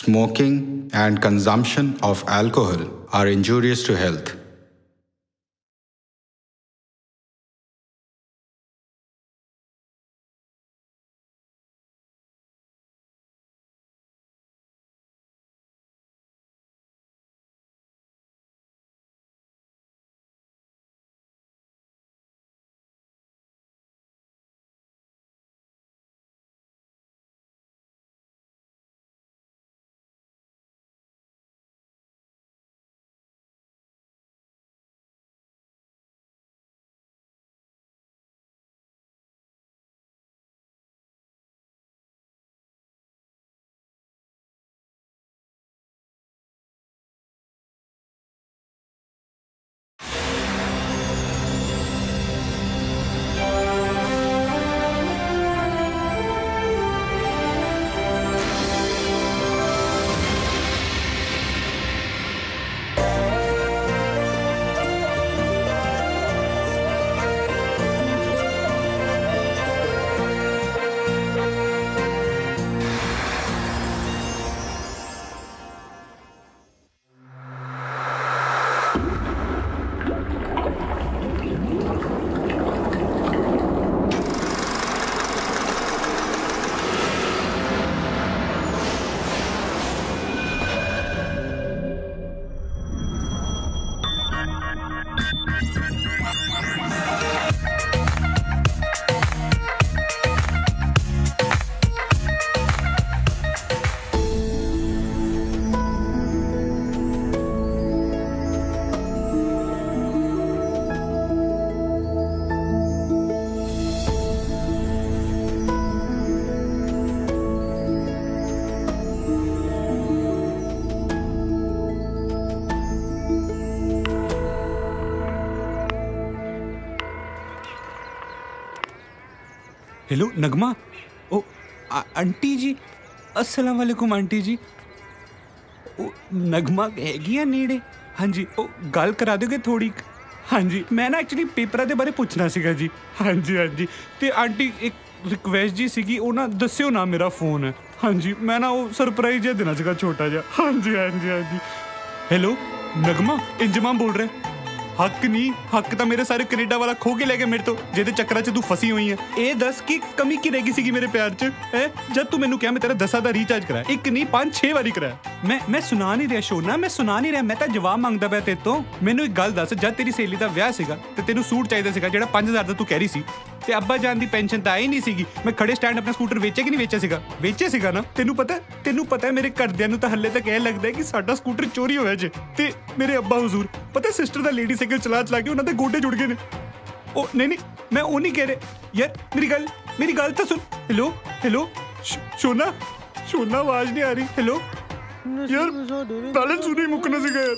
Smoking and consumption of alcohol are injurious to health. Hello Nagma. ओ aunty ji, अस्सलाम वालेकुम aunty जी। ओ नगमा हैगी नेड़े? हाँ जी, ओ गल करा दोगे थोड़ी? हाँ जी, मैं ना एक्चुअली पेपरां दे बारे पुछना सीगा जी। हाँ जी हाँ जी, ते आंटी एक रिक्वेस्ट जी सीगी, ओ ना दस्सिओ ना मेरा फोन है। हाँ जी, मैं ना वो सरप्राइज जिहा देना सीगा छोटा जिहा। हाँ जी हाँ जी हाँ जी। हेलो नगमा, इंजमाम बोल रहे? हक नहीं, हक तो मेरे सारे कनेडा वाला खो के लेके मेरे तो जेदे चक्करा च तू फसी हुई है। ए दस की कमी की रह गई सी मेरे प्यार च है जब तू मैनू कहा मैं तेरा 10 दा रिचार्ज कराया, एक नहीं 5-6 बारी कराया। मैं सुना नहीं रहा शोना, मैं सुना नहीं रहा, मैं तो जवाब मांगदा पिया तेरे तो। मैनू एक गल दस, जब तेरी सहेली दा विआह सीगा ते तेनू सूट चाहिदा सीगा जेड़ा 5000 दा तू कह रही सी, ते अब्बा जान दी पेंशन तो आई नहीं सीगी, मैं खड़े स्टैंड अपना स्कूटर वेचे कि नहीं वेचा सीगा? वेचे सीगा ना। तेनू पता है मेरे घरदियां नू तो हल्ले तक यह लगता है कि साडा स्कूटर चोरी होया जे, ते मेरे अब्बा हुजूर पता सिस्टर दा लेडी साइकिल चला के उन्हां दे गोडे जुड़ गए ने। ओ नहीं मैं वो नहीं कह रहे यार, मेरी गल तो सुन। हेलो हेलो शोना आवाज नहीं आ रही। हेलो यार बैलेंस नहीं मुकना सीगा यार।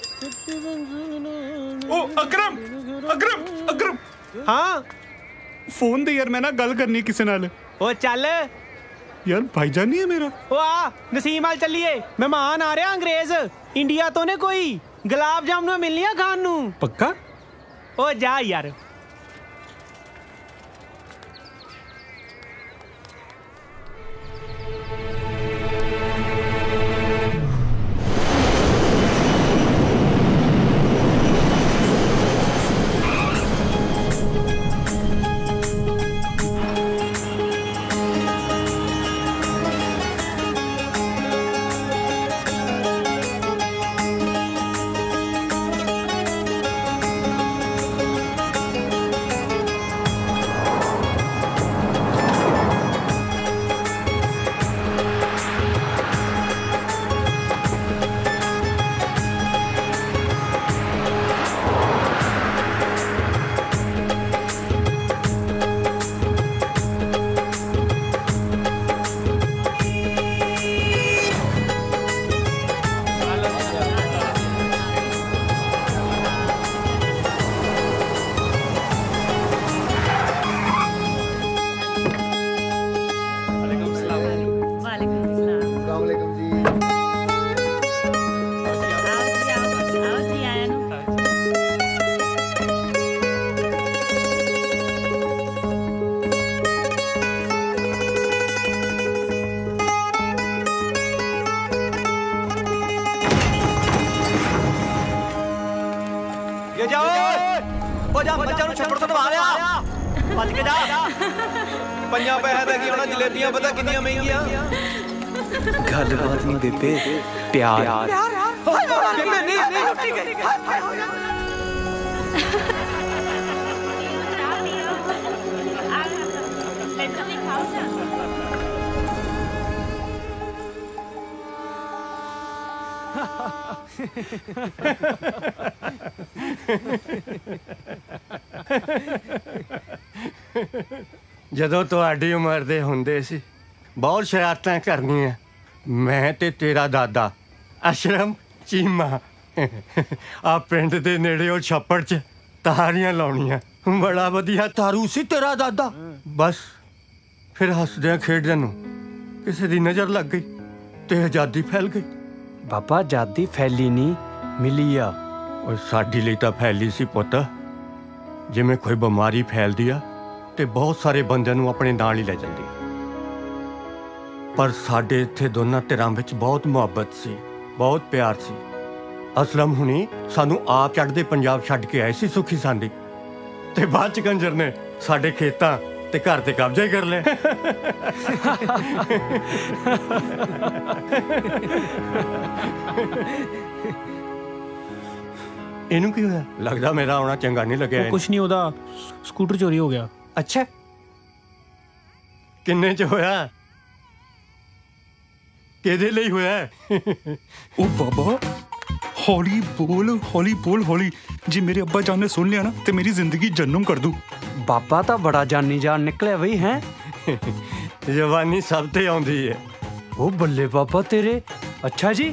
ओ अकरम हाँ फोन दे यार, मैं ना गल करनी किसी नाल। ओ चल यार भाईजान नहीं है मेरा। ओ आ नसीम वाल चलिए, मेहमान आ रहा अंग्रेज इंडिया तो ने कोई गुलाब जामुन मिलनी खान नू। पक्का? ओ जा यार। ਜਾ ਮੱਝਾਂ ਨੂੰ ਛੱਪੜ ਤੋਂ ਦਵਾ ਲਿਆ ਭੱਜ ਕੇ ਜਾ ਪੰਜਾਂ ਪੈਸੇ ਦਾ ਕੀ ਹੋਣਾ ਜਲੇਬੀਆਂ ਪਤਾ ਕਿੰਨੀਆਂ ਮਹਿੰਗੀਆਂ ਗੱਲਬਾਤ ਨਹੀਂ ਬੇਬੇ ਪਿਆਰ ਬੇਬੇ ਨਹੀਂ ਟੁੱਟੀ ਗਈ ਜਦੋਂ ਤੁਹਾਡੀ ਉਮਰ ਦੇ ਹੁੰਦੇ ਸੀ ਬਹੁਤ ਸ਼ਰਾਰਤਾਂ ਕਰਨੀਆਂ ਮੈਂ ਤੇ ਤੇਰਾ ਦਾਦਾ ਅਸ਼ਰਮ ਚੀਮਾ ਆ ਪਿੰਡ ਦੇ ਨੇੜੇ ਉਹ ਛੱਪੜ 'ਚ ਤਾਰੀਆਂ ਲਾਉਣੀਆਂ ਬੜਾ ਵਧੀਆ ਤਾਰੂ ਸੀ ਤੇਰਾ ਦਾਦਾ ਬਸ ਫਿਰ ਹੱਸਦਿਆਂ ਖੇਡਦਿਆਂ ਨੂੰ ਕਿਸੇ ਦੀ ਨਜ਼ਰ ਲੱਗ ਗਈ ਤੇ ਆਜ਼ਾਦੀ ਫੈਲ ਗਈ ਬਾਬਾ ਆਜ਼ਾਦੀ ਫੈਲੀ ਨਹੀਂ ਮਿਲੀ ਆ ਉਹ ਸਾਡੀ ਲਈ ਤਾਂ ਫੈਲੀ ਸੀ ਪੁੱਤ ਜਿਵੇਂ ਕੋਈ ਬਿਮਾਰੀ ਫੈਲਦੀ ਆ ਤੇ ਬਹੁਤ ਸਾਰੇ ਬੰਦਿਆਂ ਨੂੰ ਆਪਣੇ ਨਾਲ ਹੀ ਲੈ ਜਾਂਦੀ ਪਰ ਸਾਡੇ ਇੱਥੇ ਦੋਨਾਂ ਧਿਰਾਂ ਵਿੱਚ ਬਹੁਤ ਮੁਹੱਬਤ ਸੀ ਬਹੁਤ ਪਿਆਰ ਸੀ ਅਸਲਮ ਹੁਣੀ ਸਾਨੂੰ ਆਪ ਚੜ੍ਹਦੇ ਪੰਜਾਬ ਛੱਡ ਕੇ ਆਏ ਸੀ ਸੁਖੀ ਸਾਂਦੀ ਤੇ ਬਾਅਦ ਚ ਕੰਜਰ ਨੇ ਸਾਡੇ ਖੇਤਾਂ ਤੇ ਘਰ ਤੇ ਕਬਜ਼ਾ ਹੀ ਕਰ ਲਿਆ ਇਹਨੂੰ ਕੀ ਹੋਇਆ ਲੱਗਦਾ ਮੇਰਾ ਆਉਣਾ ਚੰਗਾ ਨਹੀਂ ਲੱਗਿਆ ਕੁਛ ਨਹੀਂ ਉਹਦਾ ਸਕੂਟਰ ਚੋਰੀ ਹੋ ਗਿਆ ਅੱਛਾ ਕਿੰਨੇ ਚ ਹੋਇਆ ਕਿਹਦੇ ਲਈ ਹੋਇਆ ਉਹ ਬਾਬਾ ਹੌਲੀ ਬੋਲ ਹੌਲੀ ਜੇ ਮੇਰੇ ਅੱਬਾ ਜਾਨ ਨੇ ਸੁਣ ਲਿਆ ਨਾ ਤੇ ਮੇਰੀ ਜ਼ਿੰਦਗੀ ਜਹੰਨਮ ਕਰ ਦੂ ਬਾਬਾ ਤਾਂ ਬੜਾ ਜਾਨੀ ਜਾਨ ਨਿਕਲਿਆ ਬਈ ਹੈ ਜਵਾਨੀ ਸਭ ਤੇ ਆਉਂਦੀ ਹੈ ਉਹ ਬੱਲੇ ਬਾਬਾ ਤੇਰੇ ਅੱਛਾ ਜੀ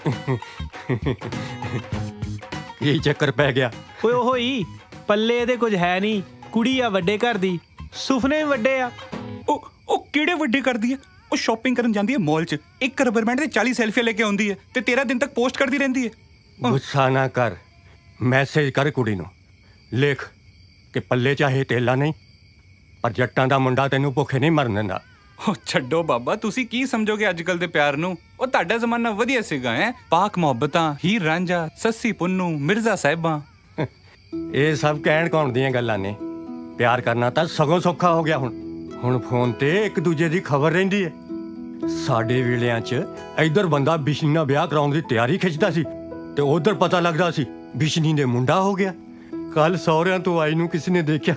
ਕੀ ਚੱਕਰ ਪੈ ਗਿਆ ਓਏ ਹੋਈ ਪੱਲੇ ਇਹਦੇ ਕੁਝ ਹੈ ਨਹੀਂ ਕੁੜੀ ਆ ਵੱਡੇ ਘਰ ਦੀ ਸੁਪਨੇ ਵੀ ਵੱਡੇ ਆ ਉਹ ਕਿਹੜੇ ਵੱਡੇ ਕਰਦੀ ਹੈ ਉਹ ਸ਼ਾਪਿੰਗ ਕਰਨ ਜਾਂਦੀ ਹੈ ਮਾਲ 'ਚ ਇੱਕ ਰਬਰ ਬੈਂਡ ਤੇ 40 ਸੈਲਫੀਆਂ ਲੈ ਕੇ ਆਉਂਦੀ ਹੈ ਤੇ 13 ਦਿਨ ਤੱਕ ਪੋਸਟ ਕਰਦੀ ਰਹਿੰਦੀ ਹੈ ਗੁੱਸਾ ਨਾ ਕਰ ਮੈਸੇਜ ਕਰ ਕੁੜੀ ਨੂੰ ਲਿਖ ਕਿ ਪੱਲੇ ਚਾਹੇ ਤੇਲਾ ਨਹੀਂ ਪਰ ਜੱਟਾਂ ਦਾ ਮੁੰਡਾ ਤੈਨੂੰ ਭੁੱਖੇ ਨਹੀਂ ਮਰਨ ਦਿੰਦਾ ਉਹ ਛੱਡੋ ਬਾਬਾ ਤੁਸੀਂ ਕੀ ਸਮਝੋਗੇ ਅੱਜ ਕੱਲ ਦੇ ਪਿਆਰ ਨੂੰ ਉਹ ਤੁਹਾਡਾ ਜ਼ਮਾਨਾ ਵਧੀਆ ਸੀਗਾ ਹੈ ਪਾਕ ਮੁਹੱਬਤਾਂ ਹੀਰ ਰਾਂਝਾ ਸੱਸੀ ਪੁੰਨੂ ਮਿਰਜ਼ਾ ਸਾਹਿਬਾਂ ਇਹ ਸਭ ਕਹਿਣ ਕੌਣ ਦੀਆਂ ਗੱਲਾਂ ਨੇ ਪਿਆਰ ਕਰਨਾ ਤਾਂ ਸਗੋਂ ਸੌਖਾ ਹੋ ਗਿਆ ਹੁਣ ਫੋਨ ਤੇ ਇੱਕ ਦੂਜੇ ਦੀ ਖਬਰ ਰਹਿੰਦੀ ਹੈ ਸਾਡੇ ਵੇਲਿਆਂ 'ਚ ਇੱਧਰ ਬੰਦਾ ਬਿਸ਼ਨੀ ਨਾਲ ਵਿਆਹ ਕਰਾਉਣ ਦੀ ਤਿਆਰੀ ਖਿੱਚਦਾ ਸੀ ਤੇ ਉਧਰ ਪਤਾ ਲੱਗਦਾ ਸੀ ਬਿਸ਼ਨੀ ਦੇ ਮੁੰਡਾ ਹੋ ਗਿਆ ਕੱਲ ਸਹੁਰਿਆਂ ਤੋਂ ਆਈ ਨੂੰ ਕਿਸੇ ਨੇ ਦੇਖਿਆ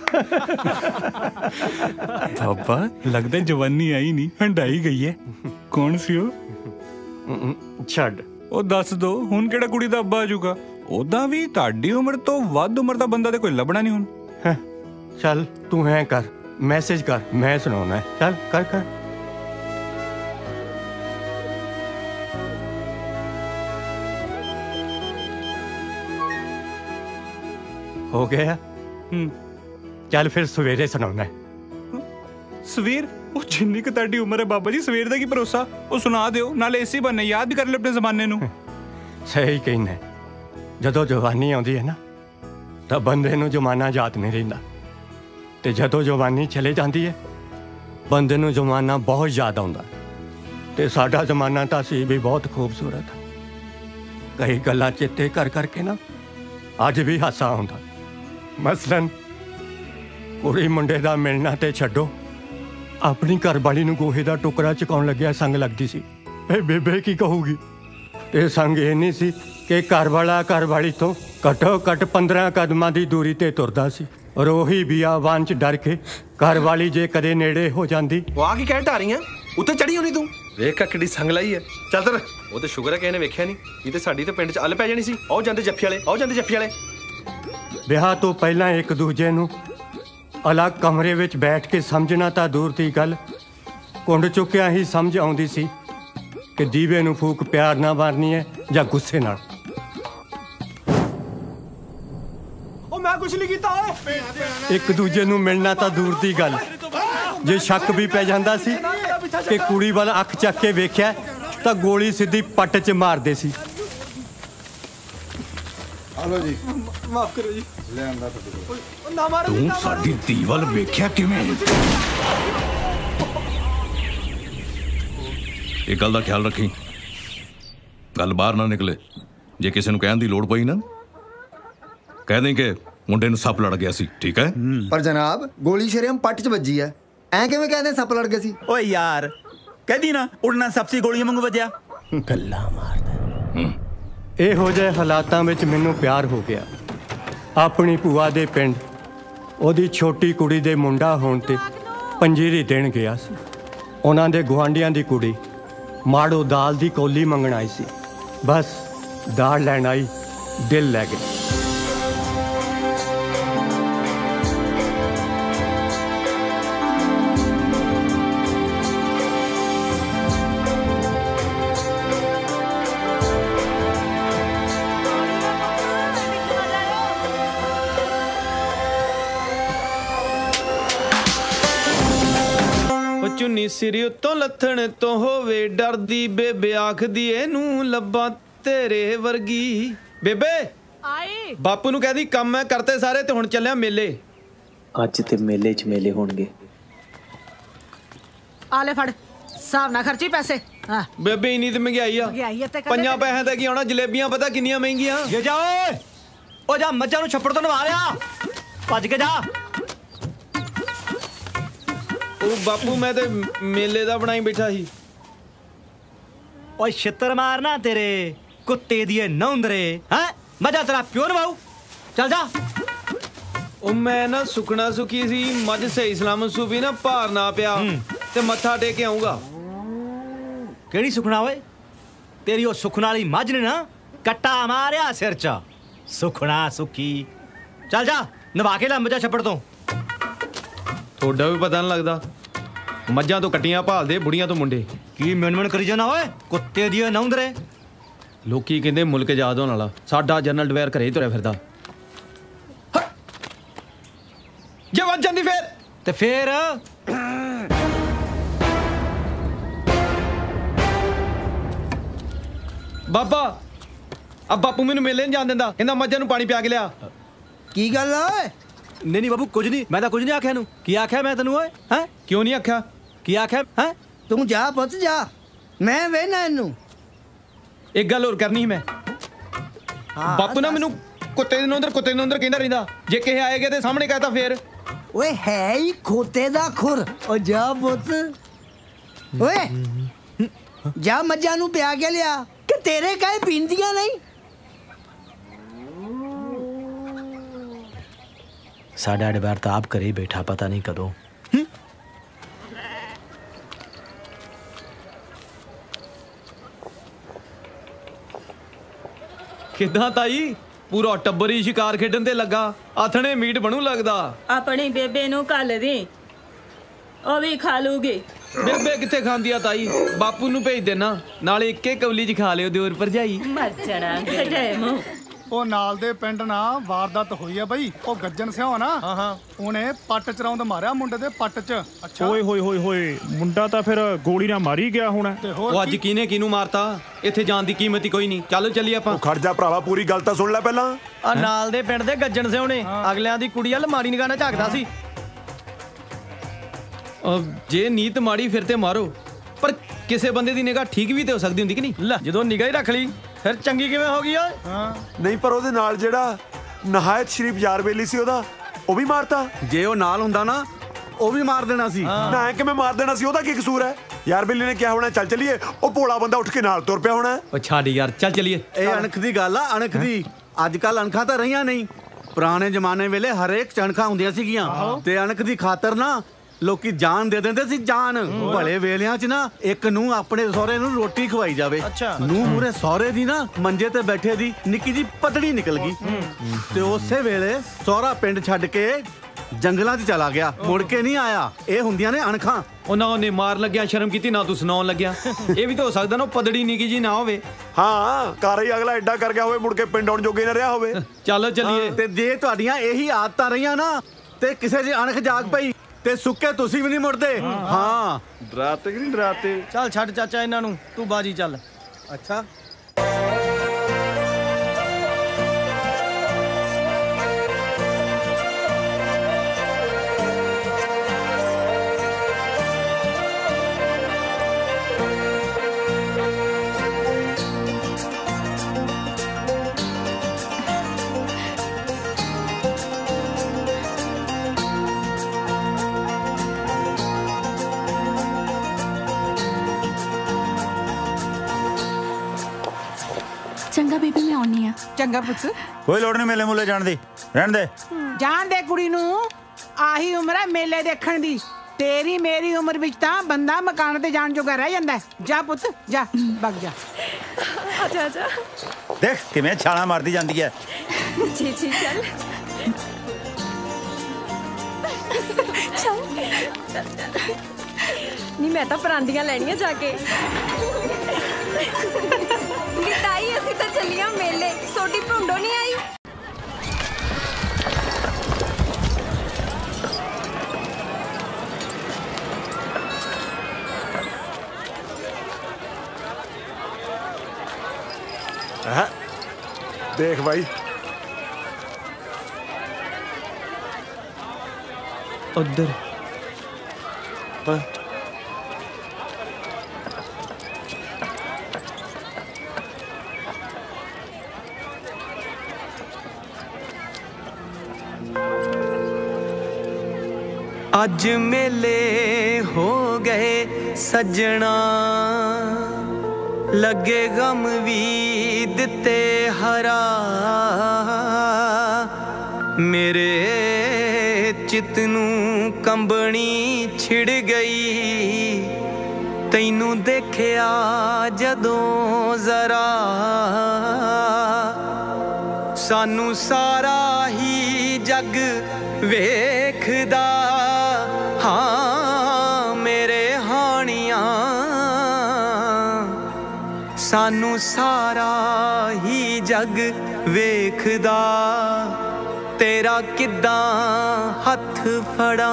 ਬਾਬਾ ਲੱਗਦਾ ਜਵਾਨੀ ਆਈ ਨਹੀਂ ਹੰਡਾਈ ਗਈ ਹੈ ਕੌਣ ਸੀ ਉਹ ਛੱਡ ਉਹ ਦੱਸ ਦੋ ਹੁਣ ਕਿਹੜਾ ਕੁੜੀ ਦਾ ਅੱਬਾ ਆ ਜਾਊਗਾ ਉਦਾਂ ਵੀ ਤੁਹਾਡੀ ਉਮਰ ਤੋਂ ਵੱਧ ਉਮਰ ਦਾ ਬੰਦਾ ਤੇ ਕੋਈ ਲੱਭਣਾ ਨਹੀਂ ਹੁਣ ਚੱਲ ਤੂੰ ਹੈ ਕਰ ਮੈਸੇਜ ਕਰ ਮੈਂ ਸੁਣਾਉਣਾ ਚੱਲ ਕਰ ਹੋ ਗਿਆ ਚੱਲ ਫਿਰ ਸਵੇਰੇ ਸੁਣਾਉਣਾ ਸਵੇਰ ਉਹ ਜਿੰਨੀ ਕੁ ਤੁਹਾਡੀ ਉਮਰ ਹੈ ਬਾਬਾ ਜੀ ਸਵੇਰ ਦਾ ਕੀ ਭਰੋਸਾ ਉਹ ਸੁਣਾ ਦਿਓ ਨਾਲੇ ਇਸੇ ਬੰਨੇ ਯਾਦ ਵੀ ਕਰ ਲੈ ਆਪਣੇ ਜ਼ਮਾਨੇ ਨੂੰ ਸਹੀ ਕਹਿੰਦਾ ਜਦੋਂ ਜਵਾਨੀ ਆਉਂਦੀ ਹੈ ਨਾ ਤਾਂ ਬੰਦੇ ਨੂੰ ਜ਼ਮਾਨਾ ਯਾਦ ਨਹੀਂ ਰਹਿੰਦਾ ਤੇ ਜਦੋਂ ਜਵਾਨੀ ਚਲੇ ਜਾਂਦੀ ਹੈ ਬੰਦੇ ਨੂੰ ਜ਼ਮਾਨਾ ਬਹੁਤ ਯਾਦ ਆਉਂਦਾ ਤੇ ਸਾਡਾ ਜ਼ਮਾਨਾ ਤਾਂ ਸੀ ਵੀ ਬਹੁਤ ਖੂਬਸੂਰਤ ਕਈ ਗੱਲਾਂ ਚੇਤੇ ਕਰ ਕਰਕੇ ਨਾ ਅੱਜ ਵੀ ਹਾਸਾ ਆਉਂਦਾ ਮਸਲਨ ਕੁੜੀ ਮੁੰਡੇ ਦਾ ਮਿਲਣਾ ਤੇ ਛੱਡੋ ਆਪਣੀ ਘਰਵਾਲੀ ਨੂੰ ਗੋਹੇ ਦਾ ਟੁਕੜਾ ਚੁਕਾਉਣ ਲੱਗਿਆ ਸੰਗ ਲੱਗਦੀ ਸੀ ਇਹ ਬੇਬੇ ਕੀ ਕਹੂਗੀ ਤੇ ਸੰਗ ਇਹ ਨਹੀਂ ਸੀ ਕਿ ਘਰਵਾਲਾ ਘਰਵਾਲੀ ਤੋਂ ਘੱਟੋ ਘੱਟ 15 ਕਦਮਾਂ ਦੀ ਦੂਰੀ ਤੇ ਤੁਰਦਾ ਸੀ ਔਰ ਉਹੀ ਬਿਆਵਾਨ 'ਚ ਡਰ ਕੇ ਘਰਵਾਲੀ ਜੇ ਕਦੇ ਨੇੜੇ ਹੋ ਜਾਂਦੀ ਉਹ ਆ ਕੀ ਕਹਿ ਢਾਰੀਆਂ ਉੱਤੇ ਚੜੀ ਹੋਣੀ ਤੂੰ ਵੇਖ ਕਿੱਡੀ ਸੰਗ ਲਾਈ ਹੈ ਚੱਲ ਤਰ ਉਹ ਤੇ ਸ਼ੁਕਰ ਹੈ ਕਿਸੇ ਨੇ ਵੇਖਿਆ ਨਹੀਂ ਇਹ ਤੇ ਸਾਡੀ ਤੇ ਪਿੰਡ 'ਚ ਅੱਲ ਪੈ ਜਾਣੀ ਸੀ ਆਓ ਜਾਂਦੇ ਜੱਫੀ ਵਾਲੇ ਵਿਆਹ ਤੋਂ ਪਹਿਲਾਂ ਇੱਕ ਦੂਜੇ ਨੂੰ ਅਲੱਗ ਕਮਰੇ ਵਿੱਚ ਬੈਠ ਕੇ ਸਮਝਣਾ ਤਾਂ ਦੂਰ ਦੀ ਗੱਲ ਕੁੰਡ ਚੁੱਕਿਆ ਹੀ ਸਮਝ ਆਉਂਦੀ ਸੀ ਕਿ ਦੀਵੇ ਨੂੰ ਫੂਕ ਪਿਆਰ ਨਾਲ ਮਾਰਨੀ ਹੈ ਜਾਂ ਗੁੱਸੇ ਨਾਲ ਉਹ ਮੈਂ ਕੁਛ ਨਹੀਂ ਕੀਤਾ ਓਏ ਇੱਕ ਦੂਜੇ ਨੂੰ ਮਿਲਣਾ ਤਾਂ ਦੂਰ ਦੀ ਗੱਲ ਜੇ ਸ਼ੱਕ ਵੀ ਪੈ ਜਾਂਦਾ ਸੀ ਕਿ ਕੁੜੀ ਵੱਲ ਅੱਖ ਚੱਕ ਕੇ ਵੇਖਿਆ ਤਾਂ ਗੋਲੀ ਸਿੱਧੀ ਪੱਟ 'ਚ ਮਾਰਦੇ ਸੀ ਹਲੋ ਜੀ ਮਾਫ ਕਰੋ ਜੀ ਲੈ ਆਂਦਾ ਤੁਹਾਡੇ ਨਾ ਮਾਰੋ ਤੂੰ ਸਾਡੀ ਧੀ ਵੱਲ ਵੇਖਿਆ ਕਿਵੇਂ ਇਹ ਗੱਲ ਦਾ ਖਿਆਲ ਰੱਖੀ ਗੱਲ ਬਾਹਰ ਨਾ ਨਿਕਲੇ ਜੇ ਕਿਸੇ ਨੂੰ ਕਹਿਣ ਦੀ ਲੋੜ ਪਈ ਨਾ ਕਹਿ ਦੇ ਕਿ ਮੁੰਡੇ ਨੂੰ ਸੱਪ ਲੜ ਗਿਆ ਸੀ, ਠੀਕ ਹੈ? ਪਰ ਜਨਾਬ ਗੋਲੀ ਸ਼ਰੇਆਮ ਪੱਟ 'ਚ ਵੱਜੀ ਐ, ਐ ਕਿਵੇਂ ਕਹਿੰਦੇ ਸੱਪ ਲੜ ਗਿਆ ਸੀ? ਓਏ ਯਾਰ ਕਹਦੀ ਨਾ ਉੜਨਾ ਸੱਪ ਸੀ ਗੋਲੀਆਂ ਵਾਂਗੂ ਵੱਜਿਆ। ਗੱਲਾਂ ਮਾਰਦਾ। ਇਹੋ ਜਿਹੇ ਹਾਲਾਤਾਂ ਵਿੱਚ ਮੈਨੂੰ ਪਿਆਰ ਹੋ ਗਿਆ। ਆਪਣੀ ਭੂਆ ਦੇ ਪਿੰਡ ਉਹਦੀ ਛੋਟੀ ਕੁੜੀ ਦੇ ਮੁੰਡਾ ਹੋਣ ਤੇ ਪੰਜੀਰੀ ਦੇਣ ਗਿਆ ਸੀ। ਉਹਨਾਂ ਦੇ ਗੁਆਂਢੀਆਂ ਦੀ ਕੁੜੀ ਮਾੜੋ ਦਾਲ ਦੀ ਕੋਲੀ ਮੰਗਣ ਆਈ ਸੀ। ਬਸ ਦਾਲ ਲੈਣ ਆਈ, ਦਿਲ ਲੈ ਗਈ। ਚੁੰਨੀ ਸਿਰ ਉੱਤੋਂ ਲੱਥਣ ਤੋਂ ਹੋਵੇ ਡਰਦੀ, ਬੇਬੇ ਆਖਦੀ ਇਹਨੂੰ ਲੱਭਾਂ ਤੇਰੇ ਵਰਗੀ। ਬੇਬੇ ਆਏ ਬਾਪੂ ਨੂੰ ਕਹਦੀ ਕੰਮ ਮੈਂ ਕਰਤੇ ਸਾਰੇ ਤੇ ਹੁਣ ਚੱਲਿਆ ਮੇਲੇ। ਅੱਜ ਤੇ ਮੇਲੇ 'ਚ ਮੇਲੇ ਹੋਣਗੇ। ਆ ਲੈ ਫੜ, ਹਿਸਾਬ ਨਾਲ ਖਰਚੀ ਪੈਸੇ। ਹਾਂ ਬੇਬੇ ਇਨੀ ਤੇ ਮਹਿੰਗਾਈ ਆ, ਪੰਜਾਂ ਪੈਸਿਆਂ ਦਾ ਕੀ ਆਉਣਾ। ਜਲੇਬੀਆਂ ਪਤਾ ਕਿੰਨੀਆਂ ਮਹਿੰਗੀਆਂ। ਜੇ ਜਾ ਓਏ, ਉਹ ਜਾ ਮੱਝਾਂ ਨੂੰ ਛੱਪੜ ਤੋਂ ਨਵਾ ਲਿਆ, ਭੱਜ ਕੇ ਜਾ। ਉਹ ਬਾਪੂ ਮੈਂ ਤੇ ਮੇਲੇ ਦਾ ਬਣਾਈ ਬੈਠਾ ਸੀ। ਓਏ ਛਿੱਤਰ ਮਾਰਨਾ ਤੇਰੇ ਕੁੱਤੇ ਦੀ ਨੌਂਦਰੇ। ਹੈ ਮੱਝਾਂ ਤੇਰਾ ਪਿਓ ਨਵਾਉ, ਚੱਲ ਜਾ। ਉਹ ਮੈਂ ਨਾ ਸੁਖਣਾ ਸੁਖੀ ਸੀ, ਮੱਝ ਸਹੀ ਸਲਾਮਤ ਸੂਬੀ ਨਾ ਭਾਰ ਨਾ ਪਿਆ ਤੇ ਮੱਥਾ ਟੇਕ ਕੇ ਆਉਂਗਾ। ਕਿਹੜੀ ਸੁਖਣਾ ਓਏ? ਤੇਰੀ ਉਹ ਸੁਖਣ ਵਾਲੀ ਮੱਝ ਨੇ ਨਾ ਕੱਟਾ ਮਾਰਿਆ ਸਿਰ 'ਚ। ਸੁਖਣਾ ਸੁਖੀ, ਚੱਲ ਜਾ ਨਵਾ ਕੇ ਲੈ ਮੱਝਾਂ ਛੱਪੜ ਤੋਂ। ਤੁਹਾਡਾ ਵੀ ਪਤਾ ਨਹੀਂ ਲੱਗਦਾ, ਮੱਝਾਂ ਤੋਂ ਕੱਟੀਆਂ ਭਾਲਦੇ, ਬੁੜੀਆਂ ਤੋਂ ਮੁੰਡੇ। ਕੀ ਮਿਣ ਕਰੀ ਜਾਣਾ ਓਏ ਕੁੱਤੇ ਦੀ ਨੌਂਦਰੇ। ਲੋਕੀ ਕਹਿੰਦੇ ਮੁਲਕ ਆਜ਼ਾਦ ਹੋਣ ਵਾਲਾ, ਸਾਡਾ ਜਨਰਲ ਡਵੇਅਰ ਘਰੇ ਤੁਰਿਆ ਫਿਰਦਾ। ਜੇ ਵੱਜ ਜਾਂਦੀ ਫੇਰ ਤੇ ਫੇਰ ਬਾਬਾ ਆ ਬਾਪੂ ਮੈਨੂੰ ਮੇਲੇ ਨਹੀਂ ਜਾਣ ਦਿੰਦਾ, ਕਹਿੰਦਾ ਮੱਝਾਂ ਨੂੰ ਪਾਣੀ ਪਿਆ ਕੇ ਲਿਆ। ਕੀ ਗੱਲ ਆ ਓਏ? ਨਹੀਂ ਬਾਬੂ ਕੁਝ ਨਹੀਂ, ਮੈਂ ਤਾਂ ਕੁਝ ਨਹੀਂ ਆਖਿਆ ਇਹਨੂੰ। ਕੀ ਆਖਿਆ ਮੈਂ ਤੈਨੂੰ ਓਏ? ਹੈ ਕਿਉਂ ਨਹੀਂ ਆਖਿਆ? ਕੀ ਆਖਿਆ? ਹੈ ਤੂੰ ਜਾ ਪੁੱਤ ਜਾ, ਮੈਂ ਵੇਖਣਾ ਇਹਨੂੰ। ਇੱਕ ਗੱਲ ਹੋਰ ਕਰਨੀ ਸੀ ਮੈਂ। ਬਾਪੂ ਨਾ ਮੈਨੂੰ ਕੁੱਤੇ ਦੇ ਨੌਂਦਰ ਕਹਿੰਦਾ ਰਹਿੰਦਾ। ਜੇ ਕਿਸੇ ਆਏਗੇ ਤੇ ਸਾਹਮਣੇ ਕਹਤਾ ਫੇਰ। ਓਏ ਹੈ ਹੀ ਖੋਤੇ ਦਾ ਖੁਰ। ਓ ਜਾ ਪੁੱਤ, ਓਏ ਜਾ ਮੱਝਾਂ ਨੂੰ ਪਿਆ ਕੇ ਲਿਆ ਕਿ ਤੇਰੇ ਕਾਹੇ ਪੀਂਦੀਆਂ ਨਹੀਂ। ਸਾਡਾ ਡਬਰ ਤਾਂ ਆਪ ਘਰੇ ਹੀ ਬੈਠਾ, ਪਤਾ ਨਹੀਂ ਕਦੋਂ। ਕਿੱਦਾਂ ਤਾਈ? ਪੂਰਾ ਟੱਬਰ ਹੀ ਸ਼ਿਕਾਰ ਖੇਡਣ ਤੇ ਲੱਗਾ। ਆਥਣੇ ਮੀਟ ਬਣੂ ਲੱਗਦਾ। ਆਪਣੀ ਬੇਬੇ ਨੂੰ ਘੱਲ ਦੇ, ਉਹ ਵੀ ਖਾ ਲੂਗੀ। ਬੇਬੇ ਕਿੱਥੇ ਖਾਂਦੀ ਆ ਤਾਈ? ਬਾਪੂ ਨੂੰ ਭੇਜ ਦੇਣਾ, ਨਾਲੇ ਇੱਕੇ ਕੌਲੀ 'ਚ ਖਾ ਲਿਓ ਦਿਓਰ ਭਰਜਾਈ। ਮਰਚਣਾ ਘਟੇ ਮੂੰਹ। ਉਹ ਨਾਲ ਦੇ ਪਿੰਡ ਨਾ ਵਾਰਦਾਤ ਹੋਈ ਆ ਬਈ। ਉਹ ਗੱਜਣ ਸਿਆ ਨਾ, ਉਹਨੇ ਪੱਟ ਚਰਾਉਂਦ ਮਾਰਿਆ ਮੁੰਡੇ ਦੇ ਪੱਟ 'ਚ। ਅੱਛਾ ਓਏ ਹੋਏ ਹੋਏ ਹੋਏ, ਮੁੰਡਾ ਤਾਂ ਫਿਰ ਗੋਲੀ ਨਾਲ ਮਾਰੀ ਗਿਆ ਹੋਣਾ। ਉਹ ਅੱਜ ਕਿਹਨੂੰ ਮਾਰਤਾ? ਇੱਥੇ ਜਾਣ ਦੀ ਕੀਮਤ ਹੀ ਕੋਈ ਨਹੀਂ। ਚਲੋ ਚੱਲੀਏ ਆਪਾਂ। ਖੜ ਜਾ ਭਰਾਵਾ, ਪੂਰੀ ਗੱਲ ਤਾਂ ਸੁਣ ਲੈ ਪਹਿਲਾਂ। ਆ ਨਾਲ ਦੇ ਪਿੰਡ ਦੇ ਗੱਜਣ ਸਿਆ ਨੇ ਅਗਲਿਆਂ ਦੀ ਕੁੜੀ ਵੱਲ ਮਾੜੀ ਨਿਗਾਹ ਨਾਲ ਝਾਕਦਾ ਸੀ। ਜੇ ਨੀਤ ਮਾੜੀ ਫਿਰ ਤੇ ਮਾਰੋ, ਪਰ ਕਿਸੇ ਬੰਦੇ ਦੀ ਨਿਗਾਹ ਠੀਕ ਵੀ ਤੇ ਹੋ ਸਕਦੀ ਹੁੰਦੀ ਕਿ ਨਹੀਂ? ਲੈ ਜਦੋਂ ਨਿਗਾਹ ਹੀ ਰੱਖ ਲਈ ਫਿਰ ਚੰਗੀ ਕਿਵੇਂ ਹੋ ਗਈ ਓਏ? ਨਹੀਂ ਪਰ ਉਹਦੇ ਨਾਲ ਜਿਹੜਾ ਨਹਾਇਤ ਸ਼ਰੀਫ ਯਾਰ ਬੇਲੀ ਸੀ ਉਹਦਾ, ਉਹ ਵੀ ਮਾਰਤਾ। ਜੇ ਉਹ ਨਾਲ ਹੁੰਦਾ ਨਾ ਉਹ ਵੀ ਮਾਰ ਦੇਣਾ ਸੀ। ਨਾ ਕਿਵੇਂ ਮਾਰ ਦੇਣਾ ਸੀ? ਉਹਦਾ ਕੀ ਕਸੂਰ ਹੈ? ਯਾਰ ਬੇਲੀ ਨੇ ਕਿਹਾ ਹੋਣਾ ਚੱਲ ਚੱਲੀਏ, ਉਹ ਭੋਲਾ ਬੰਦਾ ਉੱਠ ਕੇ ਨਾਲ ਤੁਰ ਪਿਆ ਹੋਣਾ। ਉਹ ਛੱਡ ਯਾਰ, ਚੱਲ ਚੱਲੀਏ। ਇਹ ਅਣਖ ਦੀ ਗੱਲ ਆ, ਅਣਖ ਦੀ। ਅੱਜ ਕੱਲ ਅਣਖਾਂ ਤਾਂ ਰਹੀਆਂ ਨਹੀਂ। ਪੁਰਾਣੇ ਜ਼ਮਾਨੇ ਵੇਲੇ ਹਰੇਕ ਚਣਖਾਂ ਹੁੰਦੀਆਂ ਸੀਗੀਆਂ ਤੇ ਅਣਖ ਦੀ ਖਾਤਰ ਨਾ ਲੋਕੀ ਜਾਨ ਦੇ ਦਿੰਦੇ ਸੀ। ਜਾਨ ਭਲੇ ਵੇਲਿਆਂ 'ਚ ਨਾ ਇੱਕ ਨੂੰ ਆਪਣੇ ਸਹੁਰੇ ਨੂੰ ਰੋਟੀ ਖਵਾਈ ਜਾਵੇ, ਨੂੰ ਮੂਰੇ ਸਹੁਰੇ ਦੀ ਨਾ ਮੰਜੇ ਤੇ ਬੈਠੇ ਦੀ ਨਿੱਕੀ ਜੀ ਪਤੜੀ ਨਿਕਲ ਗਈ ਤੇ ਉਸੇ ਵੇਲੇ ਸਹੁਰਾ ਪਿੰਡ ਛੱਡ ਕੇ ਜੰਗਲਾਂ 'ਚ ਚਲਾ ਗਿਆ, ਮੁੜ ਕੇ ਨਹੀਂ ਆਇਆ। ਇਹ ਹੁੰਦੀਆਂ ਨੇ ਅਣਖਾਂ। ਉਹਨਾਂ ਉਹਨੇ ਮਾਰ ਲੱਗਿਆ ਸ਼ਰਮ ਕੀਤੀ ਨਾ, ਤੂੰ ਸੁਣਾਉਣ ਲੱਗਿਆ। ਇਹ ਵੀ ਤਾਂ ਹੋ ਸਕਦਾ ਨਾ ਪਤੜੀ ਨਿੱਕੀ ਜੀ ਨਾ ਹੋਵੇ। ਹਾਂ ਘਰ ਹੀ ਅਗਲਾ ਐਡਾ ਕਰ ਗਿਆ ਹੋਵੇ, ਮੁੜ ਕੇ ਪਿੰਡ ਆਉਣ ਜੋਗੇ ਨਾ ਰਿਹਾ ਹੋਵੇ। ਚਲੋ ਚੱਲੀਏ। ਤੇ ਜੇ ਤੁਹਾਡੀਆਂ ਇਹੀ ਆਦਤਾਂ ਰਹੀਆਂ ਨਾ ਤੇ ਕਿਸੇ ਦੀ ਅਣਖ ਜਾਗ ਪਈ ਤੇ ਸੁੱਕੇ ਤੁਸੀਂ ਵੀ ਨਹੀਂ ਮੁੜਦੇ। ਹਾਂ ਡਰਾਤੇ ਕਿ ਨਹੀਂ ਡਰਾਤੇ? ਚੱਲ ਛੱਡ ਚਾਚਾ ਇਹਨਾਂ ਨੂੰ, ਤੂੰ ਬਾਜੀ ਚੱਲ। ਅੱਛਾ चंगा बेबी मैं आउनी आ। चंगा पुत्त। कोई लोड़ नहीं मेले मुले जान दी, रहन दे। जान दे कुड़ी नू, आही उम्र है मेले देखण दी। तेरी मेरी उम्र विच तां बंदा मकान ते जान जोगा रह जांदा है। जा पुत्त जा, भग जा। आजा आजा। देख किवें छाला मारदी जांदी है। जी जी चल चल चल चल। नहीं मैं तो परांदियां लैनियां जाके। ताई असी तो चलिया मेले, सोडी भुंडो नहीं आई। देख भाई उधर अज मेले हो गए सजना, लगे गम भी दिते हरा। मेरे चित नू कंबनी छिड़ गई, तैनू देखिया जदों जरा। सानू सारा ही जग वेखदा, हाँ मेरे हानिया। सानू सारा ही जग वेखदा, तेरा किद्दां हथ फड़ा।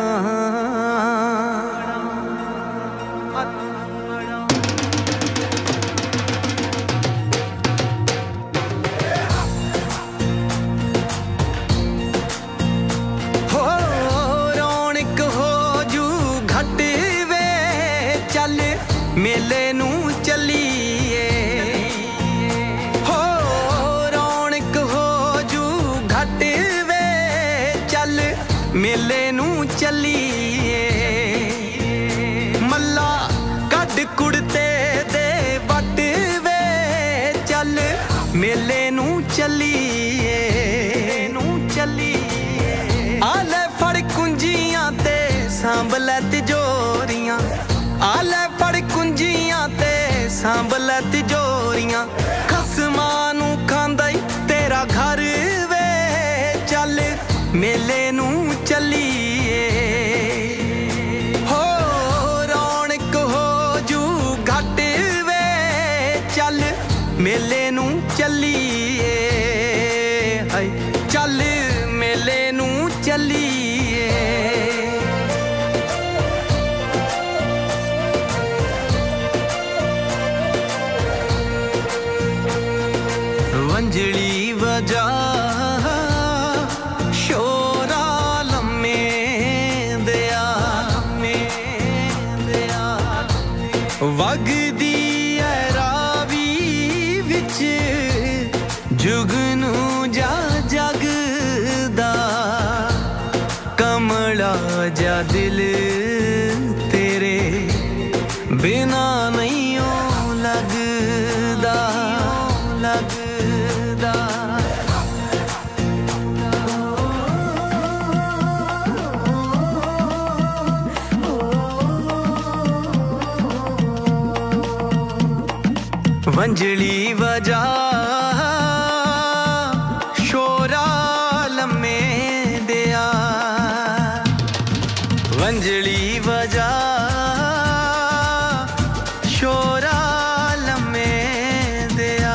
मेले नू चलिए हो, रौनक हो जू घट वे। चल मेले नू चलिए, मल्ला कड कुड़ते दे बट वे। चल मेले नू चलिए, आले फड़ कुंजियां ते सांभले तिजोरियां। आले फड़ कुंजियां ते सांभले तिजोरियां। खसमां नू खांदा ई तेरा घर वे। चल मेले नू चलिए हो, रौनक हो जू घट वे। चल मेले नू चलिए, हाय चल मेले नू चलिए। वंजली वजा शोरा लम्मे दिया, वगदी है रावी विच जुगनू जा जगदा। कमला जा दिल तेरे बिना नहीं लगदा, लगदा। वंजली वजा शोरा लम्मे दिया, वंजली वजा शोरा लम्मे दिया।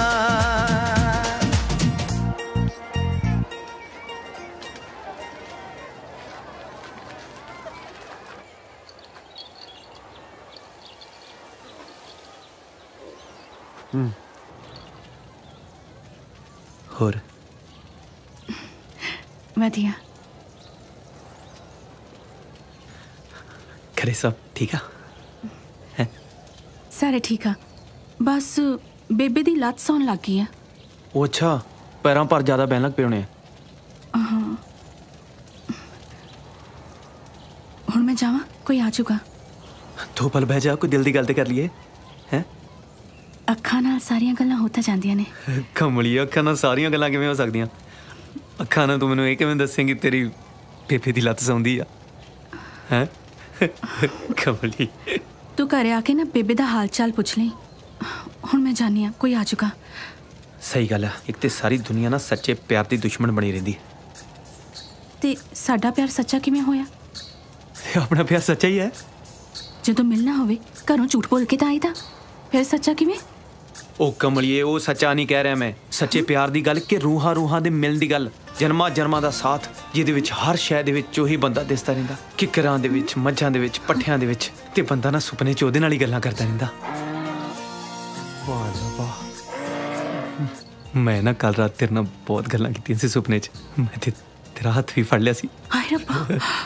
होर वधिया। घरे सब ठीक है? सारे ठीक आ, बस बेबे दी लत सौन लग गई है। ओ अच्छा, पैरां पर ज्यादा बहन लग पे होने। हाँ हुण मैं जावां, कोई आ जाऊगा? दो पल बह जा, कोई दिल दी गल ते कर लिए हैं। ਅੱਖਾਂ ਨਾਲ ਸਾਰੀਆਂ ਗੱਲਾਂ ਹੋ ਤਾਂ ਜਾਂਦੀਆਂ ਨੇ। ਕਮਲੀ, ਅੱਖਾਂ ਨਾਲ ਸਾਰੀਆਂ ਗੱਲਾਂ ਕਿਵੇਂ ਹੋ ਸਕਦੀਆਂ? ਅੱਖਾਂ ਨਾਲ ਤੂੰ ਮੈਨੂੰ ਇਹ ਕਿਵੇਂ ਦੱਸੇਂਗੀ ਤੇਰੀ ਬੇਬੇ ਦੀ ਲੱਤ ਸੌਂਦੀ ਆ? ਹੈ ਕਮਲੀ, ਤੂੰ ਘਰੇ ਆ ਕੇ ਨਾ ਬੇਬੇ ਦਾ ਹਾਲ ਚਾਲ ਪੁੱਛ ਲਈ। ਹੁਣ ਮੈਂ ਜਾਣੀ ਆ, ਕੋਈ ਆ ਚੁੱਕਾ। ਸਹੀ ਗੱਲ ਆ। ਇੱਕ ਤੇ ਸਾਰੀ ਦੁਨੀਆ ਨਾ ਸੱਚੇ ਪਿਆਰ ਦੀ ਦੁਸ਼ਮਣ ਬਣੀ ਰਹਿੰਦੀ। ਤੇ ਸਾਡਾ ਪਿਆਰ ਸੱਚਾ ਕਿਵੇਂ ਹੋਇਆ? ਆਪਣਾ ਪਿਆਰ ਸੱਚਾ ਹੀ ਹੈ। ਜਦੋਂ ਮਿਲਣਾ ਹੋਵੇ ਘਰੋਂ ਝੂਠ ਬੋਲ ਕੇ ਤਾਂ ਆਈਦਾ, ਫਿਰ ਸੱਚਾ ਕਿਵੇਂ? ਉਹ ਕਮਲੀਏ, ਉਹ ਸੱਚਾ ਨਹੀਂ ਕਹਿ ਰਿਹਾ ਮੈਂ। ਸੱਚੇ ਪਿਆਰ ਦੀ ਗੱਲ ਕਿ ਰੂਹਾਂ ਰੂਹਾਂ ਦੇ ਮਿਲਣ ਦੀ ਗੱਲ, ਜਨਮਾਂ ਜਨਮਾਂ ਦਾ ਸਾਥ, ਜਿਹਦੇ ਵਿੱਚ ਹਰ ਸ਼ੈ ਦੇ ਵਿੱਚ ਉਹੀ ਬੰਦਾ ਦਿਸਦਾ ਰਹਿੰਦਾ। ਕਿੱਕਰਾਂ ਦੇ ਵਿੱਚ, ਮੱਝਾਂ ਦੇ ਵਿੱਚ, ਪੱਠਿਆਂ ਦੇ ਵਿੱਚ, ਤੇ ਬੰਦਾ ਨਾ ਸੁਪਨੇ 'ਚ ਉਹਦੇ ਨਾਲ ਹੀ ਗੱਲਾਂ ਕਰਦਾ ਰਹਿੰਦਾ। ਮੈਂ ਨਾ ਕੱਲ ਰਾਤ ਤੇਰੇ ਨਾਲ ਬਹੁਤ ਗੱਲਾਂ ਕੀਤੀਆਂ ਸੀ ਸੁਪਨੇ 'ਚ। ਮੈਂ ਤੇ ਤੇਰਾ ਹੱਥ ਵੀ ਫੜ ਲਿਆ ਸੀ। ਹਾਏ ਰੱਬਾ।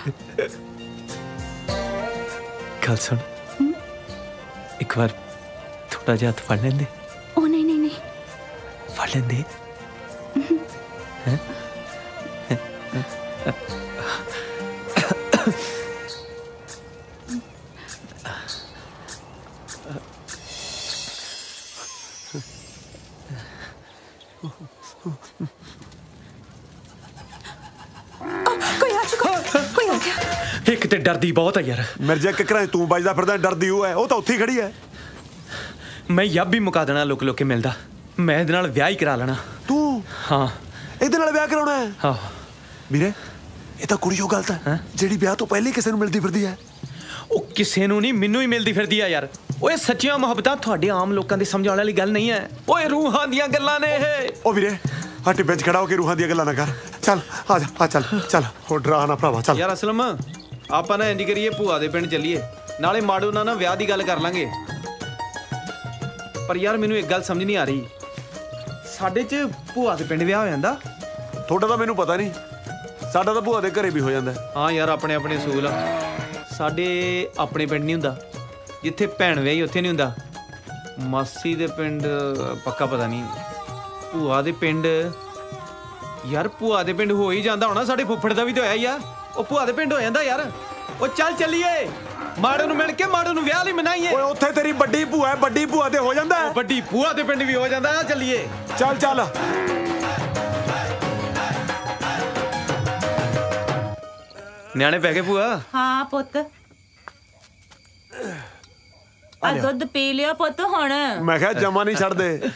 ਗੱਲ ਸੁਣ, ਇੱਕ ਵਾਰ ਥੋੜਾ ਜਿਹਾ ਹੱਥ ਫੜ ਲੈਂਦੇ। ਉਹ ਨਹੀਂ ਨਹੀਂ ਨਹੀਂ, ਫੜ ਲੈਂਦੇ। ਹੈਂ? ਕੋਈ ਆ ਚੁੱਕਾ, ਕੋਈ ਆ ਗਿਆ। ਇੱਕ ਤੇ ਡਰਦੀ ਬਹੁਤ ਆ ਯਾਰ। ਮਿਰਜ਼ਾ ਕਿਕਰਾਂ ਤੂੰ ਵੱਜਦਾ ਫਿਰਦਾ, ਡਰਦੀ ਉਹ ਹੈ। ਉਹ ਤਾਂ ਉੱਥੇ ਹੀ ਖੜੀ ਹੈ। ਮੈਂ ਯੱਬ ਵੀ ਮੁਕਾ ਦੇਣਾ ਲੁਕ ਲੁਕ ਕੇ ਮਿਲਦਾ। ਮੈਂ ਇਹਦੇ ਨਾਲ ਵਿਆਹ ਹੀ ਕਰਾ ਲੈਣਾ। ਤੂੰ? ਹਾਂ। ਇਹਦੇ ਨਾਲ ਵਿਆਹ ਕਰਾਉਣਾ ਹੈ? ਹਾਂ ਵੀਰੇ, ਇਹ ਤਾਂ ਕੁੜੀ ਉਹ ਗਲਤ ਹੈ ਜਿਹੜੀ ਵਿਆਹ ਤੋਂ ਪਹਿਲੇ ਕਿਸੇ ਨੂੰ ਮਿਲਦੀ ਫਿਰਦੀ ਹੈ। ਉਹ ਕਿਸੇ ਨੂੰ ਨਹੀਂ, ਮੈਨੂੰ ਹੀ ਮਿਲਦੀ ਫਿਰਦੀ ਆ ਯਾਰ। ਓਏ ਸੱਚੀਆਂ ਮੁਹੱਬਤਾਂ ਤੁਹਾਡੇ ਆਮ ਲੋਕਾਂ ਦੇ ਸਮਝਾਉਣ ਵਾਲੀ ਗੱਲ ਨਹੀਂ ਹੈ। ਓਏ ਰੂਹਾਂ ਦੀਆਂ ਗੱਲਾਂ ਨੇ ਇਹ। ਉਹ ਵੀਰੇ, ਆ ਟਿੱਬੇ 'ਚ ਖੜਾ ਹੋ ਕੇ ਰੂਹਾਂ ਦੀਆਂ ਗੱਲਾਂ ਨਾ ਕਰ। ਚੱਲ ਆ ਜਾ, ਆ ਚੱਲ ਚੱਲ। ਹੋ ਡਰਾ ਨਾ ਭਰਾਵਾ, ਚੱਲ। ਯਾਰ ਅਸਲਮ, ਆਪਾਂ ਨਾ ਇੰਜ ਕਰੀਏ, ਭੂਆ ਦੇ ਪਿੰਡ ਚੱਲੀਏ, ਨਾਲੇ ਮਾੜੂ ਨਾਲ ਨਾ ਵਿਆਹ ਦੀ ਗੱਲ ਕਰ ਲਾਂਗੇ। ਪਰ ਯਾਰ ਮੈਨੂੰ ਇੱਕ ਗੱਲ ਸਮਝ ਨਹੀਂ ਆ ਰਹੀ, ਸਾਡੇ 'ਚ ਭੂਆ ਦੇ ਪਿੰਡ ਵਿਆਹ ਹੋ ਜਾਂਦਾ? ਤੁਹਾਡਾ ਤਾਂ ਮੈਨੂੰ ਪਤਾ ਨਹੀਂ, ਸਾਡਾ ਤਾਂ ਭੂਆ ਦੇ ਘਰੇ ਵੀ ਹੋ ਜਾਂਦਾ। ਹਾਂ ਯਾਰ, ਆਪਣੇ ਆਪਣੇ ਅਸੂਲ ਆ। ਸਾਡੇ ਆਪਣੇ ਪਿੰਡ ਨਹੀਂ ਹੁੰਦਾ, ਜਿੱਥੇ ਭੈਣ ਵਿਆਹੀ ਉੱਥੇ ਨਹੀਂ ਹੁੰਦਾ। ਮਾਸੀ ਦੇ ਪਿੰਡ ਪੱਕਾ ਪਤਾ ਨਹੀਂ। ਭੂਆ ਦੇ ਪਿੰਡ, ਯਾਰ ਭੂਆ ਦੇ ਪਿੰਡ ਹੋ ਹੀ ਜਾਂਦਾ ਹੋਣਾ। ਸਾਡੇ ਫੁੱਫੜ ਦਾ ਵੀ ਤਾਂ ਹੋਇਆ ਹੀ ਆ। ਉਹ ਭੂਆ ਦੇ ਪਿੰਡ ਹੋ ਜਾਂਦਾ ਯਾਰ। ਉਹ ਚੱਲ ਚੱਲੀਏ, ਮਾੜੇ ਨੂੰ ਮਿਲ ਕੇ ਮਾੜੇ ਨੂੰ ਵਿਆਹ ਲਈ ਮਨਾਈਏ। ਓਏ ਉੱਥੇ ਤੇਰੀ ਵੱਡੀ ਭੂਆ ਹੈ, ਵੱਡੀ ਭੂਆ ਤੇ ਹੋ ਜਾਂਦਾ ਹੈ। ਵੱਡੀ ਭੂਆ ਦੇ ਪਿੰਡ ਵੀ ਹੋ ਜਾਂਦਾ। ਚੱਲੀਏ, ਚੱਲ ਚੱਲ। ਨਿਆਣੇ ਪੈ ਗਏ ਭੂਆ? ਹਾਂ ਪੁੱਤ, ਆ ਦੁੱਧ ਪੀ ਲਿਆ ਪੁੱਤ ਹੁਣ। ਮੈਂ ਕਿਹਾ ਜਮਾ ਨਹੀਂ ਛੱਡਦੇ।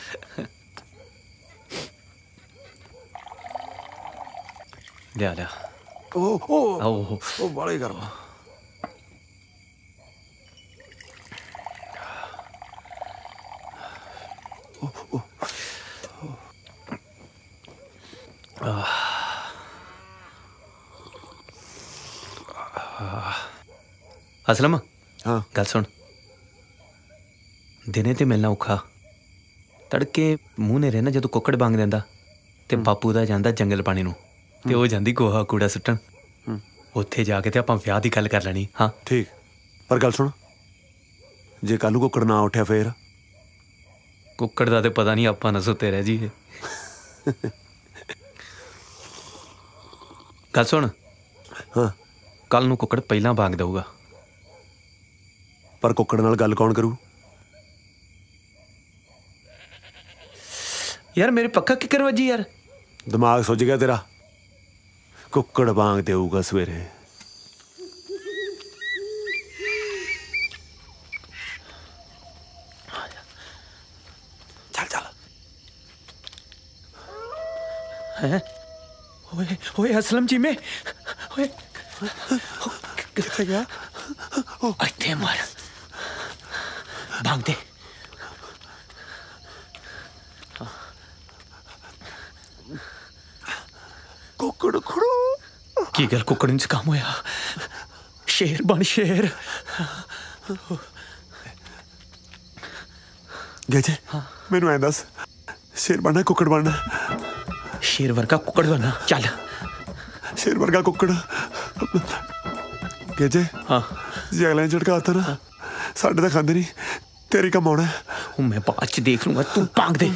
ਲਿਆ ਲਿਆ। ਉਹ ਬਾਲੇ ਗਰਮ। ਅਸਲਮ, ਹਾਂ ਗੱਲ ਸੁਣ। ਦਿਨੇ ਤੇ ਮਿਲਣਾ ਔਖਾ, ਤੜਕੇ ਮੂੰਹ ਨੇ ਰਹਿਣਾ ਜਦੋਂ ਕੁੱਕੜ ਬੰਗ ਦਿੰਦਾ ਤੇ ਬਾਪੂ ਦਾ ਜਾਂਦਾ ਜੰਗਲ ਪਾਣੀ ਨੂੰ, ਤੇ ਉਹ ਜਾਂਦੀ ਗੋਹਾ ਕੂੜਾ ਸੁੱਟਣ। ਉੱਥੇ ਜਾ ਕੇ ਤੇ ਆਪਾਂ ਵਿਆਹ ਦੀ ਗੱਲ ਕਰ ਲੈਣੀ। ਹਾਂ ਠੀਕ, ਪਰ ਗੱਲ ਸੁਣ, ਜੇ ਕੱਲ ਨੂੰ ਕੁੱਕੜ ਨਾ ਉੱਠਿਆ ਫੇਰ? ਕੁੱਕੜ ਦਾ ਤੇ ਪਤਾ ਨਹੀਂ, ਆਪਾਂ ਨਾ ਸੁੱਤੇ ਰਹਿ ਜੀਏ। ਗੱਲ ਸੁਣ, ਹਾਂ ਕੱਲ ਨੂੰ ਕੁੱਕੜ ਪਹਿਲਾਂ ਬਾਗ ਦਊਗਾ। ਪਰ ਕੁੱਕੜ ਨਾਲ ਗੱਲ ਕੌਣ ਕਰੂ? ਯਾਰ ਮੇਰੇ ਪੱਕਾ ਕਿੱਕਰ ਵੱਜੀ ਯਾਰ। ਦਿਮਾਗ ਸੁੱਜ ਗਿਆ ਤੇਰਾ। ਕੁੱਕੜ ਬਾਂਗ ਦੇਊਗਾ ਸਵੇਰੇ। ਚੱਲ ਚੱਲ। ਹੈ ਓਏ ਓਏ ਅਸਲਮ ਜੀ, ਮੈਂ ਓਏ ਕਿੱਥੇ ਗਿਆ? ਇੱਥੇ ਮਾਰ, ਬਾਂਗ ਦੇ। ਕੁੱਕੜ ਖੜੋ। ਕੀ ਗੱਲ, ਕੁੱਕੜ ਨੂੰ ਜ਼ੁਕਾਮ ਹੋਇਆ? ਸ਼ੇਰ ਬਣ ਸ਼ੇਰ। ਗੇਜੇ, ਮੈਨੂੰ ਐਂ ਦੱਸ, ਸ਼ੇਰ ਬਣਨਾ ਕੁੱਕੜ ਬਣਨਾ? ਸ਼ੇਰ ਵਰਗਾ ਕੁੱਕੜ ਬਣਨਾ। ਚੱਲ। ਸ਼ੇਰ ਵਰਗਾ ਕੁੱਕੜ। ਗੇਜੇ, ਹਾਂ, ਜੇ ਅਗਲੇ ਨੇ ਝਟਕਾਤਾ ਨਾ, ਸਾਡੇ ਤਾਂ ਖਾਂਦੇ ਨਹੀਂ, ਤੇਰੀ ਕੰਮ ਆਉਣਾ। ਉਹ ਮੈਂ ਬਾਅਦ ਚ ਦੇਖ ਲੂੰਗਾ, ਤੂੰ ਬਾਂਗ ਦੇ।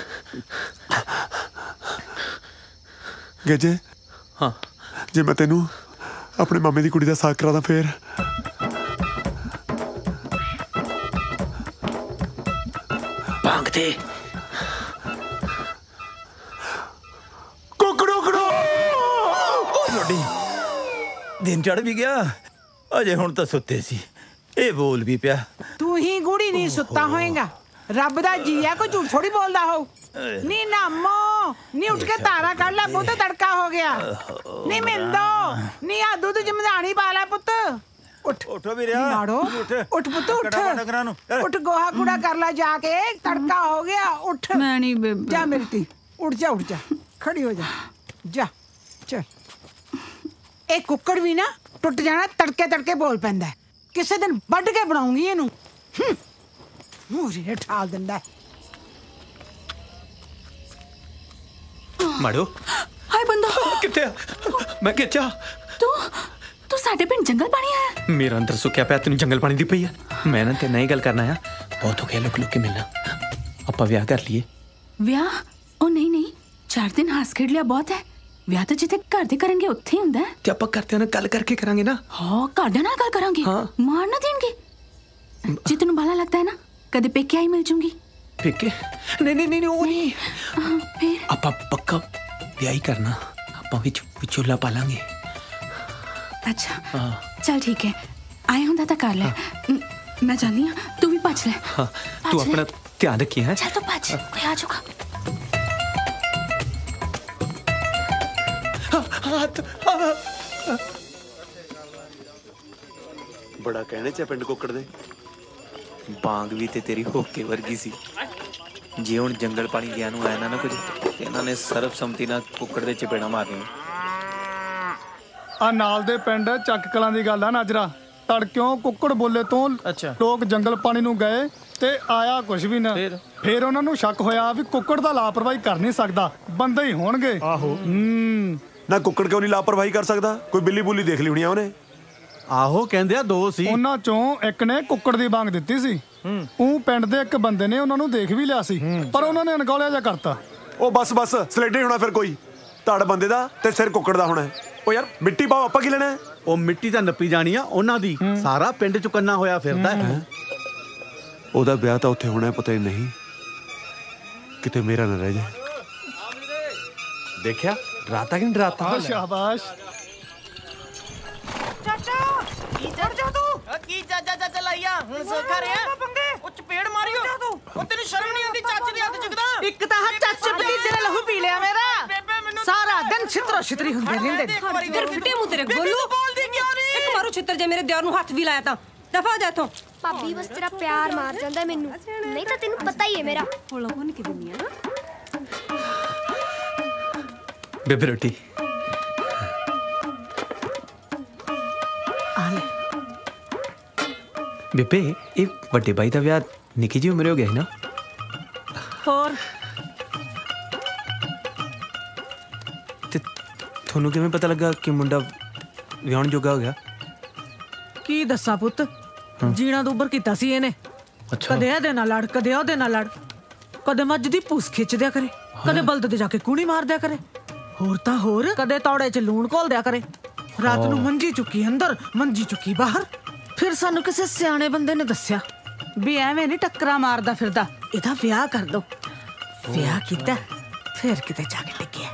ਗੇਜੇ, ਹਾਂ, ਜੇ ਮੈਂ ਤੈਨੂੰ ਆਪਣੇ ਮਾਮੇ ਦੀ ਕੁੜੀ ਦਾ ਸਾਕ ਕਰਾਦਾ ਫੇਰ? ਬਾਂਗ किथे दिन चढ़ भी गया अजे हुण तां सुत्ते सी ये बोल भी पिया तू ही गुड़ी नहीं सुत्ता होएगा रब दा जीया को झूठ थोड़ी बोलदा हो नी नामो नी उठ के तारा कर ले पुत तड़का हो गया नी मिंदो नी आ दूध जमदानी पा ले पुत उठ उठो भी रहा मारो उठ पुत उठ गोहा कूड़ा कर ला जाके तड़का हो गया उठ मैं नहीं बेबे जा मिलती उठ जा खड़ी हो जा चल एक कुक्कड़ भी ना टुट जाना तड़के तड़के बोल पैंदा है किसी दिन बड़ के बनाऊंगी इनू मूरी ठाल दिंदा है माड़ो हाय बंदा किथे मैं किचा तू साडे पिंड जंगल पानी आया मेरा अंदर सुक्या पिया तेन जंगल पानी दी पई है मैं ना तेरे गल करना है बहुत हो गया लुक लुक के मिलना आपां ब्याह कर लिए ब्याह ओ नहीं 4 दिन हंस खेड लिया बहुत है ਵਿਆਹ ਤਾਂ ਜਿੱਥੇ ਘਰ ਦੇ ਕਰਾਂਗੇ ਉੱਥੇ ਹੀ ਹੁੰਦਾ ਤੇ ਆਪਾਂ ਘਰਦਿਆਂ ਨਾਲ ਗੱਲ ਕਰਕੇ ਕਰਾਂਗੇ ਨਾ ਹਾਂ ਘਰਦਿਆਂ ਨਾਲ ਗੱਲ ਕਰਾਂਗੇ ਮਾਰ ਨਾ ਦੇਣਗੇ ਜੇ ਤੈਨੂੰ ਬਾਲਾ ਲੱਗਦਾ ਹੈ ਨਾ ਕਦੇ ਪੇਕੇ ਆਈ ਮਿਲ ਜੂੰਗੀ ਪੇਕੇ ਨਹੀਂ ਉਹ ਨਹੀਂ ਫਿਰ ਆਪਾਂ ਪੱਕਾ ਵਿਆਹ ਹੀ ਕਰਨਾ ਆਪਾਂ ਵਿੱਚ ਵਿਚੋਲਾ ਪਾਲਾਂਗੇ ਅੱਛਾ ਚਲ ਠੀਕ ਹੈ ਆਏ ਹੁੰਦਾ ਤਾਂ ਕਰ ਲੈ ਮੈਂ ਜਾਣੀ ਆ ਤੂੰ ਵੀ ਭੱਜ ਲੈ ਹਾਂ ਤੂੰ ਆਪਣਾ ਧਿਆਨ ਰੱਖੀ ਹੈ ਚੱਲ ਤੂੰ ਭੱਜ ਕੋਈ ਆ ਜਾਊਗਾ बड़ा कहने च पिंड कुकड़ दे बांग भी ते तेरी होके वर्गी सी जे हुण जंगल पानी गया नूं आया ना कुछ इन्हां ने सर्वसम्मति नाल कुकड़ दे चपेड़ा मारनी आ नाल दे पिंड ਚੱਕ ਕਲਾਂ ਦੀ ਗੱਲ ਆ ਨਾਜਰਾ ਤੜਕਿਓਂ ਕੁੱਕੜ ਬੋਲੇ ਤੋਂ ਲੋਕ ਜੰਗਲ ਪਾਣੀ ਨੂੰ ਗਏ ਤੇ ਆਇਆ ਕੁਝ ਵੀ ਨਾ ਫਿਰ ਉਹਨਾਂ ਨੂੰ ਸ਼ੱਕ ਹੋਇਆ ਵੀ ਕੁੱਕੜ ਦਾ ਲਾਪਰਵਾਹੀ ਕਰ ਨਹੀਂ ਸਕਦਾ ਬੰਦੇ ਹੀ ਹੋਣਗੇ ਆਹੋ ਨਾ ਕੁੱਕੜ ਕਿਉਂ ਨਹੀਂ ਲਾਪਰਵਾਹੀ ਕਰ ਸਕਦਾ ਕੋਈ ਬਿੱਲੀ ਬੁੱਲੀ ਦੇਖ ਲਈ ਹੋਣੀ ਆ ਉਹਨੇ ਆਹੋ ਕਹਿੰਦੇ ਆ 2 ਸੀ ਉਹਨਾਂ ਚੋਂ ਇੱਕ ਨੇ ਕੁੱਕੜ ਦੀ ਬਾਂਗ ਦਿੱਤੀ ਸੀ ਉਹ ਪਿੰਡ ਦੇ ਇੱਕ ਬੰਦੇ ਨੇ ਉਹਨਾਂ ਨੂੰ ਦੇਖ ਵੀ ਲਿਆ ਸੀ ਪਰ ਉਹਨਾਂ ਨੇ ਅਣਗੌਲਿਆ ਜਿਹਾ ਕਰਤਾ ਉਹ ਬਸ ਸਲੇਡੇ ਹੋਣਾ ਫਿਰ ਕੋਈ ਧੜ ਬੰਦੇ ਦਾ ਤੇ ਸਿਰ ਕੁੱਕੜ ਦਾ ਹੋਣਾ ਉਹ ਯਾਰ ਮਿੱਟੀ ਪਾਓ ਆਪਾਂ ਕੀ ਲੈਣਾ ਉਹ ਮਿੱਟੀ ਤਾਂ ਨੱਪੀ ਜਾਣੀ ਆ ਉਹਨਾਂ ਦੀ ਸਾਰਾ ਪਿੰਡ ਚੁਕੰਨਾ ਹੋਇਆ ਫਿਰਦਾ ਹੈ ਉਹਦਾ ਵਿਆਹ ਤਾਂ ਉੱਥੇ ਹੋਣਾ ਪਤਾ ਹੀ ਨਹੀਂ ਕਿਤੇ ਮੇਰਾ ਨਾ ਰਹਿ ਜਾਏ ਦੇਖਿਆ ਡਰਾਤਾ ਕਿ ਨਹੀਂ ਡਰਾਤਾ शाबाश चाचा इधर जा तू की चाचा लाइया हुन सोखा रिया ओ चपेड़ मारियो ओ तेनु शर्म नहीं आंदी चाचे दे हाथ चुकदा एक ता हाथ चाचे भतीजे ने लहू पी लिया मेरा सारा दिन छितरो छितरी हुंदे रहंदे इधर फिटे मुंह तेरे गोलू बोलदी क्यों नहीं एक मारो छितर जे मेरे दियार नु हाथ भी लाया ता दफा हो जा इथों भाभी बस तेरा प्यार मार जांदा मेनू नहीं तो तेनु पता ही है मेरा होला होने की दुनिया ना बेबे रोटी बेबे ये ਵੱਡੇ ਭਾਈ ਦਾ ਵਿਆਹ ਨਿੱਕੀ ਜੀ ਉਮਰੇ ਹੋ ਗਿਆ ਹੈ ਨਾ ਹੋਰ ਤੇ ਤੁਹਾਨੂੰ ਕਿਵੇਂ ਪਤਾ ਲੱਗਾ ਕਿ ਮੁੰਡਾ ਵਿਆਹਣ ਜੋਗਾ ਹੋ ਗਿਆ ਕੀ ਦੱਸਾਂ ਪੁੱਤ ਜੀਣਾ ਤੋਂ ਉੱਪਰ ਕੀਤਾ ਸੀ ਇਹਨੇ ਕਦੇ ਇਹਦੇ ਨਾਲ ਲੜ ਕਦੇ ਉਹਦੇ ਨਾਲ ਲੜ ਕਦੇ ਮੱਝ ਦੀ ਪੂਸ ਖਿੱਚ ਦਿਆ ਕਰੇ ਕਦੇ ਬਲਦ ਤੇ ਜਾ ਕੇ ਕੂਣੀ ਮਾਰ ਦਿਆ ਕਰੇ ਹੋਰ ਤਾਂ ਹੋਰ ਕਦੇ ਤੌੜੇ 'ਚ ਲੂਣ ਘੋਲ ਦਿਆ ਕਰੇ ਰਾਤ ਨੂੰ ਮੰਜੀ ਚੁੱਕੀ ਅੰਦਰ ਮੰਜੀ ਚੁੱਕੀ ਬਾਹਰ ਫਿਰ ਸਾਨੂੰ ਕਿਸੇ ਸਿਆਣੇ ਬੰਦੇ ਨੇ ਦੱਸਿਆ ਵੀ ਐਵੇਂ ਨਹੀਂ ਟੱਕਰਾ ਮਾਰਦਾ ਫਿਰਦਾ ਇਹਦਾ ਵਿਆਹ ਕਰ ਦੋ ਵਿਆਹ ਕੀਤਾ ਫਿਰ ਕਿਤੇ ਜਾ ਕੇ ਟਿਕਿਆ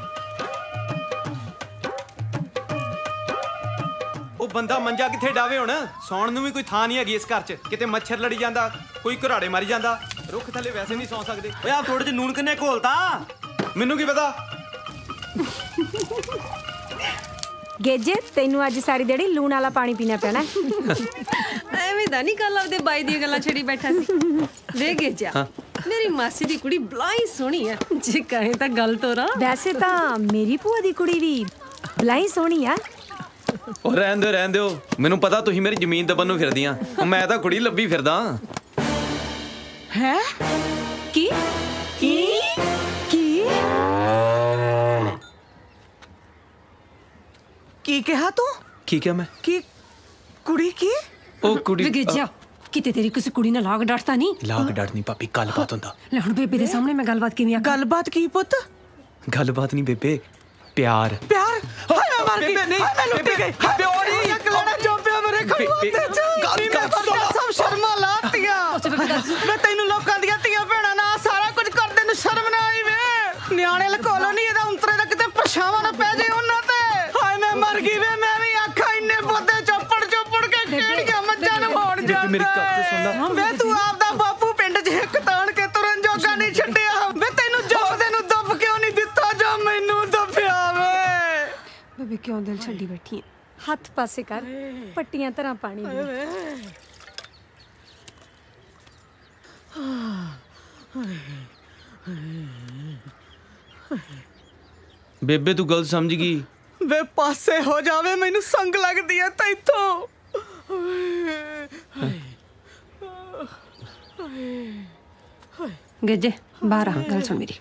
ਉਹ ਬੰਦਾ ਮੰਜਾ ਕਿੱਥੇ ਡਾਵੇ ਹੁਣ ਸੌਣ ਨੂੰ ਵੀ ਕੋਈ ਥਾਂ ਨਹੀਂ ਹੈਗੀ ਇਸ ਘਰ 'ਚ ਕਿਤੇ ਮੱਛਰ ਲੜੀ ਜਾਂਦਾ ਕੋਈ ਘਰਾੜੇ ਮਾਰੀ ਜਾਂਦਾ ਰੁੱਖ ਥੱਲੇ ਵੈਸੇ ਨਹੀਂ ਸੌਂ ਸਕਦੇ ਓਏ ਆ ਥੋੜੇ ਜਿਹੇ ਨੂਣ ਕਿੰਨੇ ਘੋਲਤਾ ਮੈਨੂੰ ਕੀ ਪਤਾ गेजे तेनू अज सारी दिहाड़ी लूण वाला पानी पीना पैना एवें दा नहीं कल आपदे बाई दी गल्लां छड़ी बैठा सी वे गेजा मेरी मासी दी कुड़ी बलाई सोहनी है जे कहे तां गल तोरा वैसे तां मेरी भूआ दी कुड़ी भी बलाई सोहनी है ओ रहन दो मैनू पता तुसीं मेरी जमीन दबन नूं फिरदियां मैं तां कुड़ी लब्भी फिरदा है की की की कहा तू की क्या मैं की कुड़ी की ओ कुड़ी गेजा किते तेरी किसी कुड़ी ने लाग डटता नहीं लाग डट नहीं पापी गलबात हुंदा ले हुण बेबे दे सामने मैं गलबात किवें गलबात की पुੱਤ गलबात नहीं बेबे प्यार हाय मार बेबे नहीं मैं लुट गई प्योरी कलड़ा चोपया मेरे खड़ोते च सब शर्मा लातिया मैं तैनू लोकां दी धीआं भैणां नाल सारा कुछ ਨਿਆਣੇ ਲਕੋਲੋ ਨਹੀਂ ਇਹਦਾ ਉਂਤਰੇ ਦਾ ਕਿਤੇ ਪਛਾਵਾਂ ਨਾ ਪੈ ਜੇ ਉਹਨਾਂ ਤੇ। ਹਾਏ ਮੈਂ ਮਰ ਗਈ ਵੇ, ਮੈਂ ਵੀ ਆਖਾਂ ਇੰਨੇ ਪੌਦੇ ਚੋਪੜ ਕੇ ਕਿਹੜੀਆਂ ਮੱਝਾਂ ਨੂੰ ਮੋੜ ਜਾਂਦਾ। ਮੇਰੀ ਗੱਲ ਤੇ ਸੁਣ ਲੈ ਵੇ ਤੂੰ ਆਪਦਾ ਬਾਪੂ ਪਿੰਡ 'ਚ ਇੱਕ ਤਾਣ ਕੇ ਤੁਰਨ ਜੋਗਾ ਨਹੀਂ ਛੱਡਿਆ ਵੇ, ਤੈਨੂੰ ਜੱਫਦੇ ਨੂੰ ਦੱਬ ਕਿਉਂ ਨਹੀਂ ਦਿੱਤਾ ਜਾਂ ਮੈਨੂੰ ਦੱਬਿਆ ਵੇ। ਬੇਬੇ ਕਿਉਂ ਦਿਲ ਛੱਡੀ ਬੈਠੀ ਹੈ? ਹੱਥ ਪਾਸੇ ਕਰ, ਪੱਟੀਆਂ ਤਰ੍ਹਾਂ ਪਾਣੀ ਦੇ। ਬੇਬੇ ਤੂੰ ਗਲਤ ਸਮਝ ਗਈ। ਵੇ ਪਾਸੇ ਹੋ ਜਾਵੇ, ਮੈਨੂੰ ਸੰਗ ਲੱਗਦੀ ਹੈ ਤੈਥੋਂ। ਗੱਜੇ ਬਾਹਰ ਆ, ਗੱਲ ਸੁਣ ਮੇਰੀ।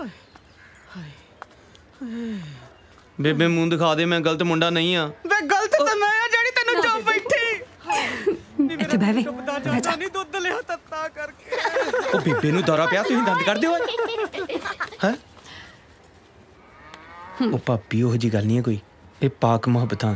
ਬੇਬੇ ਮੂੰਹ ਦਿਖਾ ਦੇ, ਮੈਂ ਗਲਤ ਮੁੰਡਾ ਨਹੀਂ ਆ। ਵੇ ਗਲਤ ਤਾਂ ਮੈਂ ਆ ਜਿਹੜੀ ਤੈਨੂੰ ਚੁੱਪ ਬੈਠੀ। ਇੱਥੇ ਬਹਿ ਵੇ, ਬਹਿ ਜਾ। ਨਹੀਂ ਦੁੱਧ ਲਿਆ ਤੱਤਾ ਕਰਕੇ। ਉਹ ਬੇਬੇ ਨੂੰ ਦੌਰਾ ਪਿਆ, ਤੁਸੀਂ ਦੰਦ ਕੱਢਦੇ ਹੋ ਹੈ। ਉਹ ਭਾਬੀ ਉਹ ਜੀ ਗੱਲ ਨਹੀਂ ਹੈ ਕੋਈ, ਇਹ ਪਾਕ ਮੁਹੱਬਤਾਂ।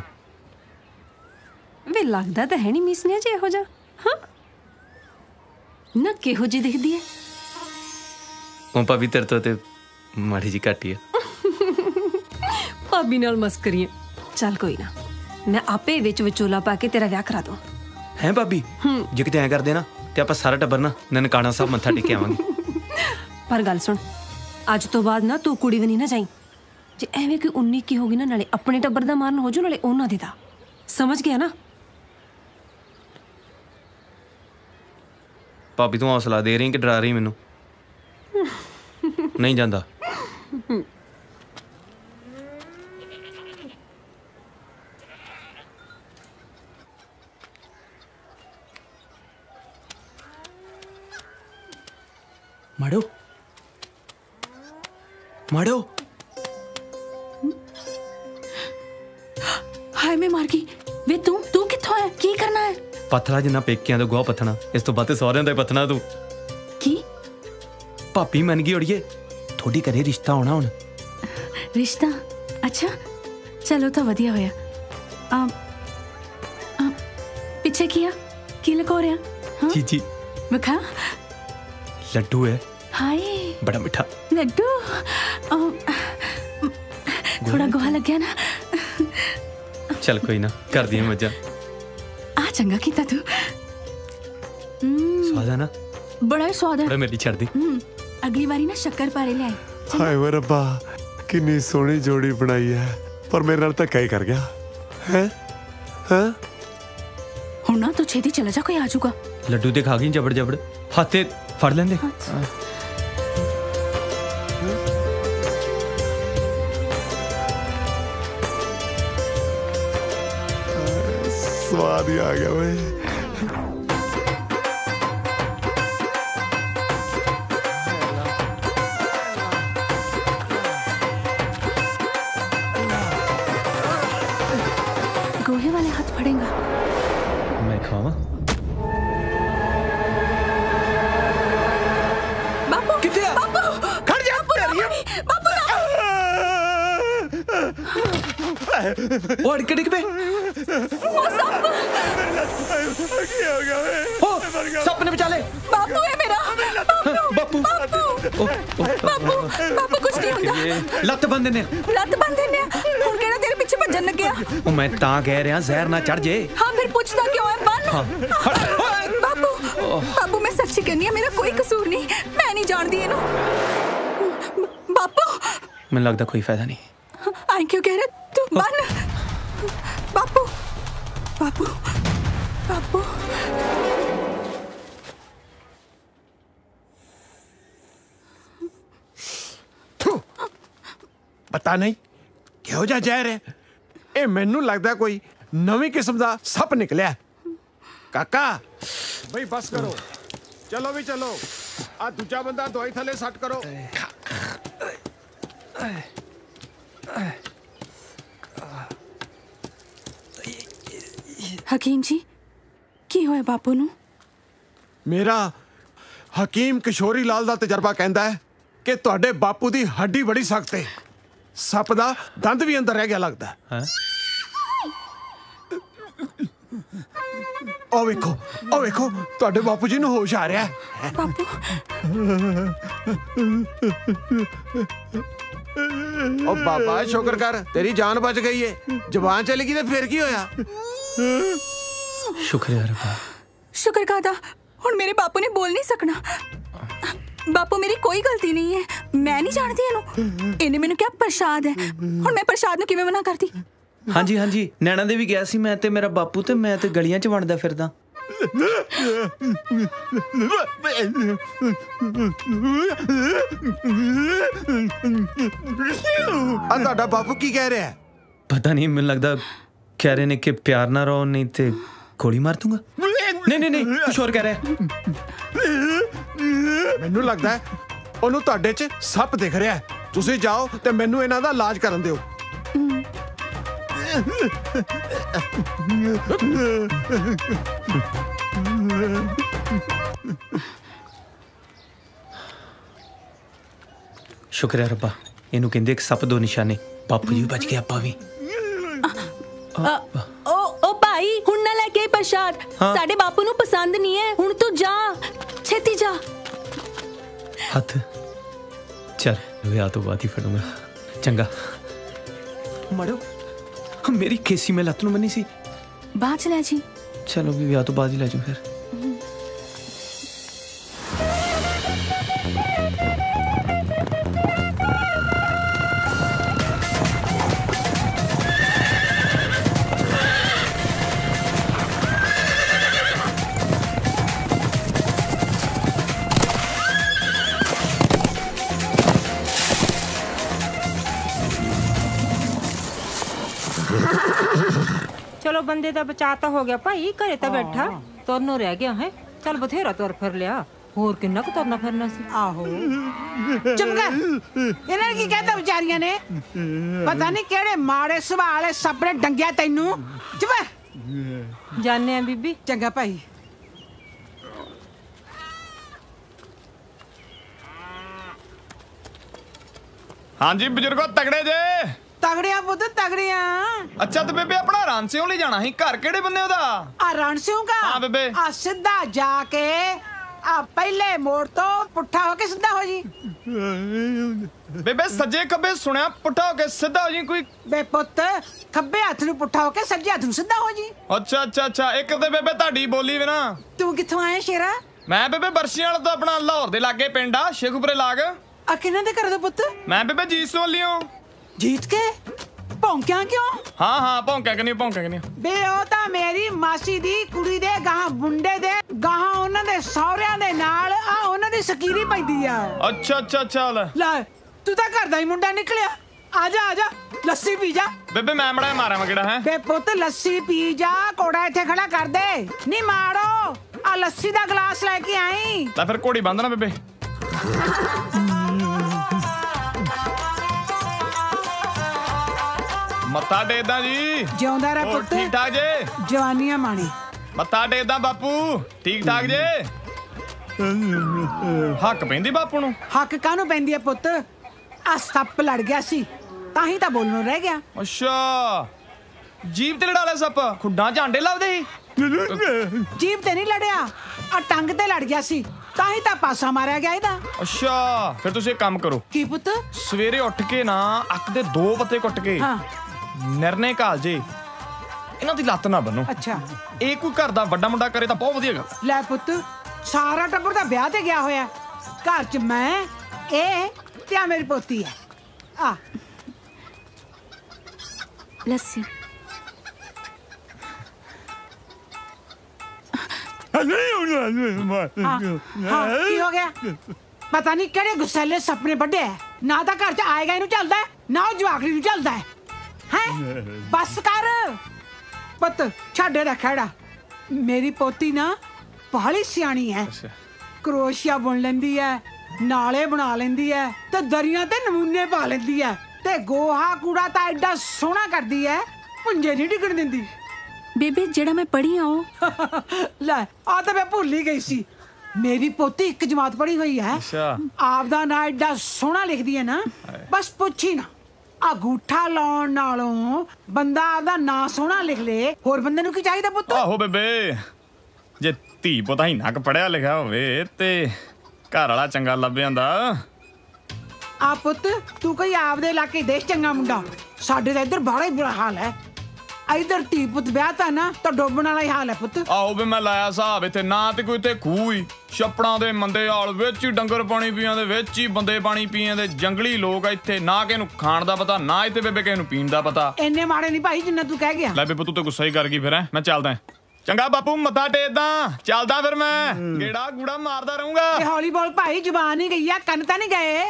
ਵੇ ਲੱਗਦਾ ਤਾਂ ਹੈ ਨਹੀਂ ਮਿਸਨੇ ਜੇ ਇਹੋ ਜਿਹਾ। ਹਾਂ ਨਾ ਕਿਹੋ ਜੀ ਦਿਖਦੀ ਹੈ। ਉਹ ਭਾਬੀ ਤੇਰੇ ਤੋਂ ਤੇ ਮਾੜੀ ਜੀ ਘੱਟ ਹੀ ਹੈ। ਭਾਬੀ ਨਾਲ ਮਸਕਰੀਆਂ। ਚੱਲ ਕੋਈ ਨਾ, ਮੈਂ ਆਪੇ ਵਿੱਚ ਵਿਚੋਲਾ ਪਾ ਕੇ ਤੇਰਾ ਵਿਆਹ ਕਰਾ ਦੂੰ। ਹੈ ਭਾਬੀ ਜੇ ਕਿਤੇ ਐਂ ਕਰਦੇ ਨਾ ਤੇ ਆਪਾਂ ਸਾਰਾ ਟੱਬਰ ਨਾ ਨਨਕਾਣਾ ਸਾਹਿਬ ਮੱਥਾ ਟੇਕ ਕੇ ਆਵਾਂਗੇ। ਪਰ ਗੱਲ ਸੁਣ, ਅੱਜ ਤੋਂ ਬਾਅਦ ਨਾ ਤੂੰ ਕੁੜੀ ਵੀ ਨਹੀਂ ਨਾ ਜਾਈ। ਜੇ ਐਵੇਂ ਕੋਈ 19 ਕੀ ਹੋ ਗਈ ਨਾ, ਨਾਲੇ ਆਪਣੇ ਟੱਬਰ ਦਾ ਮਾਰਨ ਹੋ ਜੂ, ਨਾਲੇ ਉਹਨਾਂ ਦੇ ਦਾ। ਸਮਝ ਗਿਆ ਨਾ? ਭਾਬੀ ਤੂੰ ਹੌਸਲਾ ਦੇ ਰਹੀ ਕਿ ਡਰਾ ਰਹੀ ਮੈਨੂੰ? ਨਹੀਂ ਜਾਂਦਾ। ਮਾੜੋ ਮਾੜੋ। ਹਾਏ ਮੈਂ ਮਰ ਗਈ ਵੇ। ਤੂੰ ਕਿੱਥੋਂ ਹੈ? ਕੀ ਕਰਨਾ ਹੈ? ਪੱਥਲਾ ਜਿੰਨਾ ਪੇਕਿਆਂ ਦਾ ਗੋਹਾ ਪੱਥਣਾ, ਇਸ ਤੋਂ ਵੱਧ ਸਹੁਰਿਆਂ ਦਾ ਹੀ ਪੱਥਣਾ ਤੂੰ। ਕੀ ਭਾਬੀ ਮੰਨ ਗਈ ਅੜੀਏ, ਥੋੜੀ ਘਰੇ ਰਿਸ਼ਤਾ ਹੋਣਾ ਹੁਣ। ਰਿਸ਼ਤਾ? ਅੱਛਾ ਚਲੋ ਤਾਂ ਵਧੀਆ ਹੋਇਆ। ਪਿੱਛੇ ਕੀ ਲਕੋ ਰਿਹਾ? ਜੀ ਜੀ ਵਿਖਾ। ਲੱਡੂ ਹੈ। ਹਾਏ ਬੜਾ ਮਿੱਠਾ ਲੱਡੂ। ਥੋੜਾ ਗੋਹਾ ਲੱਗਿਆ ਨਾ। ਚੱਲ ਕੋਈ ਨਾ, ਕਰਦੀ ਹਾਂ ਮੱਝਾਂ। ਆ ਚੰਗਾ ਕੀਤਾ ਤੂੰ। ਸਵਾਦ ਹੈ ਨਾ? ਬੜਾ ਹੀ ਸਵਾਦ ਹੈ। ਬੜਾ ਮੇਰੀ ਛੱਡਦੀ। ਅਗਲੀ ਵਾਰੀ ਨਾ ਸ਼ੱਕਰ ਪਾਰੇ ਲਿਆਈ। ਹਾਏ ਵੇ ਰੱਬਾ, ਕਿੰਨੀ ਸੋਹਣੀ ਜੋੜੀ ਬਣਾਈ ਹੈ, ਪਰ ਮੇਰੇ ਨਾਲ ਧੱਕਾ ਹੀ ਕਰ ਗਿਆ ਹੈ। ਹੁਣ ਨਾ ਤੂੰ ਛੇਤੀ ਚਲਾ ਜਾ, ਕੋਈ ਆ ਜਾਊਗਾ। ਲੱਡੂ ਤੇ ਖਾ ਗਈ ਜਬੜ ਜਬੜ, ਹੱਥੇ ਫੜ ਲੈਂਦੇ। ਸਵਾਦ ਹੀ ਆ ਗਿਆ ਓਏ। गोहे वाले हाथ फड़ेगा। मैं खावा? बापू किथे आ? बापू खड़ जा। बापू ओ अड़कड़िक पे सप ने बचा ले। बापू है मेरा। बापू बापू कुछ नहीं होता। लत बंद ने हुण केड़ा तेरे पीछे भजन लग गया। ओ मैं तां कह रहा जहर ना चढ़ जे। हाँ फिर पूछता क्यों है? बन बापू मैं सच्ची कहनी है, मेरा कोई कसूर नहीं। मैं नहीं जानती इनू। बापू मैंने लगता कोई फायदा नहीं। आई क्यों कह रहे तू? बन बापू बापू बापू। ਪਤਾ ਨਹੀਂ ਕਿਹੋ ਜਿਹਾ ਜ਼ਹਿਰ ਹੈ ਇਹ। ਮੈਨੂੰ ਲੱਗਦਾ ਕੋਈ ਨਵੀਂ ਕਿਸਮ ਦਾ ਸੱਪ ਨਿਕਲਿਆ। ਕਾਕਾ ਬਈ ਬਸ ਕਰੋ, ਚਲੋ ਵੀ ਚਲੋ। ਆ ਦੂਜਾ ਬੰਦਾ ਦਵਾਈ ਥੱਲੇ ਸੱਟ ਕਰੋ। ਹਕੀਮ ਜੀ ਕੀ ਹੋਇਆ ਬਾਪੂ ਨੂੰ? ਮੇਰਾ ਹਕੀਮ ਕਿਸ਼ੋਰੀ ਲਾਲ ਦਾ ਤਜਰਬਾ ਕਹਿੰਦਾ ਹੈ ਕਿ ਤੁਹਾਡੇ ਬਾਪੂ ਦੀ ਹੱਡੀ ਬੜੀ ਸਖਤ ਹੈ। ਸੱਪ ਦਾ ਦੰਦ ਵੀ ਅੰਦਰ ਰਹਿ ਗਿਆ ਲੱਗਦਾ ਹੈ। ਉਹ ਵੇਖੋ ਤੁਹਾਡੇ ਬਾਪੂ ਜੀ ਨੂੰ ਹੋਸ਼ ਆ ਰਿਹਾ ਬਾਪੂ ਉਹ ਬਾਬਾ ਸ਼ੁਕਰ ਕਰ ਤੇਰੀ ਜਾਨ ਬਚ ਗਈ ਏ ਜ਼ਬਾਨ ਚਲੀ ਗਈ ਤੇ ਫਿਰ ਕੀ ਹੋਇਆ ਸ਼ੁਕਰੀਆ ਰੱਬਾ शुक्र कादा हुण मेरे बापू ने बोल नहीं सकना बापू मेरी कोई गलती नहीं है मैं नहीं जानती इन्हें मैंने क्या प्रसाद है हुण मैं प्रसाद नूं किवें मना करती ਹਾਂਜੀ ਹਾਂਜੀ ਨੈਣਾ ਦੇ ਵੀ ਗਿਆ ਸੀ ਮੈਂ ਤੇ ਮੇਰਾ ਬਾਪੂ ਤੇ ਮੈਂ ਤੇ ਗਲੀਆਂ 'ਚ ਵੰਡਦਾ ਫਿਰਦਾ ਆ ਤੁਹਾਡਾ ਬਾਪੂ ਕੀ ਕਹਿ ਰਿਹਾ ਪਤਾ ਨਹੀਂ ਮੈਨੂੰ ਲੱਗਦਾ ਕਹਿ ਰਹੇ ਨੇ ਕਿ ਪਿਆਰ ਨਾ ਰਹੋ ਨਹੀਂ ਤੇ ਗੋਲੀ ਮਾਰ ਦੂੰਗਾ ਨਹੀਂ ਕੁਛ ਹੋਰ ਕਹਿ ਰਿਹਾ ਮੈਨੂੰ ਲੱਗਦਾ ਉਹਨੂੰ ਤੁਹਾਡੇ 'ਚ ਸੱਪ ਦਿਖ ਰਿਹਾ ਤੁਸੀਂ ਜਾਓ ਤੇ ਮੈਨੂੰ ਇਹਨਾਂ ਦਾ ਇਲਾਜ ਕਰਨ ਦਿਓ ਸ਼ੁਕਰ ਹੈ ਰੱਬਾ ਇਹਨੂੰ ਕਹਿੰਦੇ ਇੱਕ ਸੱਪ ਦੋ ਨਿਸ਼ਾਨੇ ਬਾਪੂ ਜੀ ਬਚ ਗਏ ਆਪਾਂ ਵੀ ओ भाई हुण ना लेके आई प्रसाद साडे बापू नूं पसंद नहीं है हुण तू जा छेती जा हथ चल विआह तो बाद ही फड़ूंगा चंगा मड़ो मेरी केसी में लत नूं बनी सी बाद च लै जी चलो भी विआह तो बाद ही लै जाऊं फिर चलो बंदे दा बचाव तो हो गया भाई घरे तो बैठा तुरनों रह गया है चल बथेरा तुर फिर लिया होर किन्ना क तुरना फिरना सी आहो चुप कर इन्हां की कहता बेचारियां ने पता नहीं केड़े माड़े सुभाऽ वाले सप ने डंगिया तैनू चुप जाने हैं बीबी चंगा भाई हाँ जी बुजुर्गो तगड़े जे तगड़िया पुत तगड़िया अच्छा तो बेबे अपना रानसियों ले जाना ही घर केड़े बंदे ओदा आ रानसियों का हाँ बेबे आ सीधा जाके आ पहले मोड़ तो पुट्ठा होके सीधा हो जी बेबे सज्जे खब्बे सुनिया पुट्ठा होके सीधा हो जी कोई बे पुत खब्बे हाथ नूं पुट्ठा होके सज्जे हाथ नूं सीधा हो जी अच्छा एक ते बेबे ताड़ी बोली वे ना तू कित्थों आया शेरा मैं बेबे बरशियां वाला तो अपना लाहौर दे लागे पिंड आ शेखुपुरे लाग आ किन्हां दे घर दा पुत मैं बेबे जीत सों लियो जीत के भौंकिया क्यों हाँ भौंकिया कि नहीं बे ओ ता मेरी मासी दी कुड़ी दे गां मुंडे दे गां उन्हां दे सौहरिਆਂ दे नाल आ उन्हां दी सकीरी पैंदी आ अच्छा ले तू ता घर दा ही मुंडा निकलिया आजा लस्सी पी जा बेबे मैं मड़ा मारा मगड़ा है बे पुत लस्सी पी जा कोड़ा इथे खड़ा कर दे नी मारो आ लस्सी दा गिलास लेके आई ला फिर घोड़ी बंदना बेबे मत्था टेकदा जी जिਉਂਦਾ ਰਹਿ ਪੁੱਤ ठीक ठाक जे जवानियां माणी मत्था टेकदा बापू ठीक ठाक जे हक पैंदी बापू ਨੂੰ ਹੱਕ ਕਾਹਨੂੰ ਪੈਂਦੀ ਹੈ ਪੁੱਤ ਆ ਸੱਪ ਲੜ ਗਿਆ ਸੀ ਤਾਂ ਹੀ ਤਾਂ ਬੋਲਣੋਂ ਰਹਿ ਗਿਆ ਅੱਛਾ ਜੀਬ ਤੇ ਲੜਾ ਲਿਆ ਸੱਪ ਖੁੱਡਾਂ ਝਾਂਡੇ ਲੱਭਦੇ ਸੀ ਜੀਬ ਤੇ ਨਹੀਂ ਲੜਿਆ ਆ ਟੰਗ ਤੇ ਲੜ ਗਿਆ ਸੀ ਤਾਂ ਹੀ ਤਾਂ ਪਾਸਾ ਮਾਰਿਆ ਗਿਆ ਇਹਦਾ ਅੱਛਾ ਫਿਰ ਤੁਸੀਂ ਇੱਕ ਕੰਮ ਕਰੋ ਕੀ ਪੁੱਤ ਸਵੇਰੇ ਉੱਠ ਕੇ ਨਾ ਅੱਕ ਦੇ 2 ਪੱਤੇ ਕੁੱਟ ਕੇ ਹਾਂ ਨਿਰਣੇ ਘਾਲ ਜੇ ਇਹਨਾਂ ਦੀ ਲੱਤ ਨਾ ਬੰਨੋ ਅੱਛਾ ਇਹ ਕੋਈ ਘਰ ਦਾ ਵੱਡਾ ਮੁੰਡਾ ਕਰੇ ਤਾਂ ਬਹੁਤ ਵਧੀਆ ਗੱਲ ਲੈ ਪੁੱਤ ਸਾਰਾ ਟੱਬਰ ਦਾ ਵਿਆਹ ਤੇ ਗਿਆ ਹੋਇਆ ਘਰ 'ਚ ਮੈਂ ਇਹ ਤੇ ਆ ਮੇਰੀ ਪੋਤੀ ਹੈ ਆ लस्सी हाँ, की हो गया पता नहीं केड़े गुस्सेले सपने बड़े है ना तो घर च आएगा इनू चलदा है ना जवाकड़ी नू चलदा है हैं बस कर पुत छाड़े दा खड़ा मेरी पोती ना बाहली सियाणी है क्रोशिया बुन लेंदी है नाले बना लेंदी है ते दरियां ते नमूने पा लेंदी है ते गोहा कूड़ा ता एडा सोहना करदी है पुंजे नहीं डिगण दिंदी बेबे जेड़ा मैं पढ़ी आऊं ले आ तो मैं भूल ही गई सी मेरी पोती एक जमात पढ़ी हुई है आप दा ना एडा सोहना लिखदी है ना बस पुछी ना अंगूठा लाउण नालों बंदा आपदा ना सोहना लिख ले होर बंदे नूं की चाहिदा पुत्त आहो बेबे ਜੇ ਧੀ ਪੁੱਤ ਇੰਨਾ ਕੁ ਪੜਿਆ ਲਿਖਿਆ ਹੋਵੇ ਤੇ ਘਰ ਵਾਲਾ ਚੰਗਾ ਲੱਭ ਜਾਂਦਾ। ਆ ਪੁੱਤ ਤੂੰ ਕੋਈ ਆਪਦੇ ਇਲਾਕੇ ਦੇਖ ਚੰਗਾ ਮੁੰਡਾ, ਸਾਡੇ ਤਾਂ ਇੱਧਰ ਬੜਾ ਹੀ ਬੁਰਾ ਹਾਲ ਹੈ। ਇਧਰ ਧੀ ਪੁੱਤ ਵਿਆਹ ਤਾਂ ਨਾ ਤਾਂ ਡੋਬਣ ਵਾਲਾ ਹੀ ਹਾਲ ਹੈ ਪੁੱਤ। ਆਹੋ ਵੀ ਮੈਂ ਲਾਇਆ ਹਿਸਾਬ ਇੱਥੇ ਨਾ ਤੇ ਕੋਈ ਇੱਥੇ ਖੂਹ ਹੀ, ਛੱਪੜਾਂ ਦੇ ਮੰਦੇ ਹਾਲ ਵਿੱਚ ਹੀ ਡੰਗਰ ਪਾਣੀ ਪੀਆਂ ਦੇ ਵਿੱਚ ਹੀ ਬੰਦੇ ਪਾਣੀ ਪੀਆਂ ਦੇ ਜੰਗਲੀ ਲੋਕ ਇੱਥੇ, ਨਾ ਕਿਸੇ ਨੂੰ ਖਾਣ ਦਾ ਪਤਾ ਨਾ ਇੱਥੇ ਬੇਬੇ ਕਿਸੇ ਨੂੰ ਪੀਣ ਦਾ ਪਤਾ। ਇੰਨੇ ਮਾੜੇ ਨਹੀਂ ਭਾਈ ਜਿੰਨਾ ਤੂੰ ਕਹਿ ਗਿਆ। ਲੈ ਬੇਬੇ ਤੂੰ ਤੇ ਗੁੱਸਾ ਹੀ ਕਰ ਗਈ ਫਿਰ। ਮੈਂ ਚੱਲਦਾ। ਚੰਗਾ ਬਾਪੂ ਮੱਥਾ ਟੇਕਦਾ, ਚੱਲਦਾ ਫਿਰ ਮੈਂ ਗੇੜਾ ਗੂੜਾ ਮਾਰਦਾ ਰਹੂੰਗਾ। ਹੌਲੀ ਬੋਲ ਭਾਈ, ਜ਼ੁਬਾਨ ਹੀ ਗਈ ਆ, ਕੰਨ ਤਾਂ ਨਹੀਂ ਗਏ।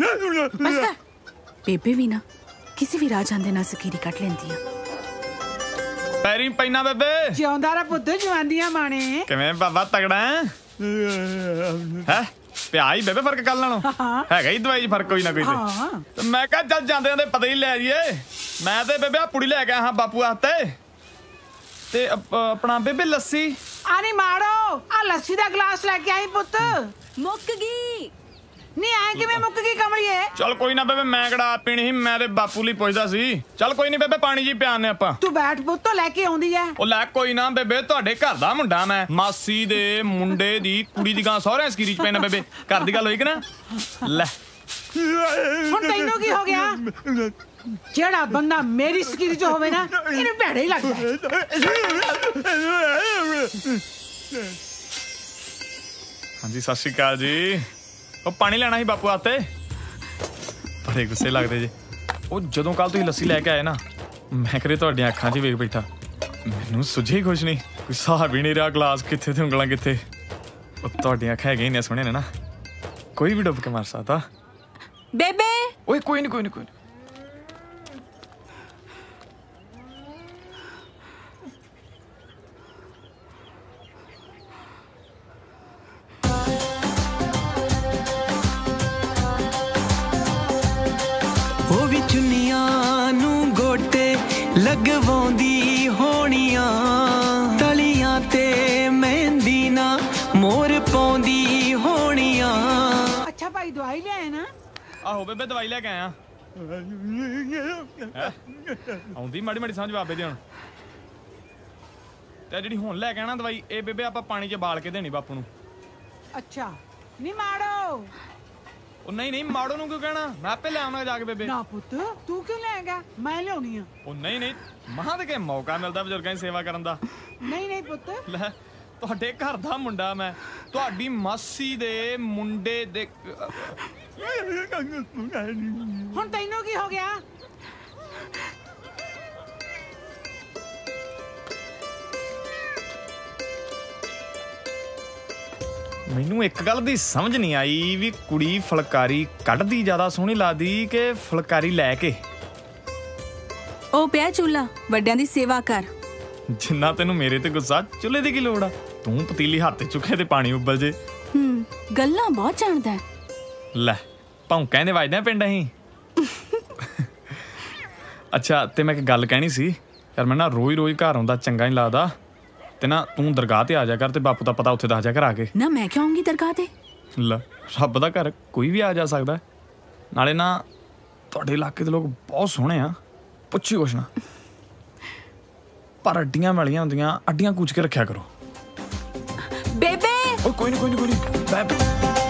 ਬੇਬੇ ਵੀ ਨਾ ਕਿਸੇ ਵੀ ਰਾਹ ਜਾਂਦੇ ਨਾ ਸਕੀਰੀ ਕੱਟ ਲੈਂਦੀ ਆ। ਪੈਰੀ ਪੈਣਾ ਬੇਬੇ। ਜਿਉਂਦਾ ਰਹਿ ਪੁੱਤ, ਜਵਾਨੀਆਂ ਮਾਣੇ। ਕਿਵੇਂ ਬਾਬਾ ਤਗੜਾ ਹੈ? ਪਿਆ ਹੀ ਬੇਬੇ ਫਰਕ ਕਰ ਲੈਣੋ ਹੈਗਾ ਹੀ, ਦਵਾਈ ਫਰਕ ਕੋਈ ਨਾ ਕੋਈ ਤੇ ਮੈਂ ਕਿਹਾ ਚੱਲ ਜਾਂਦੇ ਜਾਂਦੇ ਪਤਾ ਹੀ ਲੈ ਜਾਈਏ। ਮੈਂ ਤੇ ਬੇਬੇ ਪੁੜੀ ਲੈ ਕੇ ਆਇਆ ਬਾਪੂ ਵਾਸਤੇ ਤੇ ਆਪਣਾ ਬੇਬੇ ਲੱਸੀ ਆ ਨਹੀਂ ਮਾੜੋ, ਆ ਲੱਸੀ ਦਾ ਗਲਾਸ ਲੈ ਕੇ ਆਈ ਪੁੱਤ। ਮੁੱਕ ਗਈ ਨਹੀਂ ਆਏ ਕਿਵੇਂ ਮੁੱਕ ਗਈ ਕਮਲੀਏ? ਚੱਲ ਕੋਈ ਨਾ ਬੇਬੇ, ਮੈਂ ਕਿਹੜਾ ਪੀਣੀ ਸੀ, ਮੈਂ ਤੇ ਬਾਪੂ ਲਈ ਪੁੱਛਦਾ ਸੀ। ਚੱਲ ਕੋਈ ਨਹੀਂ ਬੇਬੇ, ਪਾਣੀ ਜੀ ਪਿਆਨੇ ਆਪਾਂ। ਤੂੰ ਬੈਠ ਪੁੱਤ, ਲੈ ਕੇ ਆਉਂਦੀ ਐ। ਉਹ ਲੈ ਕੋਈ ਨਾ ਬੇਬੇ, ਤੁਹਾਡੇ ਘਰ ਦਾ ਮੁੰਡਾ ਮੈਂ, ਮਾਸੀ ਦੇ ਮੁੰਡੇ ਦੀ ਕੁੜੀ ਦੀ ਗਾਂ ਸਹੁਰਿਆਂ ਸਕੀਰੀ ਚ ਪੈਣਾ ਬੇਬੇ। ਘਰ ਦੀ ਗੱਲ ਹੋਈ ਕਿ ਨਾ। ਲੈ ਹੁਣ ਤੈਨੂੰ ਕੀ ਹੋ ਗਿਆ? ਜਿਹੜਾ ਬੰਦਾ ਮੇਰੀ ਸਕੀਰੀ ਚ ਹੋਵੇ ਨਾ ਇਹਨੂੰ ਭੈੜਾ ਹੀ ਲੱਗਦਾ। ਹਾਂਜੀ ਸਤਿ ਸ਼੍ਰੀ ਅਕਾਲ ਜੀ। ਉਹ ਪਾਣੀ ਲੈਣਾ ਸੀ ਬਾਪੂ ਵਾਸਤੇ। ਬੜੇ ਗੁੱਸੇ ਲੱਗਦੇ ਜੀ। ਉਹ ਜਦੋਂ ਕੱਲ ਤੁਸੀਂ ਲੱਸੀ ਲੈ ਕੇ ਆਏ ਨਾ, ਮੈਂ ਕਰੇ ਤੁਹਾਡੀਆਂ ਅੱਖਾਂ 'ਚ ਵੇਖ ਬੈਠਾ, ਮੈਨੂੰ ਸੁਝੇ ਹੀ ਕੁਛ ਨਹੀਂ, ਕੋਈ ਹਿਸਾਬ ਹੀ ਨਹੀਂ ਰਿਹਾ। ਗਲਾਸ ਕਿੱਥੇ ਤੇ ਉਂਗਲਾਂ ਕਿੱਥੇ। ਉਹ ਤੁਹਾਡੀਆਂ ਅੱਖਾਂ ਹੈਗੀਆਂ ਇੰਨੀਆਂ ਸੋਹਣੀਆਂ ਨੇ ਨਾ, ਕੋਈ ਵੀ ਡੁੱਬ ਕੇ ਮਰ ਸਕਦਾ। ਬੇਬੇ ਓਏ ਕੋਈ ਨਹੀਂ ਕੋਈ ਨਹੀਂ ਕੋਈ ਨਹੀਂ। ਉਹ ਵੀ ਚੁੰਨੀਆਂ ਨੂੰ ਗੋਟੇ ਲਗਵਾਉਂਦੀ ਹੋਣੀਆਂ, ਤਲੀਆਂ ਤੇ ਮਹਿੰਦੀ ਨਾ ਮੋਰ ਪਾਉਂਦੀ ਹੋਣੀਆਂ। ਅੱਛਾ ਭਾਈ ਦਵਾਈ ਲੈ ਆਏ ਨਾ? ਆਹੋ ਬੇਬੇ ਦਵਾਈ ਲੈ ਕੇ ਆਇਆ। ਆਉਂਦੀ ਮਾੜੀ ਮਾੜੀ ਸਮਝ ਬਾਬੇ ਦੀ ਹੁਣ। ਤੇ ਜਿਹੜੀ ਹੁਣ ਲੈ ਕੇ ਆਣਾ ਦਵਾਈ, ਇਹ ਬੇਬੇ ਆਪਾਂ ਪਾਣੀ 'ਚ ਬਾਲ ਕੇ ਦੇਣੀ ਬਾਪੂ ਨੂੰ। ਅੱਛਾ ਨਹੀਂ ਮਾੜੋ। ਉਹ ਨਹੀਂ ਨਹੀਂ ਮਾੜੋ ਨੂੰ ਕਿਉਂ ਕਹਿਣਾ, ਮੈਂ ਆਪੇ ਲੈ ਆਉਣਾ ਜਾ ਕੇ ਬੇਬੇ। ਨਾ ਪੁੱਤ ਤੂੰ ਕਿਉਂ ਲੈਗਾ, ਮੈਂ ਲਿਆਉਣੀ ਆ। ਉਹ ਨਹੀਂ ਨਹੀਂ, ਮਹਾਂ ਤੇ ਕਿ ਮੌਕਾ ਮਿਲਦਾ ਬਜ਼ੁਰਗਾਂ ਦੀ ਸੇਵਾ ਕਰਨ ਦਾ। ਨਹੀਂ ਨਹੀਂ ਪੁੱਤ, ਲੈ ਤੁਹਾਡੇ ਘਰ ਦਾ ਮੁੰਡਾ ਮੈਂ, ਤੁਹਾਡੀ ਮਾਸੀ ਦੇ ਮੁੰਡੇ ਦੇ। ਹੁਣ ਤੈਨੂੰ ਕੀ ਹੋ ਗਿਆ? ਮੈਨੂੰ ਇੱਕ ਗੱਲ ਦੀ ਸਮਝ ਨਹੀਂ ਆਈ ਵੀ ਕੁੜੀ ਫੁਲਕਾਰੀ ਕੱਢਦੀ ਜ਼ਿਆਦਾ ਸੋਹਣੀ ਲੱਗਦੀ ਕਿ ਫੁਲਕਾਰੀ ਲੈ ਕੇ? ਉਹ ਪਿਆ ਚੁੱਲਾ, ਵੱਡਿਆਂ ਦੀ ਸੇਵਾ ਕਰ। ਜਿੰਨਾ ਤੈਨੂੰ ਮੇਰੇ ਤੇ ਗੁੱਸਾ, ਚੁੱਲ੍ਹੇ ਦੀ ਕੀ ਲੋੜ ਆ? ਤੂੰ ਪਤੀਲੀ ਹੱਥ ਚੁੱਕੇ ਤੇ ਪਾਣੀ ਉੱਬਲ ਜੇ। ਗੱਲਾਂ ਬਹੁਤ ਜਾਣਦਾ ਹੈ। ਲੈ ਭੌਂਕਾਂ ਦੇ ਵੱਜਦੇ ਪਿੰਡ ਅਸੀਂ। ਅੱਛਾ ਤੇ ਮੈਂ ਇੱਕ ਗੱਲ ਕਹਿਣੀ ਸੀ ਯਾਰ, ਮੈਂ ਨਾ ਰੋਜ਼ ਰੋਜ਼ ਘਰ ਆਉਂਦਾ ਚੰਗਾ ਨਹੀਂ ਲੱਗਦਾ, ਤੇ ਨਾ ਤੂੰ ਦਰਗਾਹ ਤੇ ਆ ਜਾ ਕਰ, ਤੇ ਬਾਪੂ ਦਾ ਪਤਾ ਉੱਥੇ ਦੱਸ ਜਾ ਕਰ ਆ ਕੇ। ਨਾ ਮੈਂ ਕਿਉਂ ਆਉਂਗੀ ਦਰਗਾਹ ਤੇ? ਲੈ ਰੱਬ ਦਾ ਘਰ ਕੋਈ ਵੀ ਆ ਜਾ ਸਕਦਾ। ਨਾਲੇ ਨਾ ਤੁਹਾਡੇ ਇਲਾਕੇ ਦੇ ਲੋਕ ਬਹੁਤ ਸੋਹਣੇ ਆ, ਪੁੱਛੀ ਕੁਛ ਨਾ, ਪਰ ਅੱਡੀਆਂ ਵਾਲੀਆਂ ਹੁੰਦੀਆਂ, ਅੱਡੀਆਂ ਕੂਚ ਕੇ ਰੱਖਿਆ ਕਰੋ। ਬੇਬੇ ਓਏ ਕੋਈ ਨਹੀਂ ਕੋਈ ਨਹੀਂ ਕੋਈ ਨਹੀਂ।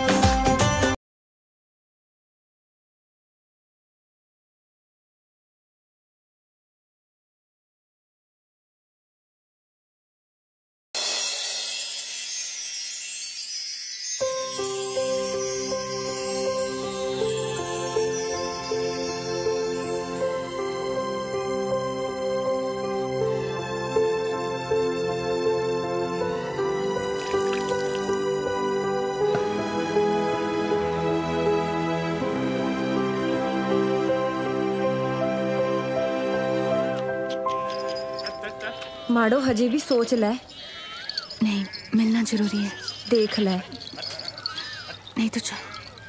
माड़ो हजे भी सोच ले। नहीं मिलना जरूरी है। देख ले। नहीं तो चल।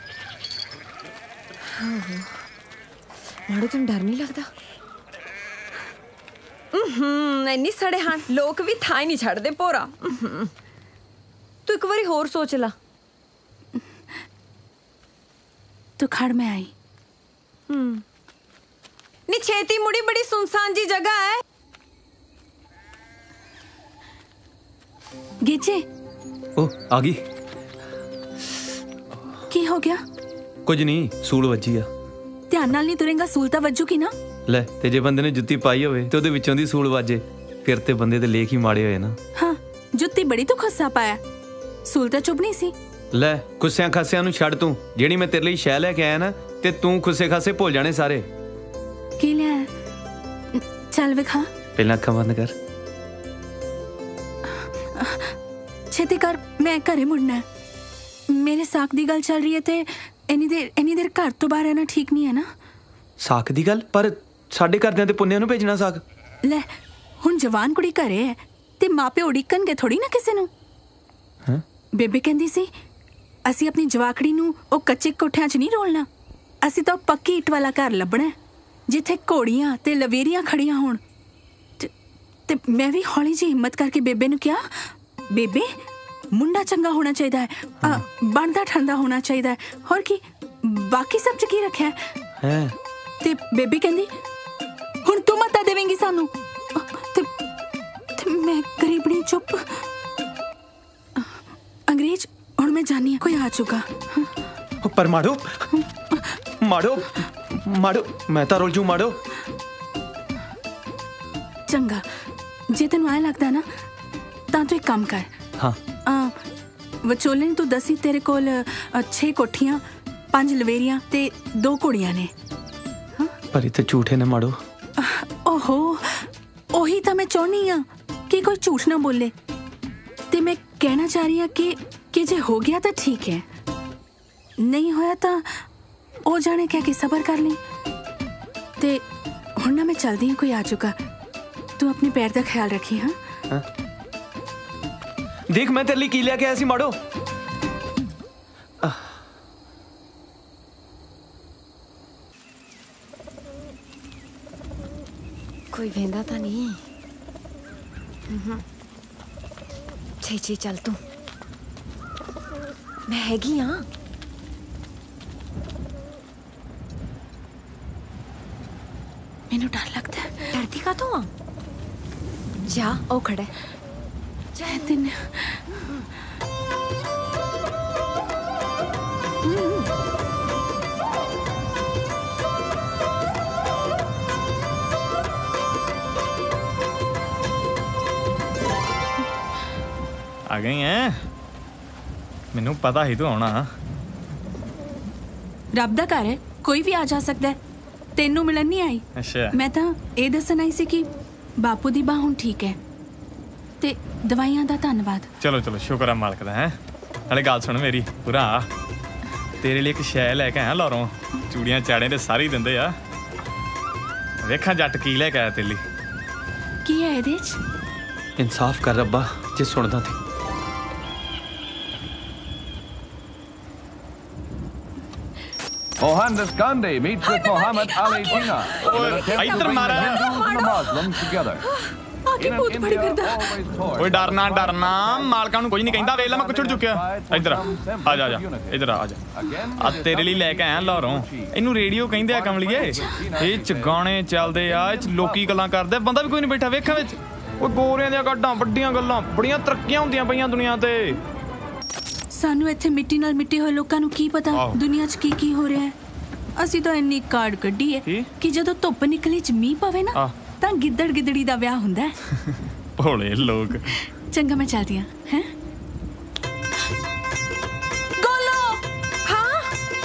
माड़ो तुम डर नहीं लगता? इन्नी सड़े हाँ लोग भी था ही नहीं छड़ते पोरा। तू एक बारी होर सोच ला। तू खड़ में आई। नी छेती मुड़ी बड़ी सुनसान जी जगह है। गेजे ओ आ गई। की हो गया? कुछ नहीं, सूल वजी आ। ध्यान नाल नहीं तुरेंगा, सूल तां वजूगी ना। ले ते जे बंदे ने जुत्ती पाई होवे ते ओदे विचों दी सूल वाजे फिर ते बंदे दे लेख ही माड़े होए ना। हाँ जुत्ती बड़ी तू खस्सा पाया, सूल तां चुभनी सी। ले खुस्सियां खासियां नु छड़ तू, जेड़ी मैं तेरे लिए शै लेके आया ना ते तू खुस्से खासे भुल जाने सारे। की लिया? चल विखा। पहला अखां बंद कर। छेती कर, मैं घरे मुड़ना है। मेरे साक दी गल चल रही है ते इन्नी देर घर तो बाहर रहना ठीक नहीं है ना। साक दी गल? पर साडे घरदियां ते पुन्नियां नु भेजना साक। ले हुण जवान कुड़ी घरे है ते माँ प्यो उड़ीकणगे थोड़ी ना किसे नू। बेबे कहंदी सी असी अपनी जवाकड़ी नू ओ कच्चे कोठियां च नहीं रोलना, असी तो पक्की ईट वाला घर लभना है जिथे घोड़ियां ते लवेरियां खड़ियां होण। ते मैं भी हौली जी हिम्मत करके बेबे नू कहा, बेबे मुंडा चंगा होना चाहिए है, बनदा ठंडा होना चाहिए है, और की बाकी सब च की रखा है। ते बेबे कहंदी हुण तू मता देवेंगी सानू। ते मैं गरीबनी चुप। अंग्रेज हुण मैं जानी कोई आ चुका। पर माड़ो माड़ो माड़ो, मैं तां रोल जू माड़ो। चंगा जे तेनू ऐ लगदा ना तां तू एक काम कर। हाँ विचोले ने तू दसी तेरे कोल 6 कोठियां 5 लवेरियां ते 2 घोड़ियां ने। पर इत्थे झूठे ने माड़ो। ओहो ओही तां मैं चाहनी हां कि कोई झूठ ना बोले। ते मैं कहना चाह रही हां कि जे हो गया तो ठीक है, नहीं होया तो ओ जाने क्या कि सबर कर ली। ते हुण ना मैं चलदी हां, कोई आ चुका। तू अपने पैर दा ख्याल रखी। हाँ देख मैं तेरे लिए की लेके आया सी माड़ो। कोई वेंदा तो नहीं। छी छी चल तू, मैं हैगी हाँ। मैनू डर लगता है। डरती का तू आ? जा ओ खड़े जय दिन। आ गई हैं? मैनू पता ही तो आना। रब दा घर है, कोई भी आ जा सकता है। तेनू मिलन नहीं आई। अच्छा मैं तो ये दसन आई सी कि बापू दी बाह हुण ठीक है ते दवाइयां दा धन्नवाद। चलो चलो शुक्र है मालक दा। है नाले गल सुन मेरी पूरा, तेरे लिए एक शै लैके आया लाहौरों। चूड़ियां चाड़ियां ते सारी दिंदे आ। वेखां जट की लैके आया तेरे लिए। की है इहदे च? इंसाफ कर रब्बा जे सुनदा थे। Mohandas Gandhi meets with Muhammad Ali Jinnah. इधर मारा। Muslims together. आगे बहुत बड़ी करदा। ओए डरना डरना, मालकां नू कुछ नहीं कहंदा। वेख ला मैं कुछ चुक्या। इधर आ जा इधर आ जा। आ तेरे लिए लेके आया लाहौरों। इनू रेडियो कहंदे आ कमलिए। ए च गाने चलदे आ, ए च लोकी गल्लां करदे, बंदा भी कोई नहीं बैठा वेखां विच। ओए गोरियां दी गड्डां वड्डियां गल्लां, बड़ियां तरक्कियां हुंदियां पईयां दुनिया ते। सानू इत्थे मिट्टी नाल मिट्टे होए लोकां नू की पता दुनिया च की हो रहा है। असी तो इन्नी कार्ड कड्डी है कि जदों धुप्प निकले च मींह पवे ना तां गिद्दड़ गिद्दड़ी दा ब्याह हुंदा है। भोले लोग। चंगा मैं चलदी हां। हैं गोलो। हाँ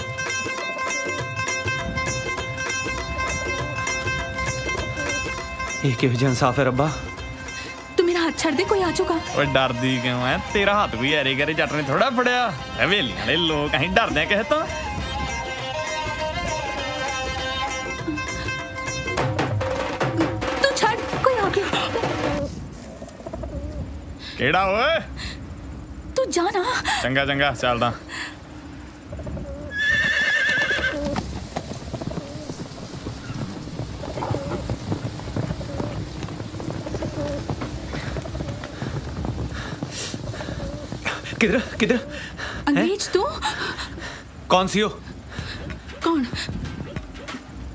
ये किहो जिहा इंसाफ है रब्बा? तू मेरा हाथ छड़ दे, कोई आ चुका। ओए डरदी क्यों है? तेरा हाथ भी ऐरे गरे जट ने थोड़ा फड़िया। हवेली वाले लोग अहीं डरदे किसे तो। तू छड़, कोई आ गया। केड़ा ओए? तू जा ना। चंगा चंगा चलदा। किधर किधर? अंग्रेज तू? कौन सी हो? कौन?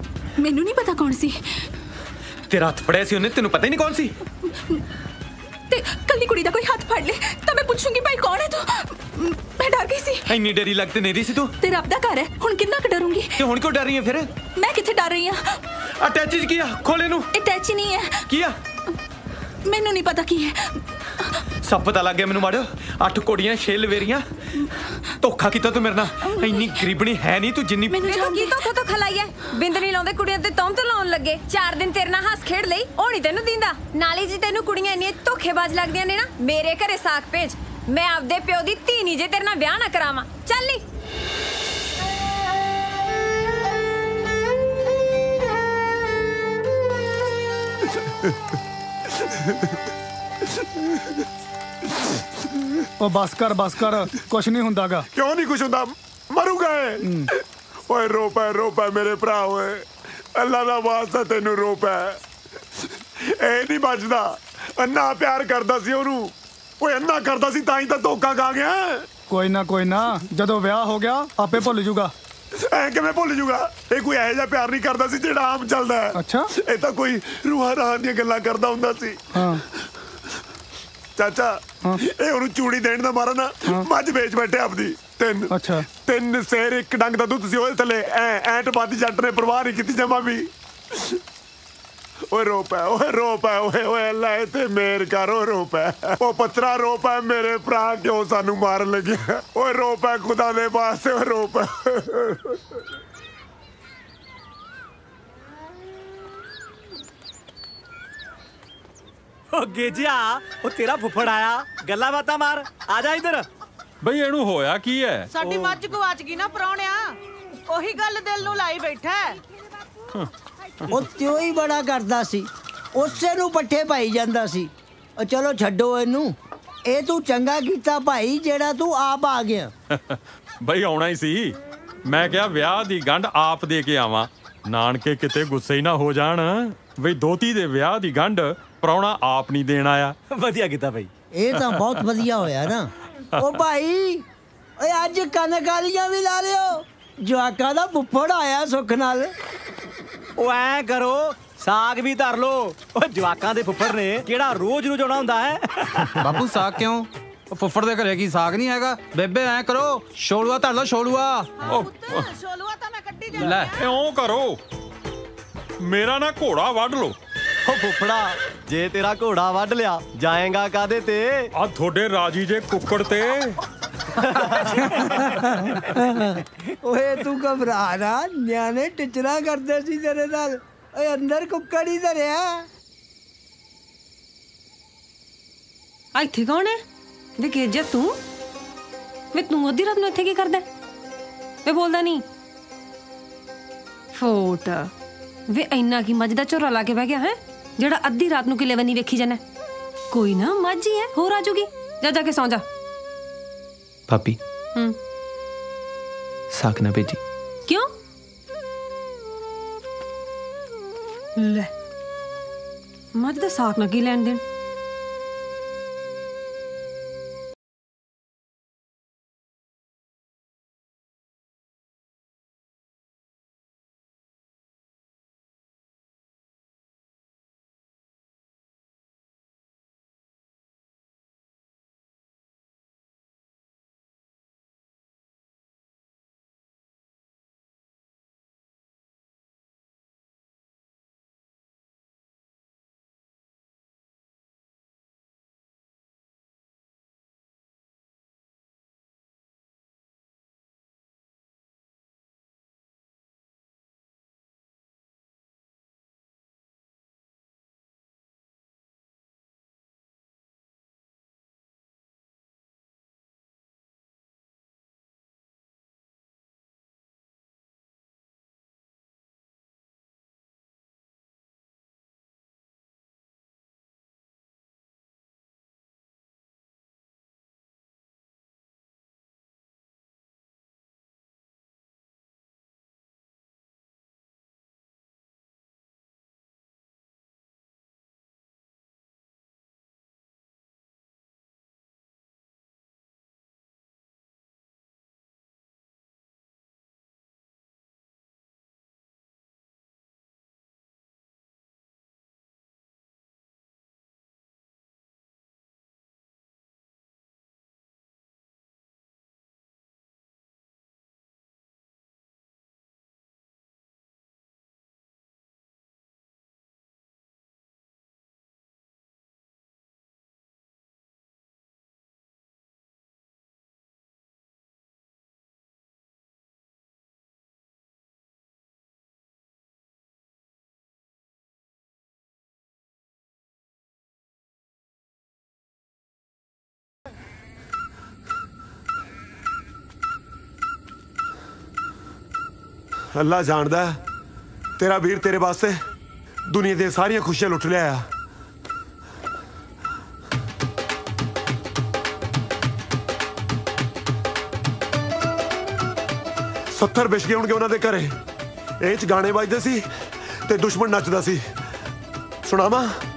मैनू नहीं पता कौन सी। तेरा हाथ फड़िया सी उन्हें, तेनू पता ही नहीं कौन सी। ਤੇ ਕੱਲੀ ਕੁੜੀ ਦਾ ਕੋਈ ਹੱਥ ਫੜ ਲੇ ਤਾਂ ਮੈਂ ਪੁੱਛੂੰਗੀ ਭਾਈ ਕੌਣ ਹੈ ਤੂੰ। ਮੈਂ ਡਰ ਗਈ ਸੀ। ਇੰਨੀ ਡਰੀ ਲੱਗਦੀ ਨਹੀਂ ਰਹੀ ਸੀ ਤੂੰ। ਤੇ ਰੱਬ ਦਾ ਘਰ ਹੈ, ਹੁਣ ਕਿੰਨਾ ਕੁ ਡਰੂੰਗੀ। ਤੇ ਹੁਣ ਕਿਉਂ ਡਰ ਰਹੀ ਹੈ ਫਿਰ? ਮੈਂ ਕਿੱਥੇ ਡਰ ਰਹੀ ਹਾਂ। ਅਟੈਚ ਕੀ ਆ? ਖੋਲ ਇਹਨੂੰ। ਅਟੈਚ ਹੀ ਨਹੀਂ ਹੈ। ਕੀ ਆ? ਮੈਨੂੰ ਨਹੀਂ ਪਤਾ ਕੀ ਹੈ। ਸਭ ਪਤਾ ਲੱਗ ਗਿਆ ਮੈਨੂੰ ਮਾੜੋ। 8 ਕੋੜੀਆਂ 6 ਲਵੇਰੀਆਂ। ਧੋਖਾ ਕੀਤਾ ਤੂੰ ਮੇਰੇ ਨਾਲ। ਇੰਨੀ ਗਰੀਬਣੀ ਹੈ ਨਹੀਂ ਤੂੰ ਜਿੰਨੀ। ਮੈਨੂੰ ਕੀ ਧੋਖਾ ਧੋਖਾ ਲਾਈਏ? ਬਿੰਦ ਨਹੀਂ ਲਾਉਂਦੇ ਕੁੜੀਆਂ ਤੇ ਤੌਮ ਤੇ ਲਾਉਣ ਲੱਗੇ। 4 ਦਿਨ ਤੇਰੇ ਨਾਲ ਹੱਸ ਖੇਡ ਲਈ, ਉਹ ਨਹੀਂ ਤੈਨੂੰ ਦਿੰਦਾ। ਨਾਲੇ ਜੀ ਤੈਨੂੰ ਕੁੜੀਆਂ ਇੰਨੀਆਂ ਧੋਖੇਬਾਜ਼ ਲੱਗਦੀਆਂ ਨੇ ਨਾ, ਮੇਰੇ ਘਰੇ ਸਾਕ ਭੇਜ। ਮੈਂ ਆਪਦੇ ਪਿਓ ਦੀ ਧੀ ਨਹੀਂ ਜੇ ਤੇਰੇ ਨਾਲ ਵਿਆਹ ਨਾ ਕਰਾਵਾਂ। ਚੱਲ ਨੀ। ਉਹ ਬਸ ਕਰ ਕੁਛ ਨਹੀਂ ਹੁੰਦਾਗਾ। ਕਿਉਂ ਨਹੀਂ ਕੁਛ ਹੁੰਦਾ? ਮਰੂਗਾ ਇਹ। ਓਏ ਰੋ ਪੈ ਮੇਰੇ ਭਰਾ। ਓਏ ਅੱਲਾ ਦਾ ਵਾਸਤਾ ਤੈਨੂੰ ਰੋ ਪੈ। ਇਹ ਨਹੀਂ ਬਚਦਾ। ਅੰਨਾ ਪਿਆਰ ਕਰਦਾ ਸੀ ਉਹਨੂੰ। ਓਏ ਅੰਨਾ ਕਰਦਾ ਸੀ ਤਾਂ ਹੀ ਤਾਂ ਧੋਖਾ ਖਾ ਗਿਆ। ਕੋਈ ਨਾ ਜਦੋਂ ਵਿਆਹ ਹੋ ਗਿਆ ਆਪੇ ਭੁੱਲ ਜੂਗਾ। ਐ ਕਿਵੇਂ ਭੁੱਲ ਜੂਗਾ? ਇਹ ਕੋਈ ਇਹੋ ਜਿਹਾ ਪਿਆਰ ਨਹੀਂ ਕਰਦਾ ਸੀ ਜਿਹੜਾ ਆਮ ਚੱਲਦਾ ਹੈ। ਅੱਛਾ, ਇਹ ਤਾਂ ਕੋਈ ਰੂਹਾਂ ਰਾਹਾਂ ਦੀਆਂ ਗੱਲਾਂ ਕਰਦਾ ਹੁੰਦਾ ਸੀ। ਹਾਂ ਚਾਚਾ, ਇਹ ਉਹਨੂੰ ਚੂੜੀ ਦੇਣ ਦਾ ਮਾਰਾ ਨਾ ਮੱਝ ਵੇਚ ਬੈਠੇ ਆਪਦੀ। 3 ਸੇਰ 1 ਡੰਗ ਦਾ ਦੁੱਧ ਸੀ ਉਹਦੇ ਥੱਲੇ। ਐ ਟਪਾਦੀ ਜੱਟ ਨੇ ਪਰਵਾਹ ਨਹੀਂ ਕੀਤੀ ਜਮਾ ਵੀ। ਓਏ ਰੋ ਪੈ ਓਏ ਅੱਲਾ ਇਹ ਤੇ ਮੇਰ ਕਰ। ਓ ਰੋ ਪੈ। ਉਹ ਪੱਤਰਾ ਰੋ ਪੈ ਮੇਰੇ ਭਰਾ, ਕਿਉਂ ਸਾਨੂੰ ਮਾਰਨ ਲੱਗਿਆ? ਓਏ ਰੋ ਪੈ ਖੁਦਾ ਦੇ ਵਾਸਤੇ। ਓਏ ਰੋ ਪੈ। ਉਹ ਗੇਜਿਆ, ਉਹ ਤੇਰਾ ਫੁੱਫੜ ਆਇਆ। ਗੱਲਾਂ ਬਾਤਾਂ ਮਾਰ। ਆ ਜਾ ਇੱਧਰ। ਬਈ ਇਹਨੂੰ ਹੋਇਆ ਕੀ ਹੈ? ਸਾਡੀ ਮੱਝ ਗਵਾਚ ਗਈ ਨਾ ਪਰੌਣਿਆ। ਉਹੀ ਗੱਲ ਦਿਲ ਨੂੰ ਲਾਈ ਬੈਠਾ। ਉਹ ਤਿਉ ਹੀ ਬੜਾ ਕਰਦਾ ਸੀ, ਉਸੇ ਨੂੰ ਪੱਠੇ ਪਾਈ ਜਾਂਦਾ ਸੀ। ਉਹ ਚਲੋ ਛੱਡੋ ਇਹਨੂੰ। ਇਹ ਤੂੰ ਚੰਗਾ ਕੀਤਾ ਭਾਈ ਜਿਹੜਾ ਤੂੰ ਆਪ ਆ ਗਿਆ। ਬਈ ਆਉਣਾ ਹੀ ਸੀ। ਮੈਂ ਕਿਹਾ ਵਿਆਹ ਦੀ ਗੰਢ ਆਪ ਦੇ ਕੇ ਆਵਾਂ, ਨਾਨਕੇ ਕਿਤੇ ਗੁੱਸੇ ਹੀ ਨਾ ਹੋ ਜਾਣ। ਬਈ ਦੋਤੀ ਦੇ ਵਿਆਹ ਦੀ ਗੰਢ ਪ੍ਰਾਹੁਣਾ ਆਪ ਨਹੀਂ ਦੇਣ ਆਇਆ। ਵਧੀਆ ਕੀਤਾ ਭਾਈ। ਇਹ ਤਾਂ ਬਹੁਤ ਵਧੀਆ ਹੋਇਆ ਨਾ। ਉਹ ਭਾਈ ਓਏ ਅੱਜ ਕਣਕ ਵਾਲੀਆਂ ਵੀ ਲਾ ਲਿਓ। ਜਵਾਕਾਂ ਦਾ ਫੁੱਫੜ ਆਇਆ ਸੁੱਖ ਨਾਲ। ਉਹ ਐ ਕਰੋ, ਸਾਗ ਵੀ ਧਰ ਲੋ। ਉਹ ਜਵਾਕਾਂ ਦੇ ਫੁੱਫੜ ਨੇ ਕਿਹੜਾ ਰੋਜ਼ ਆਉਣਾ ਹੁੰਦਾ ਹੈ। ਬਾਪੂ ਸਾਗ ਕਿਉਂ? ਉਹ ਫੁੱਫੜ ਦੇ ਘਰੇ ਕੀ ਸਾਗ ਨਹੀਂ ਹੈਗਾ? ਬੇਬੇ ਐ ਕਰੋ, ਛੋਲੂਆ ਧਰ ਲਓ। ਛੋਲੂਆ ਤਾਂ ਮੈਂ ਕੱਢੀ ਜਾ। ਲੈ ਇਉਂ ਕਰੋ, ਮੇਰਾ ਨਾ ਘੋੜਾ ਵੱਢ ਲਓ। ਉਹ ਫੁੱਫੜਾ, ਜੇ ਤੇਰਾ ਘੋੜਾ ਵੱਢ ਲਿਆ ਜਾਏਗਾ ਕਾਦੇ ਤੇ? ਆ ਤੁਹਾਡੇ ਰਾਜੀ ਜੇ ਕੁੱਕੜ ਤੇ। ਓਏ ਤੂੰ ਘਬਰਾ ਨਾ, ਨਿਆਣੇ ਟਿਚਰਾ ਕਰਦੇ ਸੀ ਤੇਰੇ ਨਾਲ। ਓਏ ਅੰਦਰ ਕੁੱਕੜ ਹੀ ਧਰਿਆ। ਇੱਥੇ ਕੌਣ ਹੈ? ਵੇ ਗੇਜਾ ਤੂੰ? ਵੇ ਤੂੰ ਅੱਧੀ ਰਾਤ ਨੂੰ ਇੱਥੇ ਕੀ ਕਰਦਾ? ਵੇ ਬੋਲਦਾ ਨਹੀਂ। ਫੋਟ ਵੇ ਇੰਨਾ ਕੀ ਮੱਝ ਦਾ ਝੋਰਾ ਲਾ ਕੇ ਬਹਿ ਗਿਆ ਹੈ ਜਿਹੜਾ ਅੱਧੀ ਰਾਤ ਨੂੰ ਕਿਲੇ ਵੰਨੀ ਵੇਖੀ ਜਾਣਾ। ਕੋਈ ਨਾ ਮੱਝ ਹੀ ਹੈ, ਹੋਰ ਆ ਜੂਗੀ। ਜਾ ਕੇ ਸੌਂ ਜਾ। ਭਾਬੀ ਸਾਕ ਨਾ ਭੇਜੀ। ਕਿਉਂ? ਲੈ ਮੱਝ ਦਾ ਸਾਕ ਨਾ ਕੀ ਲੈਣ ਦੇਣ। अल्लाह जानदा तेरा वीर तेरे वास्ते दुनिया दी सारियां खुशियां लुट लिया। 70 बिछगे होणगे उन्हां दे घरे। ਇਹ ਚ गाने बजदे सी ते दुश्मन नचदा सी। सुनावा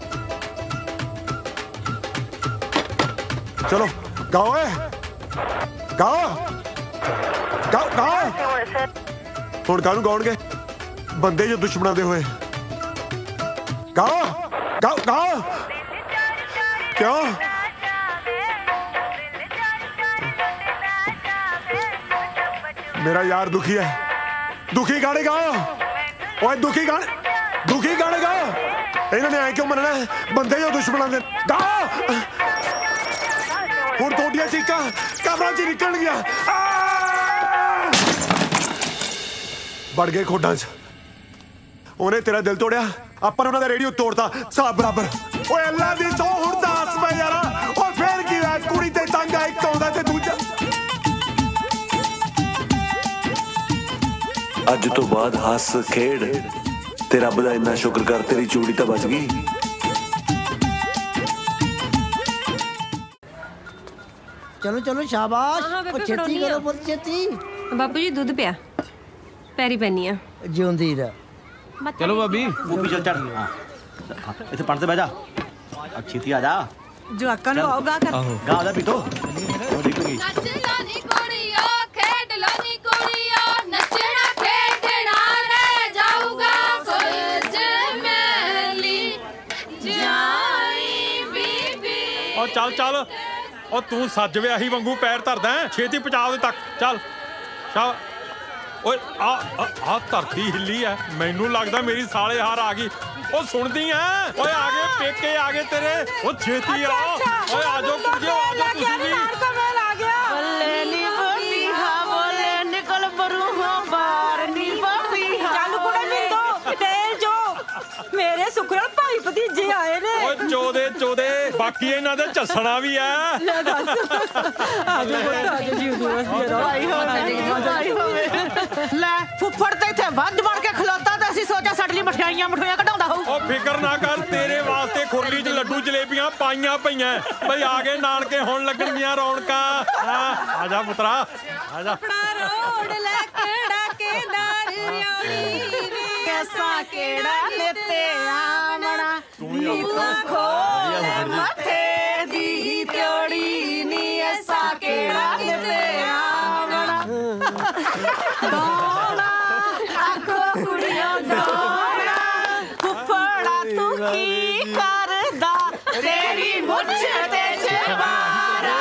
चलो गाओ गाओ गाओ गाओ। हुण काहनूं गाउणगे बंदे जो दुश्मनां दे होए। गाओ गाओ गाओ। क्यों मेरा यार दुखी है। दुखी गाने गाओ ओए दुखी गाने गाओ। इन्होंने ऐ क्यों मनना बंदे जो दुश्मनां दे। गाओ हुण तोड़ियां चीकां कमरां च निकल गया। बढ़ गए खोडां च। उन्हें तेरा दिल तोड़िया अपन उन्होंने रेडियो तोड़ता साहब बराबर। ओए अल्लाह दी सौ हुण दस मैं यारा ओए फिर की है कुड़ी ते तंग एक आउंदा ते दूजा। अज तो बाद हस खेड़ ते रब दा इन्ना शुक्र कर तेरी चूड़ी तो बच गई। चलो चलो शाबाश। छेती करो पुत छेती। बापू जी दूध पिया पैरी पैनी आ जिउंदी रह। चलो भाभी गोपी चल चढ़ इत्थे पढ़ते बह जा। छेती आ जा जवाकां नूं आओ गा कर। गा दा पीतो चल चल और तू सज व्याही वांगू पैर धरदा छेती पहुंचा दे तक। चल चल ओए आ धरती हिली है। मैनू लगदा मेरी साले हार आ गई। ओ सुनदी है ओए आ गए पेके आ गए तेरे। ओ छेती आ ओए आ जाओ कुड़ियो आ जाओ तुसी भी। बोले नी बोली हां बोले निकल बरू हां बाहर नी बोली हां। चल कुड़े मिंदो तेल जो मेरे सुखरा भाई भतीजे आए ने। ओए चोदे चोदे बाकी इन्हां दे झसना भी है। ले दस आजो जी दिवस ले फुफड़ ते इथे वंज बन के खलोता ते ਅਸੀਂ ਸੋਚਿਆ ਸਾਡੇ ਲਈ ਮਠਿਆਈਆਂ ਕਢਾਉਂਦਾ ਹੋਊ। ओ फिकर ना कर तेरे वास्ते खुरली च लड्डू जलेबियां पाइयां पईयां भई आ गए नानके हुण लगणगीਆਂ रौਣਕਾਂ। आ जा पुत्रा आ जा। रोड ले केड़ा के दारियोनी कैसा केड़ा लेते आमना नीवा खोल माथे दी त्योड़ी नी ऐसा केड़ा लेते आमना। डोला आखो कुड़ियो डोला फुफड़ा तू की करदा तेरी मुझ ते जवारा।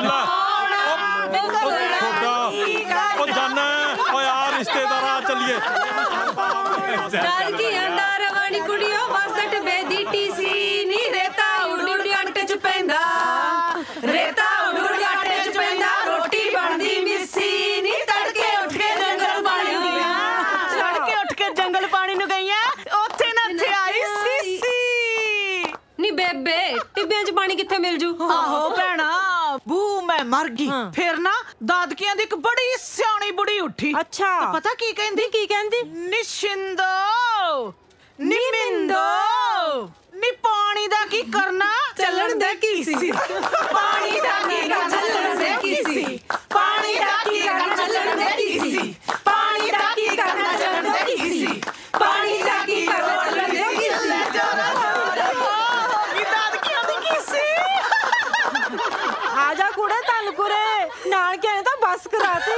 ओ जाना ओ यार रिश्तेदार आ चलिए। डर की अंदर वाली कुड़ियों वासट बेदी टीसी नी रेता उड़ उड़ आटे च पैंदा। रेता उड़ उड़ आटे च पैंदा रोटी बनदी मिस्सी नी तड़के उठ के जंगल पानी नु तड़के उठ के जंगल पानी नु गईया ओथे ना थे आई सीसी नी बेबे टिब्बियां च पानी किथे मिल जू। आहो भैणा बू मैं मर गई। फिर ना दादकियां दी एक बड़ी सियाणी बुढ़ी उठी। अच्छा तो पता की कहंदी निशिंदो निमिंदो नी पानी दा की करना चलन दे किसी। पानी दा की करना चलन दे किसी। पानी दा की करना चलन दे किसी। पानी दा की करना चलन दे किसी। पानी दा की करना चलन दे किसी। दादकियां दी किसी आजा कुड़े तन कुरे नानके ने तो बस कराती।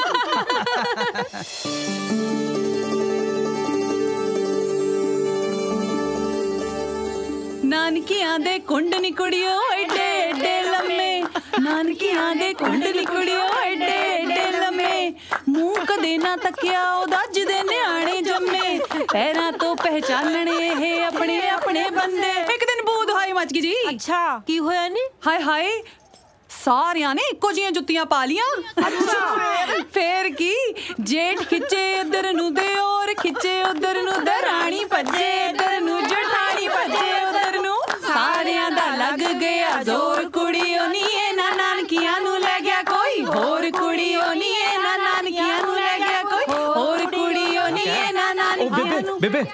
नानकियां दे कुंड नी कुड़ियो एडे एडे लम्मे। नानकियां दे कुंड नी कुड़ियो एडे एडे लम्मे। मुंह कदे ना तकिया ओदा जिदे न्याणे जम्मे। पैरां तो पहचानने हे अपने अपने बंदे। एक दिन बूद हाई मच गई जी। अच्छा की होया नी? हाय हाय सारियां ने इक्को जिहियां जुत्तियां पा लियां। अच्छा फेर की जेठ खिच्चे इधर नु दे और खिच्चे उधर नु दरानी भज्जे इधर नु जठानी भज्जे उधर नु। सारियां दा लग गया जोर कुड़ियों नी ना नानकियां नु ले गया कोई होर। कुड़ियों नी ना नानकियां नु ले गया कोई होर। कुड़ियों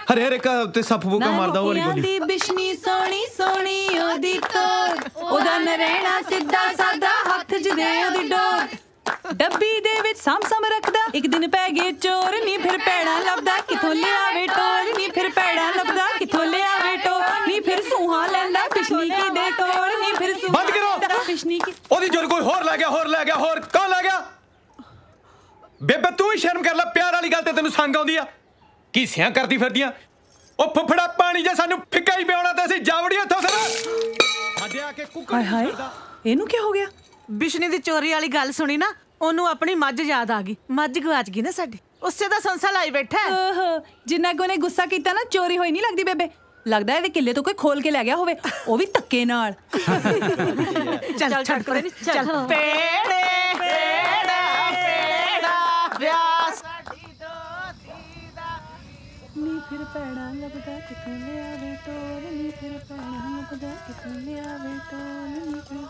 ਹਰੇ ਹਰੇ ਤੇ ਸੱਪ ਬੂਕਾ ਮਾਰਦਾ ਉਹ ਵਾਲੀ ਦੀ ਬਿਸ਼ਨੀ ਸੋਹਣੀ ਸੋਹਣੀ ਉਹਦੀ ਤੋਰ ਉਹਦਾ ਨਰੈਣਾ ਸਿੱਧਾ ਸਾਦਾ ਹੱਥ 'ਚ ਦੇ ਉਹਦੀ ਡੋਰ ਡੱਬੀ ਦੇ ਵਿੱਚ ਸਾਂਭ ਰੱਖਦਾ ਇੱਕ ਦਿਨ ਪੈ ਗਏ ਚੋਰ ਨੀ ਫਿਰ ਪੈੜਾ ਲੱਭਦਾ ਕਿਥੋਂ ਲਿਆਵੇ ਟੋਰ ਨੀ ਫਿਰ ਪੈੜਾ ਲੱਭਦਾ ਕਿਥੋਂ ਲਿਆਵੇ ਟੋਰ ਨੀ ਫਿਰ ਸੂਹਾ ਲੈਂਦਾ ਬਿਸ਼ਨੀ ਕੀ ਦੇ ਟੋਰ ਨੀ ਫਿਰ ਬੰਦ ਕਰੋ ਬਿਸ਼ਨੀ ਕੀ ਉਹਦੀ ਜੋਰ ਕੋਈ ਹੋਰ ਲੈ ਗਿਆ ਹੋਰ ਕੌਣ ਲੈ ਗਿਆ ਬੇਬੇ ਤੂੰ ਵੀ ਸ਼ਰਮ ਕਰ ਲੈ ਪਿਆਰ ਵਾਲੀ ਗੱਲ ਤੇ ਤੈਨੂੰ ਸੰਗ ਆਉਂਦੀ ਆ ਕੀਸਿਆਂ ਕਰਦੀ ਫਿਰਦੀਆਂ ਉਹ ਫੁੱਫੜਾ ਪਾਣੀ ਜੇ ਸਾਨੂੰ ਫਿੱਕਾ ਹੀ ਪਿਆਉਣਾ ਤੇ ਅਸੀਂ ਜਾਵੜੀਆਂ ਇੱਥੋਂ ਸਰ ਅੱਜ ਆ ਕੇ ਕੁੱਕੜ ਹਾਏ ਹਾਏ ਇਹਨੂੰ ਕੀ ਹੋ ਗਿਆ ਬਿਸ਼ਨੀ ਦੀ ਚੋਰੀ ਵਾਲੀ ਗੱਲ ਸੁਣੀ ਨਾ ਉਹਨੂੰ ਆਪਣੀ ਮੱਝ ਯਾਦ ਆ ਗਈ ਮੱਝ ਗਵਾਚ ਗਈ ਨਾ ਸਾਡੀ ਉਸੇ ਦਾ ਸੰਸਾ ਲਾਈ ਬੈਠਾ ਓਹੋ ਜਿੰਨਾ ਕੋ ਨੇ ਗੁੱਸਾ ਕੀਤਾ ਨਾ ਚੋਰੀ ਹੋਈ ਨਹੀਂ ਲੱਗਦੀ ਬੇਬੇ ਲੱਗਦਾ ਇਹਦੇ ਕਿੱਲੇ ਤੋਂ ਕੋਈ ਖੋਲ ਕੇ ਲੈ ਗਿਆ ਹੋਵੇ ਉਹ ਵੀ ਧੱਕੇ ਨਾਲ ਚੱਲ ਛੱਡ ਪਰੇ ਚੱਲ ਪੇੜੇ ਵਿਆਸ ਨੀ ਫਿਰ ਪੈੜਾ ਲੱਭਦਾ ਕਿਥੋਂ ਲਿਆਵੇ ਟੋਰ ਨੀ ਫਿਰ ਪੈੜਾ ਲੱਭਦਾ ਕਿਥੋਂ ਲਿਆਵੇ ਟੋਰ ਨੀ ਫਿਰ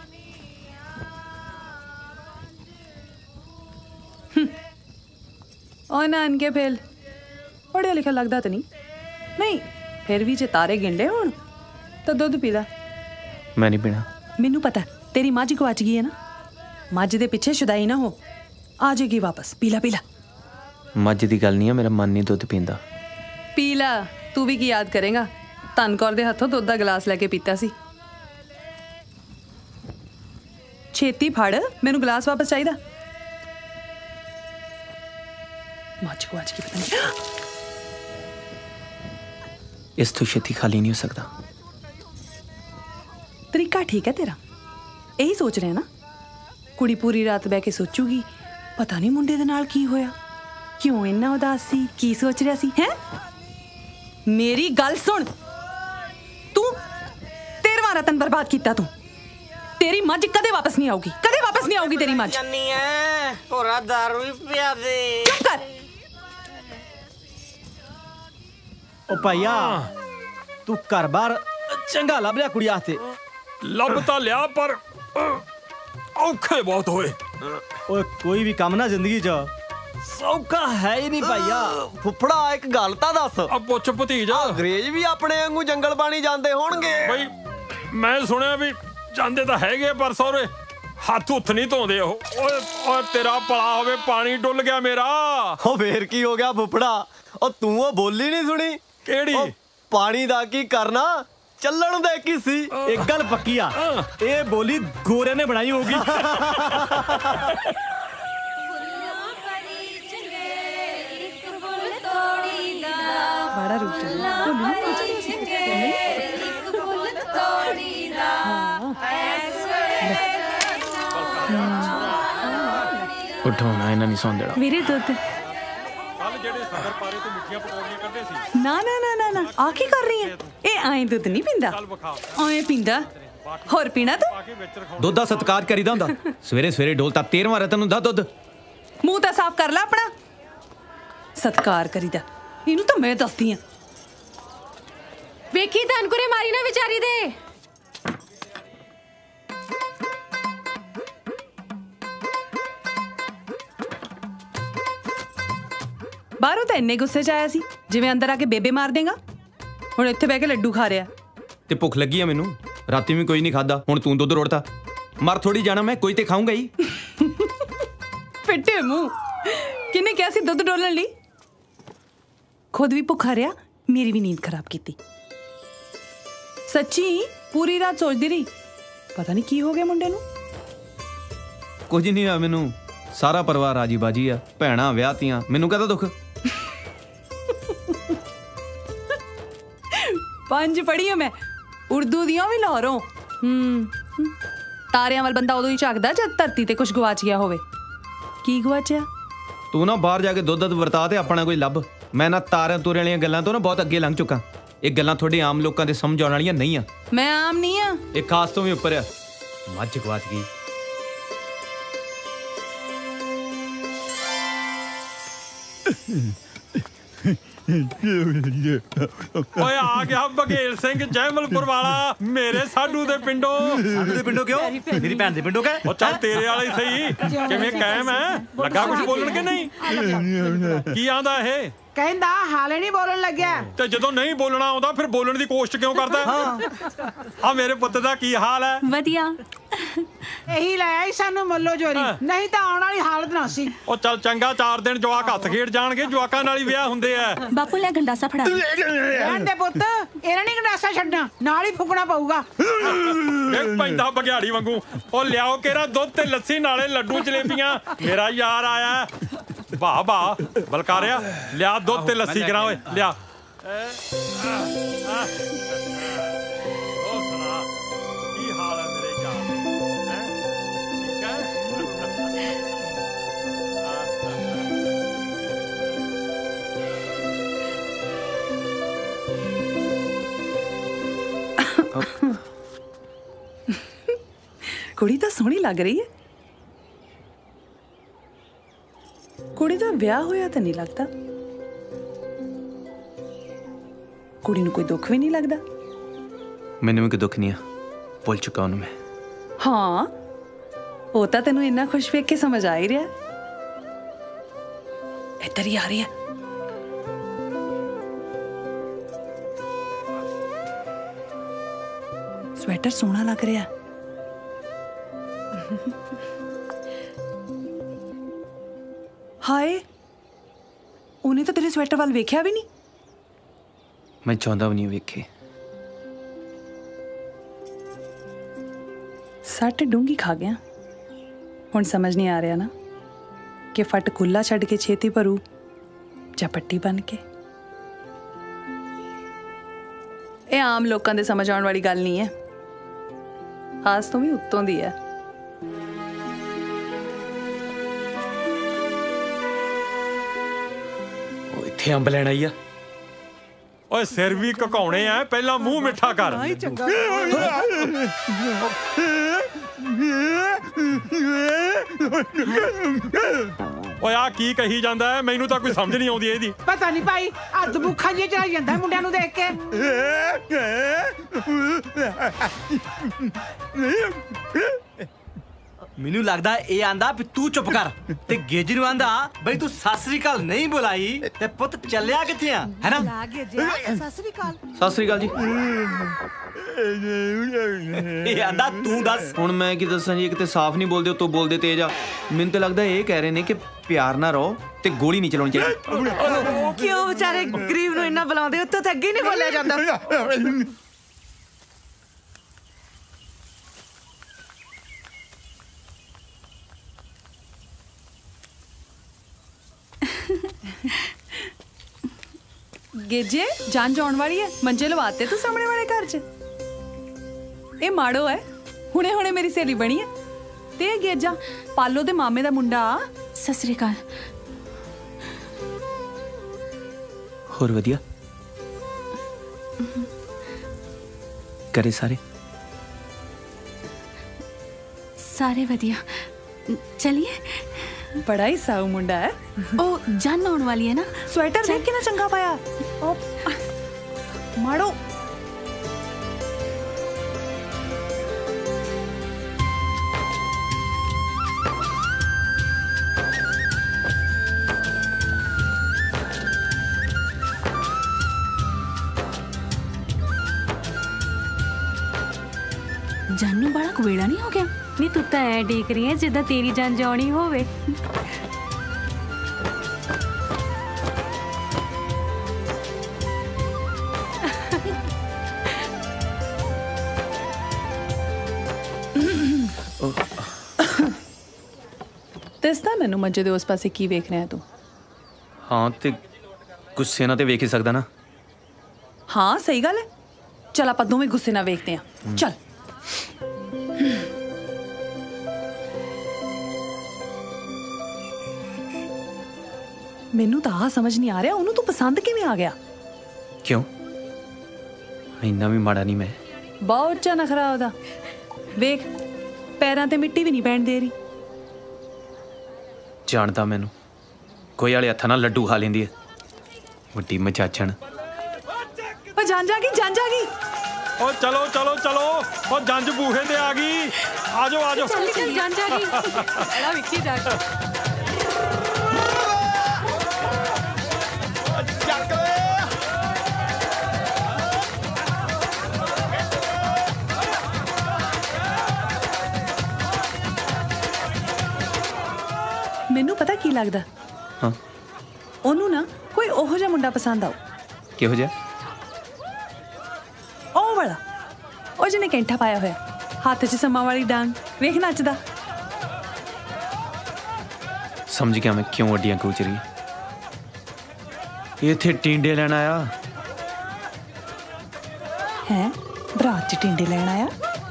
ਉਹ ਨਾਨਕੇ ਫੇਲ ਪੜ੍ਹਿਆ ਲਿਖਿਆ ਲੱਗਦਾ ਤਾਂ ਨਹੀਂ ਫਿਰ ਵੀ ਜੇ ਤਾਰੇ ਗਿੰਡੇ ਹੋਣ ਤਾਂ ਦੁੱਧ ਪੀ ਲੈ ਮੈਂ ਨਹੀਂ ਪੀਣਾ ਮੈਨੂੰ ਪਤਾ ਤੇਰੀ ਮੱਝ ਗਵਾਚ ਗਈ ਹੈ ਨਾ ਮੱਝ ਦੇ ਪਿੱਛੇ ਸ਼ੁਦਾਈ ਨਾ ਹੋ ਆ ਜਾਏਗੀ ਵਾਪਸ ਪੀ ਲੈ ਮੱਝ ਦੀ ਗੱਲ ਨਹੀਂ ਆ ਮੇਰਾ ਮਨ ਨਹੀਂ ਦੁੱਧ ਪੀਂਦਾ ਪੀ ਲੈ ਤੂੰ ਵੀ ਕੀ ਯਾਦ ਕਰੇਗਾ ਧਨ ਕੌਰ ਦੇ ਹੱਥੋਂ ਦੁੱਧ ਦਾ ਗਲਾਸ ਲੈ ਕੇ ਪੀਤਾ ਸੀ ਛੇਤੀ ਫੜ ਮੈਨੂੰ ਗਲਾਸ ਵਾਪਸ ਚਾਹੀਦਾ ਮੱਝ ਗਵਾਚ ਗਈ ਪਤਾ ਨਹੀਂ ਇਸ ਤੋਂ ਛੇਤੀ ਖਾਲੀ ਨਹੀਂ ਹੋ ਸਕਦਾ ਤਰੀਕਾ ਠੀਕ ਹੈ ਤੇਰਾ ਇਹੀ ਸੋਚ ਰਿਹਾ ਨਾ ਕੁੜੀ ਪੂਰੀ ਰਾਤ ਬਹਿ ਕੇ ਸੋਚੂਗੀ ਪਤਾ ਨਹੀਂ ਮੁੰਡੇ ਦੇ ਨਾਲ ਕੀ ਹੋਇਆ ਕਿਉਂ ਇੰਨਾ ਉਦਾਸ ਸੀ ਕੀ ਸੋਚ ਰਿਹਾ ਸੀ ਹੈ ਮੇਰੀ ਗੱਲ ਸੁਣ ਤੂੰ 13ਵਾਂ ਰਤਨ ਬਰਬਾਦ ਕੀਤਾ ਤੂੰ ਤੇਰੀ ਮੱਝ ਕਦੇ ਵਾਪਸ ਨਹੀਂ ਆਊਗੀ ਤੇਰੀ ਮੱਝ ਜਾਨੀ ਐ ਹੋਰਾ ਦਾਰੂ ਵੀ ਪਿਆ ਦੇ ਚੁੱਪ ਕਰ ਉਹ ਭਾਈਆ ਤੂੰ ਘਰ ਬਾਰ ਚੰਗਾ ਲੱਭ ਲਿਆ ਕੁੜੀ ਆਸਤੇ ਲੱਭ ਤਾਂ ਲਿਆ ਪਰ ਔਖੇ ਬਹੁਤ ਹੋਏ ਓਏ ਕੋਈ ਵੀ ਕੰਮ ਨਾ ਜ਼ਿੰਦਗੀ 'ਚ ਸੌਖਾ ਹੈ ਹੀ ਨਹੀਂ ਭਾਈਆ ਫੁੱਫੜਾ ਇੱਕ ਗੱਲ ਤਾਂ ਦੱਸ ਆ ਪੁੱਛ ਭਤੀਜ ਅੰਗਰੇਜ਼ ਵੀ ਆਪਣੇ ਵਾਂਗੂ ਜੰਗਲ ਪਾਣੀ ਜਾਂਦੇ ਹੋਣਗੇ ਬਈ ਮੈਂ ਸੁਣਿਆ ਵੀ ਜਾਂਦੇ ਤਾਂ ਹੈਗੇ ਪਰ ਸਹੁਰੇ ਹੱਥ ਹੁੱਥ ਨਹੀਂ ਧੋਂਦੇ ਉਹ ਓਏ ਤੇਰਾ ਭਲਾ ਹੋਵੇ ਪਾਣੀ ਡੁੱਲ ਗਿਆ ਮੇਰਾ ਉਹ ਫੇਰ ਕੀ ਹੋ ਗਿਆ ਫੁੱਫੜਾ ਉਹ ਤੂੰ ਉਹ ਬੋਲੀ ਨਹੀਂ ਸੁਣੀ ਕਿਹੜੀ ਪਾਣੀ ਦਾ ਕੀ ਕਰਨਾ ਚੱਲਣ ਦੇ ਕੀ ਸੀ ਇੱਕ ਗੱਲ ਪੱਕੀ ਆ ਇਹ ਬੋਲੀ ਗੋਰਿਆਂ ਨੇ ਬਣਾਈ ਹੋਊਗੀ ਬੜਾ ਰੁਕ ਉਠਾਉਣਾ ਇਹਨਾਂ ਨਹੀਂ ਸੌਂ ਦੇਣਾ ਵੀਰੇ ਦੁੱਧ ਕੱਲ ਜਿਹੜੇ ਸਦਰ ਪਾਰੇ ਤੋਂ ਮਿੱਠੀਆਂ ਪਕੌੜੀਆਂ ਕੱਢੇ ਸੀ ਨਾ ਆ ਕੀ ਕਰ ਰਹੀ ਹੈ ਇਹ ਐਂ ਦੁੱਧ ਨਹੀਂ ਪੀਂਦਾ ਐਂ ਪੀਂਦਾ ਹੋਰ ਪੀਣਾ ਤੂੰ ਦੁੱਧ ਦਾ ਸਤਿਕਾਰ ਕਰੀਦਾ ਹੁੰਦਾ ਸਵੇਰੇ ਸਵੇਰੇ ਡੋਲਤਾ 13ਵਾਂ ਰਤਨ ਹੁੰਦਾ ਦੁੱਧ ਮੂੰਹ ਤਾਂ ਸਾਫ਼ ਕਰ ਲੈ ਆਪਣਾ ਸਤਿਕਾਰ ਕਰੀਦਾ ਇਹਨੂੰ ਤਾਂ ਮੈਂ ਦੱਸਦੀ ਆ ਵੇਖੀ ਧਨਕੁਰੇ ਮਾਰੀ ਨਾ ਵਿਚਾਰੀ ਦੇ ਬਾਹਰੋਂ ਤਾਂ ਇੰਨੇ ਗੁੱਸੇ 'ਚ ਆਇਆ ਸੀ ਜਿਵੇਂ ਅੰਦਰ ਆ ਕੇ ਬੇਬੇ ਮਾਰ ਦੇਗਾ ਹੁਣ ਇੱਥੇ ਬਹਿ ਕੇ ਲੱਡੂ ਖਾ ਰਿਹਾ ਤੇ ਭੁੱਖ ਲੱਗੀ ਆ ਮੈਨੂੰ ਰਾਤੀ ਵੀ ਕੋਈ ਨਹੀਂ ਖਾਦਾ ਹੁਣ ਤੂੰ ਦੁੱਧ ਰੋੜਤਾ ਮਰ ਥੋੜੀ ਜਾਣਾ ਮੈਂ ਕੋਈ ਤੇ ਖਾਊਂਗਾ ਹੀ ਫਿੱਟੇ ਮੂੰਹ ਕਿਹਨੇ ਕਿਹਾ ਸੀ ਦੁੱਧ ਡੋਲਣ ਲਈ ਖੁਦ ਵੀ ਭੁੱਖਾ ਰਿਹਾ ਮੇਰੀ ਵੀ ਨੀਂਦ ਖਰਾਬ ਕੀਤੀ ਸੱਚੀ ਪੂਰੀ ਰਾਤ ਸੋਚਦੀ ਰਹੀ ਪਤਾ ਨਹੀਂ ਕੀ ਹੋ ਗਿਆ ਮੁੰਡੇ ਨੂੰ ਕੁਝ ਨਹੀਂ ਆ ਮੈਨੂੰ ਸਾਰਾ ਪਰਿਵਾਰ ਰਾਜੀ ਬਾਜੀ ਆ ਭੈਣਾਂ ਵਿਆਹਤੀਆਂ ਮੈਨੂੰ ਕਹਦਾ ਦੁੱਖ 5 ਪੜ੍ਹੀ ਆ ਮੈਂ ਉਰਦੂ ਦੀਆਂ ਵੀ ਲਾਹੌਰੋਂ ਤਾਰਿਆਂ ਵੱਲ ਬੰਦਾ ਉਦੋਂ ਹੀ ਝਾਕਦਾ ਜਦ ਧਰਤੀ ਤੇ ਕੁਝ ਗਵਾਚ ਗਿਆ ਹੋਵੇ ਕੀ ਗਵਾਚਿਆ ਤੂੰ ਨਾ ਬਾਹਰ ਜਾ ਕੇ ਦੁੱਧ ਵਰਤਾ ਤੇ ਆਪਣਾ ਕੋਈ ਲੱਭ ਮੈਂ ਨਾ ਤਾਰਿਆਂ ਤੁਰੇ ਵਾਲੀਆਂ ਗੱਲਾਂ ਤੋਂ ਨਾ ਬਹੁਤ ਅੱਗੇ ਲੰਘ ਚੁੱਕਾ ਇਹ ਗੱਲਾਂ ਤੁਹਾਡੇ ਆਮ ਲੋਕਾਂ ਦੇ ਸਮਝ ਆਉਣ ਵਾਲੀਆਂ ਨਹੀਂ ਆ ਮੈਂ ਆਮ ਨਹੀਂ ਆ ਇਹ ਖਾਸ ਤੋਂ ਵੀ ਉੱਪਰ ਆ ਮੱਝ ਗਵਾਚ ਗਈ ਓਏ ਆ ਗਿਆ ਬਘੇਲ ਸਿੰਘ ਜੈਮਲਪੁਰ ਵਾਲਾ ਮੇਰੇ ਸਾਡੂ ਦੇ ਪਿੰਡੋਂ ਕਿਉਂ ਮੇਰੀ ਭੈਣ ਦੇ ਪਿੰਡੋਂ ਕਹੇ ਉਹ ਚੱਲ ਤੇਰੇ ਵਾਲਾ ਹੀ ਸਹੀ ਕਿਵੇਂ ਕਾਇਮ ਹੈ ਲੱਗਾ ਕੁਝ ਬੋਲਣ ਕਿ ਨਹੀਂ ਕੀ ਆਂਦਾ ਇਹ ਕਹਿੰਦਾ ਹਾਲੇ ਨਹੀਂ ਬੋਲਣ ਲੱਗਿਆ। ਤੇ ਜਦੋਂ ਨਹੀਂ ਬੋਲਣਾ ਆਉਂਦਾ ਫਿਰ ਬੋਲਣ ਦੀ ਕੋਸ਼ਿਸ਼ ਕਿਉਂ ਕਰਦਾ? ਆ ਮੇਰੇ ਪੁੱਤ ਦਾ ਕੀ ਹਾਲ ਹੈ? ਵਧੀਆ। ਇਹੀ ਲੈ ਆਈ ਸਾਨੂੰ ਮੱਲੋ ਜੋਰੀ, ਨਹੀਂ ਤਾਂ ਆਉਣ ਵਾਲੀ ਹਾਲਤ ਨਾ ਸੀ। ਉਹ ਚੱਲ ਚੰਗਾ, 4 ਦਿਨ ਜਵਾਕ ਹੱਥ ਖੇਡ ਜਾਣਗੇ, ਜਵਾਕਾਂ ਨਾਲ ਹੀ ਵਿਆਹ ਹੁੰਦੇ ਆ। ਬਾਪੂ ਲੈ ਗੰਡਾਸਾ ਫੜਾ। ਰਹਿਣ ਦੇ ਪੁੱਤ, ਇਹਨਾਂ ਨੇ ਗੰਡਾਸਾ ਛੱਡਣਾ, ਨਾਲ ਹੀ ਫੁਕਣਾ ਪਊਗਾ। ਇੱਕ ਪੈਂਦਾ ਬਗਿਆੜੀ ਵਾਂਗੂ। ਉਹ ਲਿਆਓ ਕਿਹੜਾ ਦੁੱਧ ਤੇ ਲੱਸੀ, ਨਾਲੇ ਲੱਡੂ ਜਲੇਬੀਆਂ। ਮੇਰਾ ਯਾਰ ਆਇਆ। ਵਾਹ ਵਾਹ ਬਲਕਾਰਿਆ, ਲਿਆ ਦੁੱਧ ਤੇ ਲੱਸੀ ਕਰਾ ਓਏ, ਲਿਆ। ਉਹ ਸੁਣਾ ਕੀ ਹਾਲ ਹੈ ਮੇਰੇ ਯਾਰ? ਕੁੜੀ ਤਾਂ ਸੋਹਣੀ ਲੱਗ ਰਹੀ ਹੈ। ਕੁੜੀ ਦਾ ਵਿਆਹ ਹੋਇਆ ਤਾਂ ਨਹੀਂ ਲੱਗਦਾ। ਕੁੜੀ ਨੂੰ ਕੋਈ ਦੁੱਖ ਵੀ ਨਹੀਂ ਲੱਗਦਾ। ਮੈਨੂੰ ਵੀ ਕੋਈ ਦੁੱਖ ਨਹੀਂ ਆ, ਭੁੱਲ ਚੁੱਕਾ ਉਹਨੂੰ ਮੈਂ। ਹਾਂ, ਉਹ ਤਾਂ ਤੈਨੂੰ ਇੰਨਾ ਖੁਸ਼ ਵੇਖ ਕੇ ਸਮਝ ਆ ਹੀ ਰਿਹਾ। ਇੱਧਰ ਹੀ ਆ ਰਹੀ ਹੈ। ਸਵੈਟਰ ਸੋਹਣਾ ਲੱਗ ਰਿਹਾ। ਹਾਏ, ਉਹਨੇ ਤਾਂ ਤੇਰੇ ਸਵੈਟਰ ਵੱਲ ਵੇਖਿਆ ਵੀ ਨਹੀਂ। ਮੈਂ ਚਾਹੁੰਦਾ ਵੀ ਨਹੀਂ ਵੇਖੇ। ਸੱਟ ਡੂੰਗੀ ਖਾ ਗਿਆ। ਹੁਣ ਸਮਝ ਨਹੀਂ ਆ ਰਿਹਾ ਨਾ ਕਿ ਫੱਟ ਖੁੱਲਾ ਛੱਡ ਕੇ ਛੇਤੀ ਭਰੂ ਜਾਂ ਪੱਟੀ ਬਣ ਕੇ। ਇਹ ਆਮ ਲੋਕਾਂ ਦੇ ਸਮਝ ਆਉਣ ਵਾਲੀ ਗੱਲ ਨਹੀਂ ਹੈ। ਆਸ ਤੋਂ ਵੀ ਉੱਤੋਂ ਦੀ ਹੈ। ਉਹ ਇੱਥੇ ਅੰਬ ਲੈਣ ਆਈ ਆ। ਓਏ ਸਿਰ ਵੀ ਘਕਾਉਣੇ ਆ, ਪਹਿਲਾਂ ਮੂੰਹ ਮਿੱਠਾ ਕਰ। ਓਏ ਆ ਕੀ ਕਹੀ ਜਾਂਦਾ ਹੈ? ਮੈਨੂੰ ਤਾਂ ਕੋਈ ਸਮਝ ਨਹੀਂ ਆਉਂਦੀ ਇਹਦੀ। ਪਤਾ ਨਹੀਂ ਭਾਈ, ਅੱਧ ਭੁੱਖਾ ਜਿਹਾ ਚਲਾ ਜਾਂਦਾ ਮੁੰਡਿਆਂ ਨੂੰ ਦੇਖ ਕੇ। ਮੈਨੂੰ ਲੱਗਦਾ ਇਹ ਆਂਦਾ ਵੀ ਤੂੰ ਚੁੱਪ ਕਰ, ਤੇ ਗੇਜੀ ਨੂੰ ਆਂਦਾ ਬਈ ਤੂੰ ਸਤਿ ਸ੍ਰੀ ਅਕਾਲ ਨਹੀਂ ਬੁਲਾਈ ਤੇ ਪੁੱਤ ਚੱਲਿਆ ਕਿੱਥੇ ਆ, ਹੈਨਾ? ਸਤਿ ਸ੍ਰੀ ਅਕਾਲ। ਸਤਿ ਸ੍ਰੀ ਅਕਾਲ ਜੀ। ਇਹ ਆਂਦਾ ਤੂੰ ਦੱਸ। ਹੁਣ ਮੈਂ ਕੀ ਦੱਸਾਂ ਜੀ, ਇੱਕ ਤੇ ਸਾਫ਼ ਨਹੀਂ ਬੋਲਦੇ, ਉਤੋਂ ਬੋਲਦੇ ਤੇਜ਼ ਆ। ਮੈਨੂੰ ਤਾਂ ਲੱਗਦਾ ਇਹ ਕਹਿ ਰਹੇ ਨੇ ਕਿ ਪਿਆਰ ਨਾਲ ਰਹੋ ਤੇ ਗੋਲੀ ਨਹੀਂ ਚਲਾਉਣੀ ਚਾਹੀਦੀ। ਕਿਉਂ ਵਿਚਾਰੇ ਗਰੀਬ ਨੂੰ ਇੰਨਾ ਬੁਲਾਉਂਦੇ? ਉੱਤੋਂ ਤਾਂ ਅੱਗੇ ਨਹੀਂ ਬੋਲਿਆ ਜਾਂਦਾ। ਗੇਜੇ ਜਾਨ ਜਾਣ ਵਾਲੀ ਹੈ। ਮੰਜੇ ਲਵਾਤੇ ਤੂੰ ਸਾਹਮਣੇ ਵਾਲੇ ਘਰ 'ਚ। ਇਹ ਮਾੜੋ ਹੈ, ਹੁਣੇ ਹੁਣੇ ਮੇਰੀ ਸਹੇਲੀ ਬਣੀ ਹੈ। ਤੇ ਇਹ ਗੇਜਾ ਪਾਲੋ ਦੇ ਮਾਮੇ ਦਾ ਮੁੰਡਾ। ਸਤਿ ਸ੍ਰੀ ਅਕਾਲ। ਹੋਰ ਵਧੀਆ ਕਰੇ ਸਾਰੇ? ਸਾਰੇ ਵਧੀਆ। ਚਲਿਏ। बड़ा ही साऊ मुंडा है। ओ जान आने वाली है ना। स्वेटर देख के ना चंगा पाया। मारो जानू बड़ा कुवेड़ा नहीं हो गया? नहीं तू तो ऐ देख रही है जिदा तेरी जान जानी होवे। दसदा मैनू मंजे दे उस पासे की वेख रहा है तू? हाँ ते गुस्से ना ते वेख ही सकदा ना। हाँ सही गल है। चल आप दोवें गुस्से ना वेखते हैं। चल ਮੈਨੂੰ ਤਾਂ ਆ ਸਮਝ ਨਹੀਂ ਆ ਰਿਹਾ ਉਹਨੂੰ ਤੂੰ ਪਸੰਦ ਕਿਵੇਂ ਆ ਗਿਆ? ਕਿਉਂ? ਇੰਨਾ ਵੀ ਮਾੜਾ ਨਹੀਂ ਮੈਂ। ਬਹੁਤ ਉੱਚਾ ਨਖਰਾ ਉਹਦਾ। ਵੇਖ ਪੈਰਾਂ ਤੇ ਮਿੱਟੀ ਵੀ ਨਹੀਂ ਪੈਣ ਦੇ ਰਹੀ। ਜਾਣਦਾ ਮੈਨੂੰ, ਕੋਈ ਵਾਲੇ ਹੱਥਾਂ ਨਾਲ ਲੱਡੂ ਖਾ ਲੈਂਦੀ ਹੈ ਵੱਡੀ ਮਚਾਚਣ। ਉਹ ਜੰਜ ਆ ਗਈ, ਜੰਜ ਆ ਗਈ। ਉਹ ਚਲੋ ਚਲੋ ਚਲੋ, ਉਹ ਜੰਜ ਬੂਹੇ ਤੇ ਆ ਗਈ। ਆਜੋ ਆਜੋ। ਚੱਲ ਚੱਲ ਜੰਜ ਆ ਗਈ। ਬੜਾ ਵਿੱਕੀ ਜਾ ਕੇ ਮੈਨੂੰ ਪਤਾ ਕੀ ਲੱਗਦਾ ਹਾਂ ਉਹਨੂੰ ਨਾ ਕੋਈ ਉਹੋ ਜਿਹਾ ਮੁੰਡਾ ਪਸੰਦ ਆਉ। ਕਿਹੋ ਜਿਹਾ? ਉਹ ਵਾਲਾ, ਉਹ ਜਿਹਨੇ ਕੈਂਠਾ ਪਾਇਆ ਹੋਇਆ, ਹੱਥ 'ਚ ਸਮਾਂ ਵਾਲੀ ਡਾਂਗ, ਵੇਖ ਨੱਚਦਾ। ਸਮਝ ਗਿਆ ਮੈਂ ਕਿਉਂ ਅੱਡੀਆਂ ਕੋਚ ਰਹੀ। ਇੱਥੇ ਟਿੰਡੇ ਲੈਣ ਆਇਆ ਹੈ? ਬਰਾਤ 'ਚ ਟਿੰਡੇ ਲੈਣ ਆਇਆ?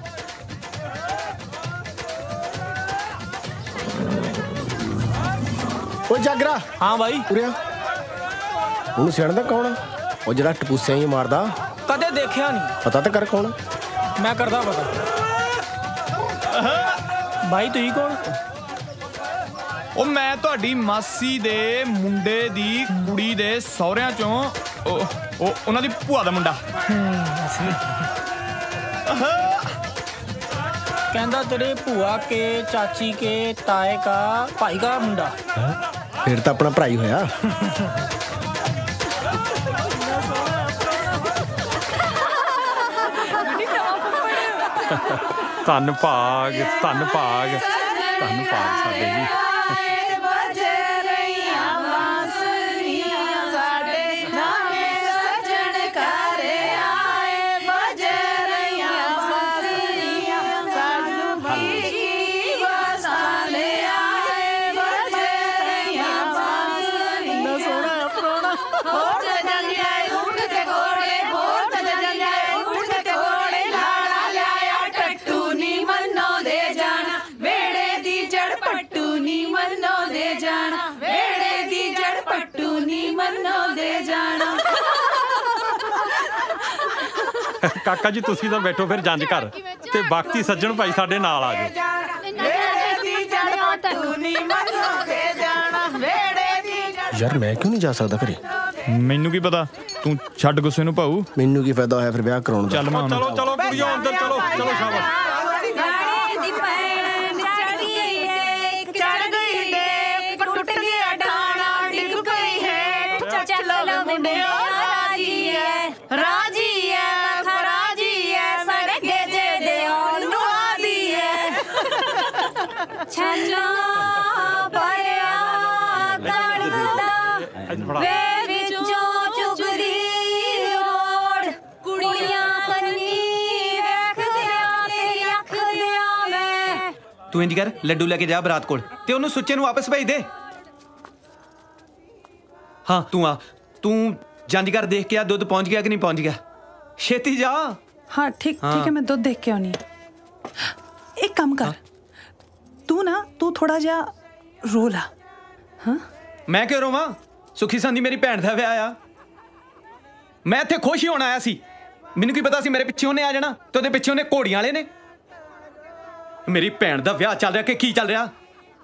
ਓ ਜਾਗਰਾ। ਹਾਂ ਬਾਈ। ਉਰਿਆ ਉਹਨੂੰ ਸਿਆਣਦਾ ਕੌਣ ਆ? ਉਹ ਜਿਹੜਾ ਟਪੂਸਿਆਂ ਹੀ ਮਾਰਦਾ। ਕਦੇ ਦੇਖਿਆ ਨਹੀਂ। ਪਤਾ ਤਾਂ ਕਰ ਕੌਣ? ਮੈਂ ਕਰਦਾ ਪਤਾ। ਬਾਈ ਤੁਸੀਂ ਕੌਣ? ਉਹ ਮੈਂ ਤੁਹਾਡੀ ਮਾਸੀ ਦੇ ਮੁੰਡੇ ਦੀ ਕੁੜੀ ਦੇ ਸਹੁਰਿਆਂ ਚੋਂ ਉਹਨਾਂ ਦੀ ਭੂਆ ਦਾ ਮੁੰਡਾ। ਕਹਿੰਦਾ ਤੇਰੇ ਭੂਆ ਕੇ, ਚਾਚੀ ਕੇ, ਤਾਏ ਕਾ, ਭਾਈ का मुंडा। फिर तो अपना भरा ही होया। ਧੰਨ ਭਾਗ, ਧੰਨ ਭਾਗ, ਧੰਨ ਭਾਗ ਸਾਡੇ ਜੀ। ਕਾਕਾ ਜੀ ਤੁਸੀਂ ਤਾਂ ਬੈਠੋ ਫਿਰ ਜੰਜ ਘਰ ਤੇ ਬਾਕੀ ਸੱਜਣ ਭਾਈ ਸਾਡੇ ਨਾਲ ਆ ਜਾਓ। यार मैं क्यों नहीं जा सकता घरे? ਮੈਨੂੰ ਕੀ ਪਤਾ, ਤੂੰ ਛੱਡ ਗੁੱਸੇ ਨੂੰ ਭਾਊ। ਮੈਨੂੰ ਕੀ ਫਾਇਦਾ ਹੋਇਆ ਫਿਰ ਵਿਆਹ ਕਰਾਉਣ ਦਾ? ਚੱਲ ਮੈਂ ਚਲੋ ਚਲੋ ਕੁੜੀਓ ਅੰਦਰ ਚਲੋ, ਚਲੋ ਸ਼ਾਬਾਸ਼। तू इंज कर, लड्डू लेके जा बरात कोल ते ओनू सुच्चे नू वापस भेज दे। हाँ तू आ, तू जंज कर देख के आ दुध पहुंच गया कि नहीं पहुंच गया। छेती जा। हाँ ठीक ठीक है, मैं दुध देख के आनी। एक काम कर, तू थोड़ा जा रो ला। हाँ मैं क्यों रोवां? सुखी संदी मेरी भैन दा विआह आ। मैं इत्थे खुश ही होना आया सी। मैनू की पता सी मेरे पिछे उन्हें आ जाना ते ओहदे पिछे उन्हें घोड़ियां वाले ने। मेरी भैन दा विआह चल रहा कि की चल रहा?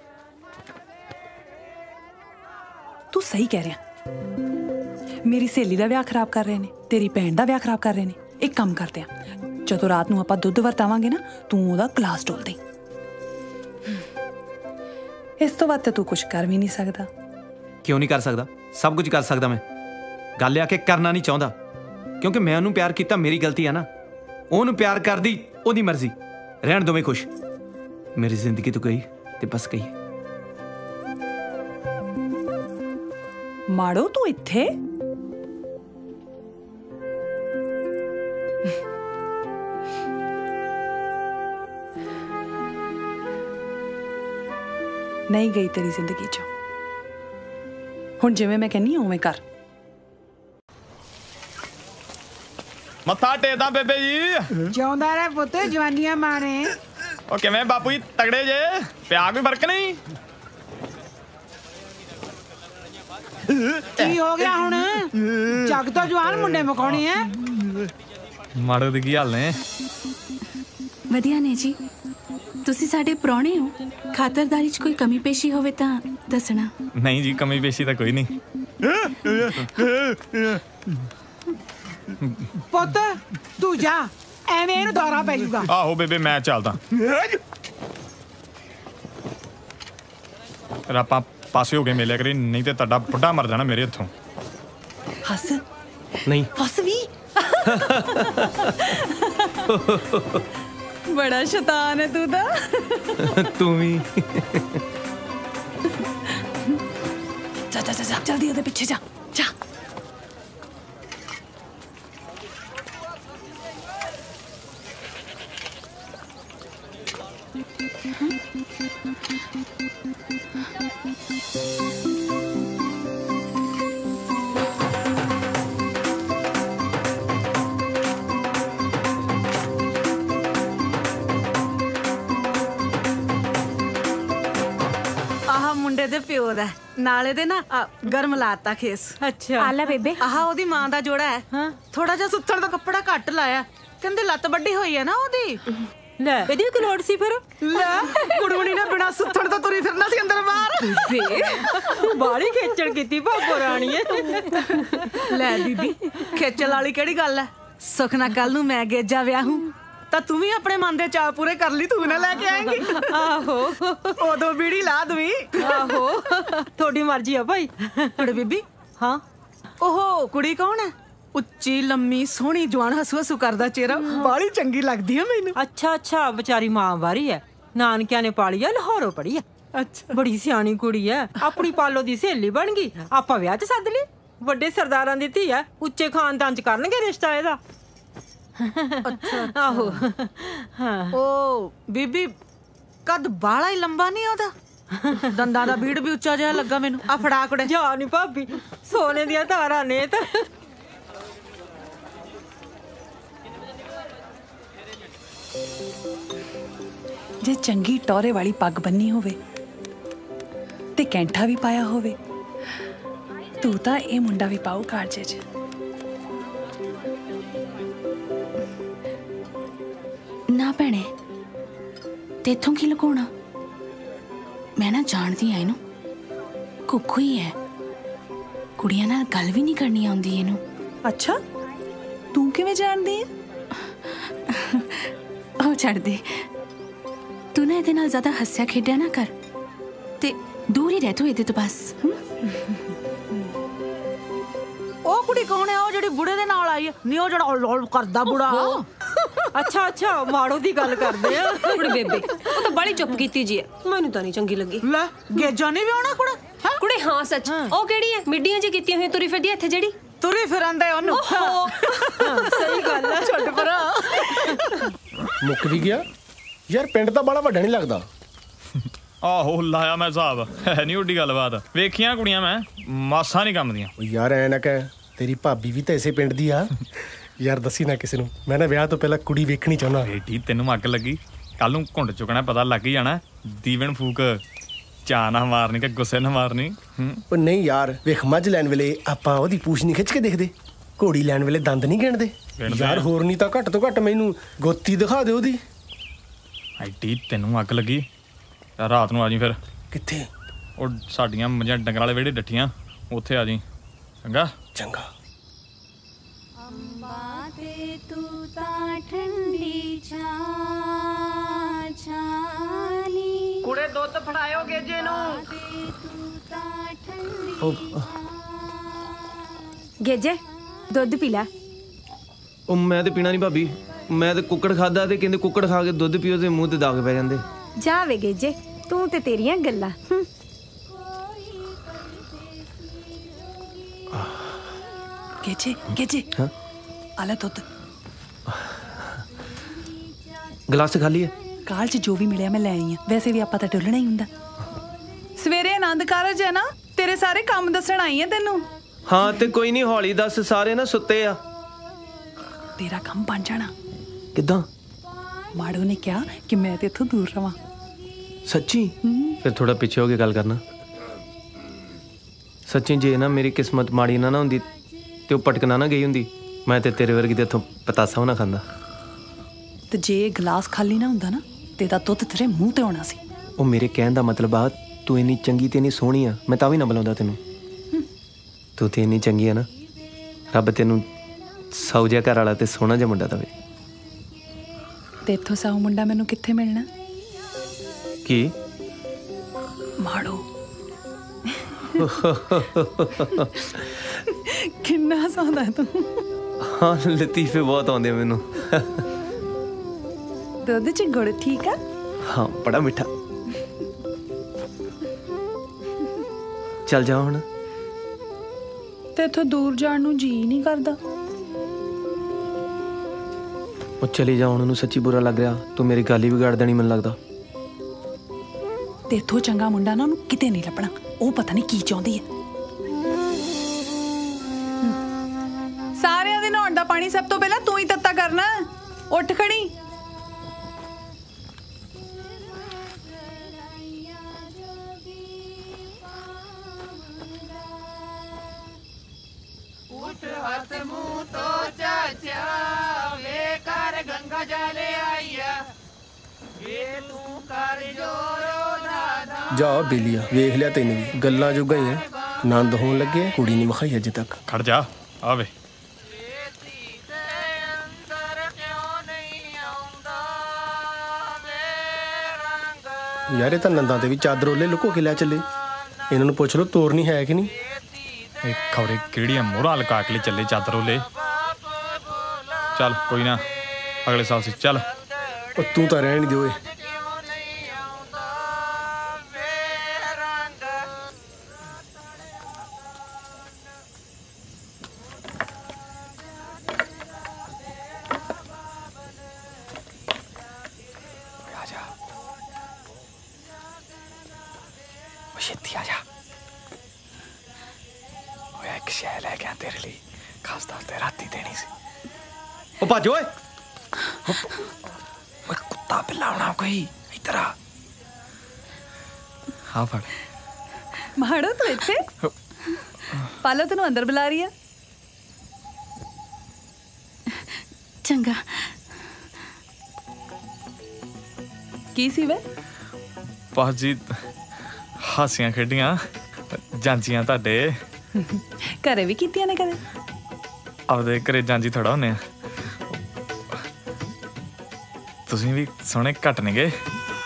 तू सही कह रहा। मेरी सहेली दा विआह खराब कर रहे ने, तेरी भैन दा विआह खराब कर रहे ने। एक काम करते हैं, जदों रात नूं आपां दुध वरतावांगे ना, तू ओहदा गिलास डोल दे। इस तो बाद तू कुछ कर भी नहीं सकता। क्यों नहीं कर सकता? सब कुछ कर सकता मैं। गल आके करना नहीं चाहता क्योंकि मैं उन्होंने प्यार किया, मेरी गलती है ना। ओनू प्यार कर दी, ओदी मर्जी। रहन दो मैं खुश। मेरी जिंदगी तो गई ते बस गई। माड़ो तू इत्थे? नहीं गई तेरी जिंदगी चो। हुण जिवें मैं कहनी उवें कर। मत्था टेकदा बेबे जी। जिउंदा रह पुੱਤ, ਜਵਾਨੀਆਂ ਮਾਣੇ। ਉਹ ਕਿਵੇਂ ਬਾਪੂ ਜੀ, ਤਗੜੇ ਜੇ? ਪਿਆ ਕੋਈ ਫਰਕ ਨਹੀਂ? ਕੀ ਹੋ ਗਿਆ ਹੁਣ? ਜੱਗ ਤੋਂ ਜਵਾਨ ਮੁੰਡੇ ਮਕਾਉਣੇ ਐ। ਮਾੜੋ ਦੇ ਕੀ ਹਾਲ ਨੇ? ਵਧੀਆ ਨੇ ਜੀ। ਤੁਸੀਂ ਸਾਡੇ ਪ੍ਰਾਹੁਣੇ ਹੋ, ਖਾਤਰਦਾਰੀ 'ਚ ਕੋਈ ਕਮੀ ਪੇਸ਼ੀ ਹੋਵੇ ਤਾਂ ਦੱਸਣਾ। ਨਹੀਂ ਜੀ, ਕਮੀ ਪੇਸ਼ੀ ਤਾਂ ਕੋਈ ਨਹੀਂ। ਪੁੱਤ ਤੂੰ ਜਾ, ਐਵੇਂ ਇਹਨੂੰ ਦੌਰਾ ਪੈ ਜਾਊਗਾ। ਆਹੋ ਬੇਬੇ ਮੈਂ ਚੱਲਦਾ। ਆਪਾਂ ਪਾਸੇ ਹੋ ਕੇ ਮਿਲਿਆ ਕਰੀ, ਨਹੀਂ ਤੇ ਤੁਹਾਡਾ ਬੁੱਢਾ ਮਰ ਜਾਣਾ ਮੇਰੇ ਹੱਥੋਂ। ਹੱਸ ਨਹੀਂ ਹੱਸ ਵੀ। बड़ा शैतान है तू तो। तू भी। जल्दी ओदे पीछे जा जा। ਮੁੰਡੇ ਦੇ ਪਿਓ ਦਾ ਨਾਲੇ ਦੇ ਨਾ ਗਰਮ ਲਾਤਾ ਖੇਸ। ਅੱਛਾ ਆ ਲੈ ਬੇਬੇ ਆਹ ਉਹਦੀ ਮਾਂ ਦਾ ਜੋੜਾ ਹੈ। ਹਾਂ ਥੋੜਾ ਜਿਹਾ ਸੁੱਥਣ ਦਾ ਕੱਪੜਾ ਘੱਟ ਲਾਇਆ ਕਹਿੰਦੇ ਲੱਤ ਵੱਡੀ ਹੋਈ ਹੈ ਨਾ ਉਹਦੀ। ਲੈ ਇਹਦੀ ਵੀ ਲੋੜ ਸੀ ਫਿਰ। ਲੈ ਕੁੜਮਣੀ ਨੇ ਬਿਨਾ ਸੁੱਥਣ ਤੋਂ ਤੁਰੀ ਫਿਰਨਾ ਸੀ ਅੰਦਰ ਬਾਹਰ। ਬਾੜੀ ਖੇਚਲ ਕੀਤੀ ਭਾਗੋ ਰਾਣੀਏ। ਲੈ ਬੀਬੀ ਖੇਚਲ ਵਾਲੀ ਕਿਹੜੀ ਗੱਲ ਹੈ। ਸੁਖ ਨਾ ਕੱਲ ਨੂੰ ਮੈਂ ਗੇਜਾ ਵਿਆਹੂੰ ਤਾਂ ਤੂੰ ਵੀ ਆਪਣੇ ਮਨ ਦੇ ਚਾਅ ਪੂਰੇ ਕਰ ਲਈ ਤੂੰ ਨਾ ਲੈ ਕੇ ਆਏਂਗੀ। ਆਹੋ ਉਦੋਂ ਬੀੜੀ ਲਾ ਦਵੀਂ। ਆਹੋ ਤੁਹਾਡੀ ਮਰਜ਼ੀ ਆ ਭਾਈ। ਕੁੜੇ ਬੀਬੀ ਹਾਂ ਉਹ ਕੁੜੀ ਕੌਣ ਹੈ। ਉੱਚੀ ਲੰਮੀ ਸੋਹਣੀ ਜਵਾਨ ਹਸੂ ਹਸੂ ਕਰਦਾ ਚਿਹਰਾ ਬਾਲੀ ਚੰਗੀ ਲੱਗਦੀ ਹੈ ਮੈਨੂੰ। ਅੱਛਾ ਅੱਛਾ ਵਿਚਾਰੀ ਮਾਂ ਵਾਰੀ ਹੈ ਨਾਨਕਿਆਂ ਨੇ ਪਾਲੀ ਹੈ ਲਾਹੌਰੋਂ ਪੜੀ ਹੈ। ਅੱਛਾ ਬੜੀ ਸਿਆਣੀ ਕੁੜੀ ਹੈ ਆਪਣੀ ਪਾਲੋ ਦੀ ਸਹੇਲੀ ਬਣ ਗਈ ਆਪਾਂ ਵਿਆਹ 'ਚ ਸੱਦ ਲਈ ਵੱਡੇ ਸਰਦਾਰਾਂ ਦੀ ਧੀ ਹੈ ਉੱਚੇ ਖਾਨਦਾਨ 'ਚ ਕਰਨਗੇ ਰਿਸ਼ਤਾ ਇਹਦਾ। ਅੱਛਾ ਆਹੋ ਹਾਂ ਉਹ ਬੀਬੀ ਕੱਦ ਬਾਲਾ ਹੀ ਲੰਬਾ ਨਹੀਂ ਉਹਦਾ ਦੰਦਾਂ ਦਾ ਬੀੜ ਵੀ ਉੱਚਾ ਜਿਹਾ ਲੱਗਾ ਮੈਨੂੰ। ਆ ਫੜਾ ਕੁੜੇ ਜਾ ਨੀ ਭਾਬੀ ਸੋਨੇ ਦੀਆਂ ਧਾਰਾਂ ਨੇ ਤਾਂ। ਜੇ ਚੰਗੀ ਟੋਰੇ ਵਾਲੀ ਪੱਗ ਬੰਨੀ ਹੋਵੇ ਤੇ ਕੈਂਠਾ ਵੀ ਪਾਇਆ ਹੋਵੇ ਤੂੰ ਤਾਂ ਇਹ ਮੁੰਡਾ ਵੀ ਪਾਉ ਕਾਰਜੇ 'ਚ। ਨਾ ਭੈਣੇ ਤੇਥੋਂ ਕੀ ਲੁਕਾਉਣਾ ਮੈਂ ਨਾ ਜਾਣਦੀ ਆ ਇਹਨੂੰ ਕੁੱਖੂ ਹੀ ਹੈ ਕੁੜੀਆਂ ਨਾਲ ਗੱਲ ਵੀ ਨਹੀਂ ਕਰਨੀ ਆਉਂਦੀ ਇਹਨੂੰ। ਅੱਛਾ ਤੂੰ ਕਿਵੇਂ ਜਾਣਦੀ ਹੈ। ਉਹ ਛੱਡ ਦੇ ਤੂੰ ਨਾ ਇਹਦੇ ਨਾਲ ਜ਼ਿਆਦਾ ਹੱਸਿਆ ਖੇਡਿਆ ਨਾ ਕਰ ਤੇ ਦੂਰ ਹੀ ਰਹਿ ਤੂੰ ਇਹਦੇ ਤੋਂ ਬਸ। ਉਹ ਕੁੜੀ ਕੌਣ ਹੈ ਉਹ ਜਿਹੜੀ ਬੁੜੇ ਦੇ ਨਾਲ ਆਈ ਹੈ। ਨਹੀਂ ਉਹ ਜਿਹੜਾ ਲੋਲ ਕਰਦਾ ਬੁੜਾ। ਅੱਛਾ ਅੱਛਾ ਮਾੜੋ ਦੀ ਗੱਲ ਕਰਦੇ ਆ। ਕੁੜੇ ਬੇਬੇ ਉਹ ਤਾਂ ਬੜੀ ਚੁੱਪ ਕੀਤੀ ਜੀ ਹੈ ਮੈਨੂੰ ਤਾਂ ਨਹੀਂ ਚੰਗੀ ਲੱਗੀ। ਲੈ ਗੇਜਾ ਨਹੀਂ ਵਿਆਹਣਾ ਕੁੜਾ ਕੁੜੇ ਹਾਂ ਸੱਚ ਉਹ ਕਿਹੜੀ ਹੈ ਮਿੱਡੀਆਂ ਜੀ ਕੀਤੀਆਂ ਹੋਈਆਂ ਤੁਰੀ ਫਿਰਦੀ ਇੱਥੇ ਜਿਹੜੀ ਤੁਰੀ ਫਿਰੰਦੇ ਉਹਨੂੰ। ਸਹੀ ਗੱਲ ਹੈ ਛੱਡ ਪਰਾ ਮੁੱਕ ਵੀ ਗਿਆ ਯਾਰ ਪਿੰਡ ਤਾਂ ਬੜਾ ਵੱਡਾ ਨਹੀਂ ਲੱਗਦਾ। ਆਹੋ ਲਾਇਆ ਮੈਂ ਹਿਸਾਬ ਹੈ ਨਹੀਂ ਉੱਡੀ ਗੱਲਬਾਤ ਵੇਖੀਆਂ ਕੁੜੀਆਂ ਮੈਂ ਮਾਸਾ ਨਹੀਂ ਕੰਮ ਦੀਆਂ। ਯਾਰ ਐ ਨਾ ਕਹਿ ਤੇਰੀ ਭਾਬੀ ਵੀ ਤਾਂ ਇਸੇ ਪਿੰਡ ਦੀ ਆ। ਯਾਰ ਦੱਸੀ ਨਾ ਕਿਸੇ ਨੂੰ ਮੈਂ ਨਾ ਵਿਆਹ ਤੋਂ ਪਹਿਲਾਂ ਕੁੜੀ ਵੇਖਣੀ ਚਾਹੁੰਦਾ। ਏਡੀ ਤੈਨੂੰ ਅੱਗ ਲੱਗੀ ਕੱਲ ਨੂੰ ਘੁੰਡ ਚੁੱਕਣਾ ਪਤਾ ਲੱਗ ਹੀ ਜਾਣਾ। ਦੀਵਨ ਫੂਕ ਚਾਹ ਨਾ ਮਾਰਨੀ ਕਿ ਗੁੱਸੇ ਨਾ ਮਾਰਨੀ। ਉਹ ਨਹੀਂ ਯਾਰ ਵੇਖ ਮੱਝ ਲੈਣ ਵੇਲੇ ਆਪਾਂ ਉਹਦੀ ਪੂਛ ਨਹੀਂ ਖਿੱਚ ਕੇ ਦੇਖਦੇ ਘੋੜੀ ਲੈਣ ਵੇਲੇ ਦੰਦ ਨਹੀਂ ਗਿਣਦੇ ਯਾਰ। ਹੋਰ ਨਹੀਂ ਤਾਂ ਘੱਟ ਤੋਂ ਘੱਟ ਮੈਨੂੰ ਗੋਤੀ ਦਿਖਾ ਦੇ ਉਹਦੀ। ਐਡੀ ਤੈਨੂੰ ਅੱਗ ਲੱਗੀ ਰਾਤ ਨੂੰ ਆ ਜੀ ਫਿਰ। ਕਿੱਥੇ ਉਹ ਸਾਡੀਆਂ ਮੱਝਾਂ ਡੰਗਰਾਂ ਵਾਲੇ ਵਿਹੜੇ ਡੱਠੀਆਂ ਉੱਥੇ ਆ ਜੀ ਚੰਗਾ। ਚੰਗਾ ਤੂੰ ਤਾਂ ਠੰਡੀ ਛਾਨੀ ਕੁੜੇ ਦੁੱਧ ਫੜਾਇਓ ਗੇਜੇ ਨੂੰ। ਗੇਜੇ ਦੁੱਧ ਪੀ ਲੈ। ਉਹ ਮੈਂ ਤੇ ਪੀਣਾ ਨਹੀਂ ਭਾਬੀ ਮੈਂ ਤੇ ਕੁੱਕੜ ਖਾਦਾ ਤੇ ਕਹਿੰਦੇ ਕੁੱਕੜ ਖਾ ਕੇ ਦੁੱਧ ਪੀਓ ਤੇ ਮੂੰਹ ਤੇ ਦਾਗ ਪੈ ਜਾਂਦੇ। ਜਾ ਵੇ ਗੇਜੇ ਤੂੰ ਤੇ ਤੇਰੀਆਂ ਗੱਲਾਂ। ਗੇਜੇ ਗੇਜੇ ਆਲਾ ਦੁੱਧ ਗਲਾਸ ਖਾਲੀ ਹੈ। ਕਾਲ 'ਚ ਜੋ ਵੀ ਮਿਲਿਆ ਮੈਂ ਲੈ ਆਈ ਆ ਵੈਸੇ ਵੀ ਆਪਾਂ ਤਾਂ ਢੁੱਲਣਾ ਹੀ ਹੁੰਦਾ। ਸਵੇਰੇ ਆਨੰਦ ਕਾਰਜ ਹੈ ਨਾ ਤੇਰੇ ਸਾਰੇ ਕੰਮ ਦੱਸਣ ਆਈ ਆ ਤੈਨੂੰ। ਹਾਂ ਤੇ ਕੋਈ ਨਹੀਂ ਹੌਲੀ ਦੱਸ ਸਾਰੇ ਨਾ ਸੁੱਤੇ ਆ। ਤੇਰਾ ਕੰਮ ਬਣ ਜਾਣਾ। ਕਿੱਦਾਂ ਮਾੜੋ ਨੇ ਕਿਹਾ ਕਿ ਮੈਂ ਤੇ ਇੱਥੋਂ ਦੂਰ ਰਵਾਂ। ਸੱਚੀ ਫਿਰ ਥੋੜਾ ਪਿੱਛੇ ਹੋ ਕੇ ਗੱਲ ਕਰਨਾ। ਸੱਚੀ ਜੇ ਨਾ ਮੇਰੀ ਕਿਸਮਤ ਮਾੜੀ ਨਾ ਹੁੰਦੀ ਤੇ ਉਹ ਪਟਕਣਾ ਨਾ ਗਈ ਹੁੰਦੀ ਮੈਂ ਤੇ ਤੇਰੇ ਵਰਗੀ ਤੇ ਇੱਥੋਂ ਪਤਾਸਾ ਨਾ ਖਾਂਦਾ। ਤੇ ਜੇ ਗਲਾਸ ਖਾਲੀ ਨਾ ਹੁੰਦਾ ਨਾ ਤੇ ਦਾ ਦੁੱਧ ਤੇਰੇ ਮੂੰਹ ਤੇ ਆਉਣਾ ਸੀ। ਉਹ ਮੇਰੇ ਕਹਿਣ ਦਾ ਮਤਲਬ ਆ ਤੂੰ ਇੰਨੀ ਚੰਗੀ ਤੇ ਇੰਨੀ ਸੋਹਣੀ ਆ ਮੈਂ ਤਾਂ ਵੀ ਨਾ ਬੁਲਾਉਂਦਾ ਤੈਨੂੰ। ਤੂੰ ਤੇ ਇੰਨੀ ਚੰਗੀ ਆ ਨਾ ਰੱਬ ਤੈਨੂੰ ਸੌ ਜਿਹਾ ਘਰ ਵਾਲਾ ਤੇ ਸੋਹਣਾ ਜਿਹਾ ਮੁੰਡਾ ਦਵੇ। ਤੇ ਇੱਥੋਂ ਸਾਊ ਮੁੰਡਾ ਮੈਨੂੰ ਕਿੱਥੇ ਮਿਲਣਾ। ਕੀ ਮਾੜੋ ਕਿੰਨਾ ਸੌਂਦਾ ਤੂੰ। ਹਾਂ ਲਤੀਫੇ ਬਹੁਤ ਆਉਂਦੇ ਮੈਨੂੰ। ਦੁੱਧ 'ਚ ਗੁੜ ਠੀਕ ਆ। ਹਾਂ ਬੜਾ ਮਿੱਠਾ। ਚੱਲ ਜਾ ਹੁਣ ਤੇ ਇੱਥੋਂ ਦੂਰ ਜਾਣ ਨੂੰ ਜੀ ਨਹੀਂ ਕਰਦਾ। ਉਹ ਚਲੀ ਜਾ ਹੁਣ, ਉਹਨੂੰ ਸੱਚੀ ਬੁਰਾ ਲੱਗ ਰਿਹਾ। ਤੂੰ ਮੇਰੀ ਗੱਲ ਹੀ ਵਿਗਾੜ ਦੇਣੀ ਮੈਨੂੰ ਲੱਗਦਾ। ਤੇ ਇੱਥੋਂ ਚੰਗਾ ਮੁੰਡਾ ਨਾ ਉਹਨੂੰ ਕਿਤੇ ਨਹੀਂ ਲੱਭਣਾ। ਉਹ ਪਤਾ ਨਹੀਂ ਕੀ ਚਾਹੁੰਦੀ ਹੈ। ਸਾਰਿਆਂ ਦੇ ਨਹਾਉਣ ਦਾ ਪਾਣੀ ਸਭ ਤੋਂ ਪਹਿਲਾਂ ਤੂੰ ਹੀ ਤੱਤਾ ਕਰਨਾ। ਉੱਠ ਖੜੀ। उठ हाथ मुंह तो चाचा वे कर गंगा जले आईया वे तू कर जोरो दादा। ਜਾ ਬੇਲੀਆ, ਵੇਖ ਲਿਆ ਤੈਨੂੰ ਵੀ ਗੱਲਾਂ ਜੋਗਾ ਹੀ ਆ। ਆਨੰਦ ਹੋਣ ਲੱਗੇ, ਕੁੜੀ ਨਹੀਂ ਵਿਖਾਈ ਅਜੇ ਤੱਕ। ਖੜ ਜਾ ਆਵੇ। ਯਾਰ ਇਹ ਤਾਂ ਨੰਦਾਂ ਤੇ ਵੀ ਚਾਦਰ ਉਹਲੇ ਲੁਕੋ ਕੇ ਲੈ ਚੱਲੇ। ਇਹਨਾਂ ਨੂੰ ਪੁੱਛ ਲਓ ਤੋਰਨੀ ਹੈ ਕਿ ਨਹੀਂ। ਇਹ ਖਬਰੇ ਕਿਹੜੀਆਂ ਮੋਹਰਾਂ ਲਗਾ ਕੇ ਚੱਲੇ ਚਾਦਰ ਉਹਲੇ। ਚੱਲ ਕੋਈ ਨਾ, ਅਗਲੇ ਸਾਲ ਸੀ। ਚੱਲ ਉਹ ਤੂੰ ਤਾਂ ਰਹਿਣ ਨਹੀਂ ਦਿਓ। ਛੇਤੀ ਆ ਜਾ। ਓਏ ਇੱਕ ਸ਼ੈ ਲੈ ਕੇ ਆ ਤੇਰੇ ਲਈ, ਖਾਸ ਤੌਰ ਤੇ ਰਾਤੀ ਦੇਣੀ ਸੀ। ਉਹ ਭੱਜ ਓਏ। ਓਏ ਕੁੱਤਾ ਬਿੱਲਾ ਹੋਣਾ ਕੋਈ, ਇੱਧਰ ਆ। ਹਾਂ ਫੜ। ਮਾੜੋ ਤੂੰ ਇੱਥੇ। ਪਾਲੋ ਤੈਨੂੰ ਅੰਦਰ ਬੁਲਾ ਰਹੀ ਆ। ਚੰਗਾ। ਕੀ ਸੀ ਵੇ? ਬਾਜੀ ਹਾਸੀਆਂ ਖੇਡੀਆਂ ਜਾਂਚੀਆਂ ਤੁਹਾਡੇ ਘਰੇ ਵੀ ਕੀਤੀਆਂ ਨੇ ਕਦੇ? ਆਪਦੇ ਘਰੇ ਜਾਂਚੀ ਥੋੜਾ ਹੁੰਨੇ ਆ। ਤੁਸੀਂ ਵੀ ਸੋਹਣੇ ਘੱਟ ਨੀ ਗਏ।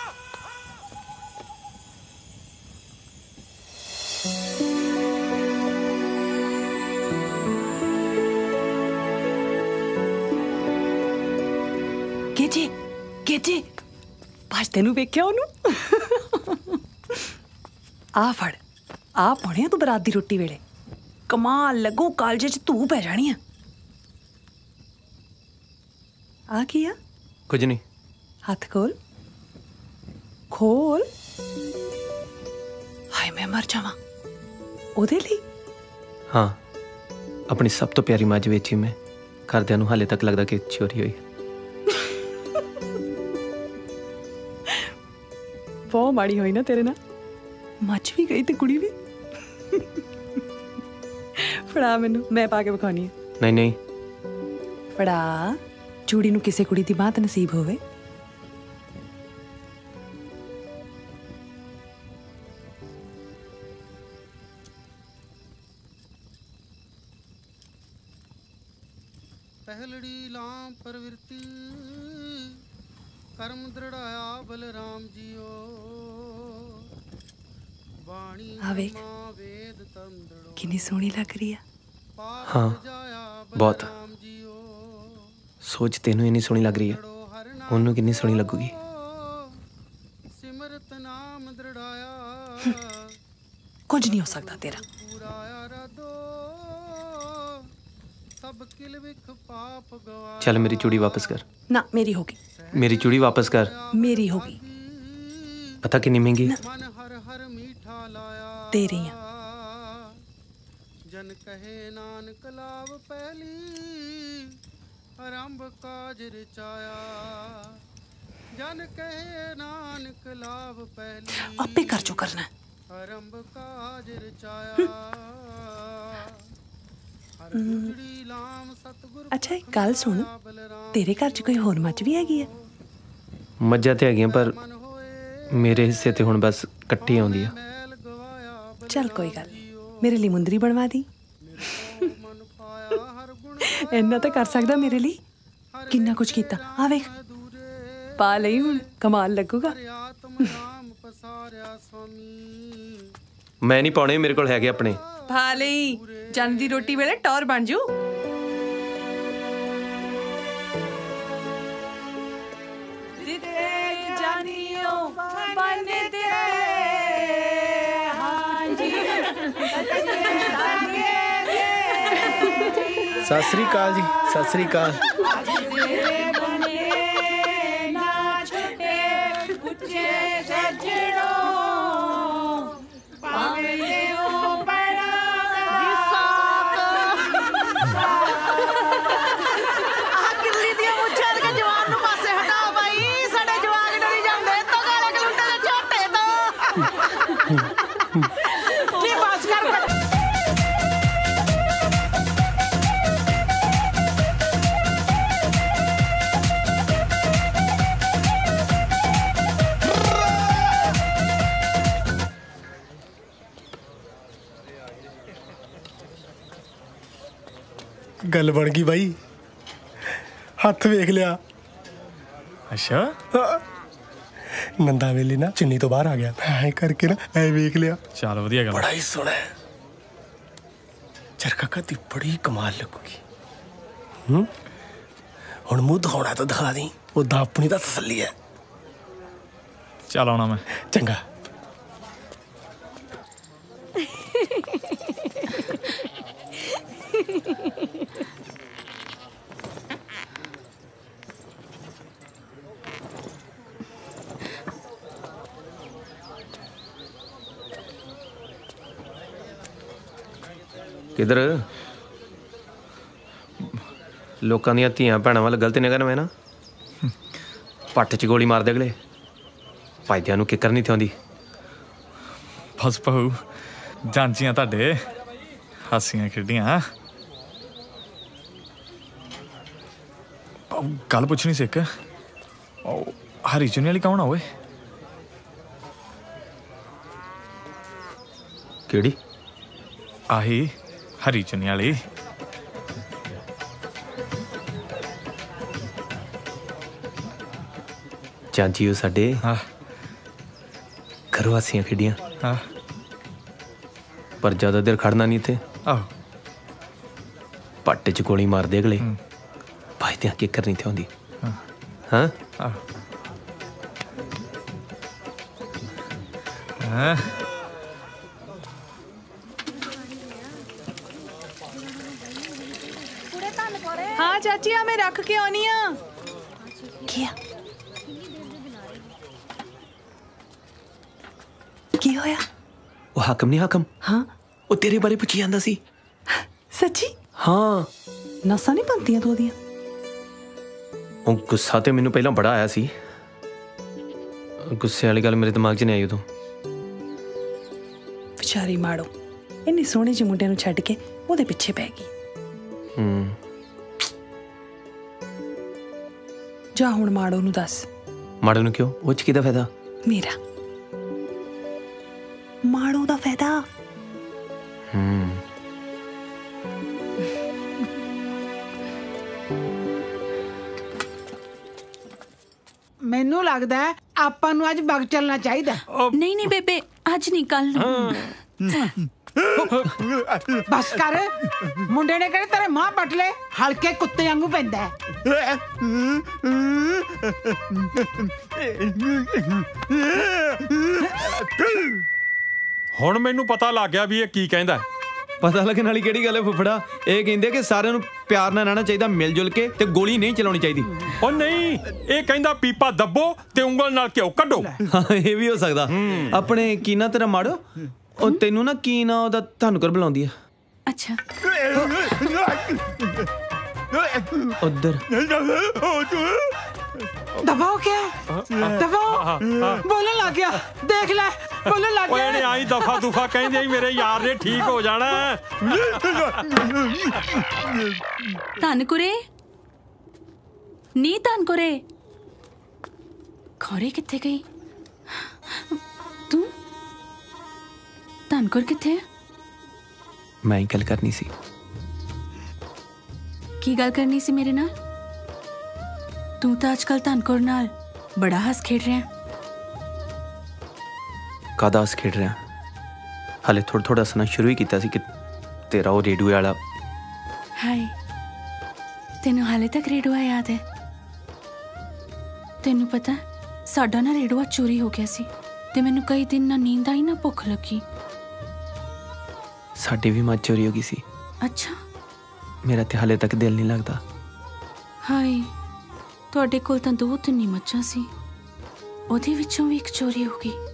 ਗੇਜੇ ਗੇਜੇ ਬਾਜ ਤੈਨੂੰ ਵੇਖਿਆ ਉਹਨੂੰ? ਆ ਫੜ, ਆ ਪਾਉਣੇ ਤੂੰ ਬਰਾਤ ਦੀ ਰੋਟੀ ਵੇਲੇ। ਕਮਾਲ ਲੱਗੂ, ਕਾਲਜੇ ਚ ਧੂ ਪੈ ਜਾਣੀ ਆ। ਆ ਕੀ ਆ? ਕੁਝ ਨਹੀਂ। ਹੱਥ ਖੋਲ ਖੋਲ। ਹਾਏ ਮੈਂ ਮਰ ਜਾਵਾਂ। ਉਹਦੇ ਲਈ? ਹਾਂ, ਆਪਣੀ ਸਭ ਤੋਂ ਪਿਆਰੀ ਮੱਝ ਵੇਚੀ ਮੈਂ। ਘਰਦਿਆਂ ਨੂੰ ਹਾਲੇ ਤੱਕ ਲੱਗਦਾ ਕਿ ਚੋਰੀ ਹੋਈ। ਬਹੁਤ ਮਾੜੀ ਹੋਈ ਨਾ ਤੇਰੇ ਨਾਲ। ਮੱਝ ਵੀ ਗਈ ਤੇ ਕੁੜੀ ਵੀ। ਫੜਾ ਮੈਨੂੰ, ਮੈਂ ਪਾ ਕੇ ਵਿਖਾਉਣੀ ਆ। ਨਹੀਂ ਨਹੀਂ ਫੜਾ। ਚੂੜੀ ਨੂੰ ਕਿਸੇ ਕੁੜੀ ਦੀ ਬਾਤ ਨਸੀਬ ਹੋਵੇ। ਪਹਿਲੜੀ ਲਾਮ ਪ੍ਰਵਿਰਤੀ ਕਰਮ ਦ੍ਰਿੜਾਇਆ ਬਲਰਾਮ ਜੀਓ ਬਾਣੀ ਆ ਵੇਖ ਕਿੰਨੀ ਸੋਹਣੀ ਲੱਗ ਰਹੀ ਆ। ਹਾਂ ਬਹੁਤ। ਸੋਚ ਤੈਨੂੰ ਇੰਨੀ ਸੋਹਣੀ ਲੱਗ ਰਹੀ ਹੈ, ਉਹਨੂੰ ਕਿੰਨੀ ਸੋਹਣੀ ਲੱਗੂਗੀ। ਸਿਮਰਤ ਨਾਮ ਦ੍ਰਿੜਾਇਆ ਕੁਝ ਨਹੀਂ ਹੋ ਸਕਦਾ ਤੇਰਾ। ਸਭ ਕਿਲ ਵਿਖ ਪਾਪ ਗਵਾ। ਚੱਲ ਮੇਰੀ ਚੂੜੀ ਵਾਪਸ ਕਰ। ਨਾ ਮੇਰੀ ਹੋ ਗਈ। ਮੇਰੀ ਚੂੜੀ ਵਾਪਸ ਕਰ। ਮੇਰੀ ਹੋ ਗਈ। ਪਤਾ ਕਿੰਨੀ ਮਹਿੰਗੀ? ਤੇਰੀ ਆ। ਜਨ ਕਹੇ ਨਾਨਕ ਲਾਭ ਪਹਿਲੀ ਆਰੰਭ ਕਾਜ ਰਚਾਇਆ। ਜਨ ਕਹੇ ਨਾਨਕ ਲਾਭ ਪਹਿਲੀ ਆਪੇ ਕਰ ਜੋ ਕਰਨਾ। ਆਰੰਭ ਕਾਜ ਰਚਾਇਆ। ਅੱਛਾ ਇੱਕ ਗੱਲ ਸੁਣ, ਤੇਰੇ ਘਰ 'ਚ ਕੋਈ ਹੋਰ ਮੱਝ ਵੀ ਹੈਗੀ ਆ? ਮੱਝਾਂ ਤੇ ਹੈਗੀਆਂ ਪਰ ਮੇਰੇ ਹਿੱਸੇ ਤੇ ਹੁਣ ਬਸ ਕੱਟੀ ਆਉਂਦੀ ਆ। ਚੱਲ ਕੋਈ ਗੱਲ ਨਹੀਂ, ਮੇਰੇ ਲਈ ਮੁੰਦਰੀ ਬਣਵਾ ਦੀ। ਇੰਨਾ ਤਾਂ ਕਰ ਸਕਦਾ ਮੇਰੇ ਲਈ। ਕਿੰਨਾ ਕੁਝ ਕੀਤਾ ਆ ਵੇਖ। ਪਾ ਲਈ ਹੁਣ, ਕਮਾਲ ਲੱਗੂਗਾ। ਮੈਂ ਨਹੀਂ ਪਾਉਣੇ, ਮੇਰੇ ਕੋਲ ਹੈਗੇ ਆਪਣੇ। ਪਾ ਲਈ, ਜਨ ਦੀ ਰੋਟੀ ਵੇਲੇ ਟੌਰ ਬਣ ਜੂ। सत श्री अकाल जी, सत श्री अकाल। गल बन गई भाई, हथ वेख लिया। अच्छा नंदा वेले ना चुन्नी तो बाहर आ गया, मैं करके ना ऐ वेख लिया। चल वधिया गल, बड़ा ही सोहना है। चरखा दी बड़ी कमाल लगूगी। हुण मुंह दिखाउणा तो दिखा दी, उदा अपनी तो तसल्ली है। चल आउणा मैं। चंगा। किधर लोकां दियां धीआं भैणां वाल गलत निगाह ना मैं ना पट्ट च गोली मार दे अगले भाईदियां नूं किकर नहीं थी। बस भाऊ ਜਾਂਚੀਆਂ ਤੁਹਾਡੇ ਹਾਸੀਆਂ ਖੇਡੀਆਂ। ਗੱਲ ਪੁੱਛਣੀ ਸੀ ਇੱਕ, ਉਹ ਹਰੀ ਚੁੰਨੀ ਵਾਲੀ ਕੌਣ ਆ ਓਏ? ਕਿਹੜੀ? ਆਹੀ ਹਰੀ ਚੁੰਨੀ ਵਾਲੀ। ਚਾਂਚੀ ਉਹ ਸਾਡੇ ਘਰੋਂ ਹਾਸੀਆਂ ਖੇਡੀਆਂ। ਹਾਂ पर ज्यादा देर खड़ना नहीं थे। पट्टे च गोली मार दे अगले भाई ते के करनी थी होंदी। हाँ हाँ चाची मैं रख के आनी आ। की होया? वो हाकम नहीं हाकम? हाँ वो तेरे बारे पूछी जांदा सी। सच्ची? हाँ नसा नहीं बनती तू ओदियां? वो गुस्सा ते मैनू पहला बड़ा आया सी, गुस्से वाली गल मेरे दिमाग च नहीं आई उदों। विचारी माड़ो इन्ने सोहणे जे मुंडे नूं छड्ड के ओदे पिछे पै गई। जा हुण माड़ो नूं दस। माड़ो नूं क्यों? वो च किहदा फायदा? मेरा माड़ो दा फायदा। मैनू लगदा है आपां नूं अज बग चलना चाहिदा। नहीं नहीं बेबे अज नहीं कल। बस कर, मुंडे ने कहने तेरे मां पट ले, हल्के कुत्ते वांगू पैंदा है। ਹੁਣ ਮੈਨੂੰ ਪਤਾ ਲੱਗ ਗਿਆ ਵੀ ਇਹ ਕੀ ਕਹਿੰਦਾ। ਪਤਾ ਲੱਗਣ ਵਾਲੀ ਕਿਹੜੀ ਗੱਲ ਹੈ ਫੁੱਫੜਾ? ਇਹ ਕਹਿੰਦੇ ਕਿ ਸਾਰਿਆਂ ਨੂੰ ਪਿਆਰ ਨਾਲ ਰਹਿਣਾ ਚਾਹੀਦਾ, ਮਿਲ ਜੁਲ ਕੇ, ਤੇ ਗੋਲੀ ਨਹੀਂ ਚਲਾਉਣੀ ਚਾਹੀਦੀ। ਉਹ ਨਹੀਂ, ਇਹ ਕਹਿੰਦਾ ਪੀਪਾ ਦੱਬੋ ਤੇ ਉਂਗਲ ਨਾਲ ਘਿਓ ਕੱਢੋ। ਹਾਂ ਇਹ ਵੀ ਹੋ ਸਕਦਾ। ਆਪਣੇ ਕੀ ਨਾ ਤੇਰਾ ਮਾੜੋ, ਉਹ ਤੈਨੂੰ ਨਾ ਕੀ ਨਾ ਉਹਦਾ ਤੁਹਾਨੂੰ ਕਰ ਬੁਲਾਉਂਦੀ ਆ। अच्छा उधर दबाओ क्या? दबाओ बोलने लग गया, देख ले बोलने लग गया। ओए आई दफा दुफा कहंदे ही मेरे यार ने ठीक हो जाना। तानकुरे नी तानकुरे खौरे किथे गई तू? तानकुर किथे? मैं ही गल करनी सी। की गल करनी सी मेरे नाल? तू तो आजकल तानकुर नाल बड़ा हस खेड रहा है। कादा हस खेड रहा? हाले थोड़ा थोड़ा हसना शुरू ही किया सी कि तेरा वो रेडियो वाला। हाय तेनू हाले तक रेडियो याद है? तेनू पता साडा ना रेडियो चोरी हो गया सी ते मैनू कई दिन ना नींद आई ना भुख लगी। साडी भी मज चोरी हो गई सी। अच्छा मेरा तो हाले तक दिल नहीं लगता। ਹਾਏ ਤੁਹਾਡੇ ਕੋਲ ਤਾਂ 2-3 ਮੱਝਾਂ ਸੀ, ਉਹਦੇ ਵਿੱਚੋਂ ਵੀ ਇੱਕ ਚੋਰੀ ਹੋ ਗਈ।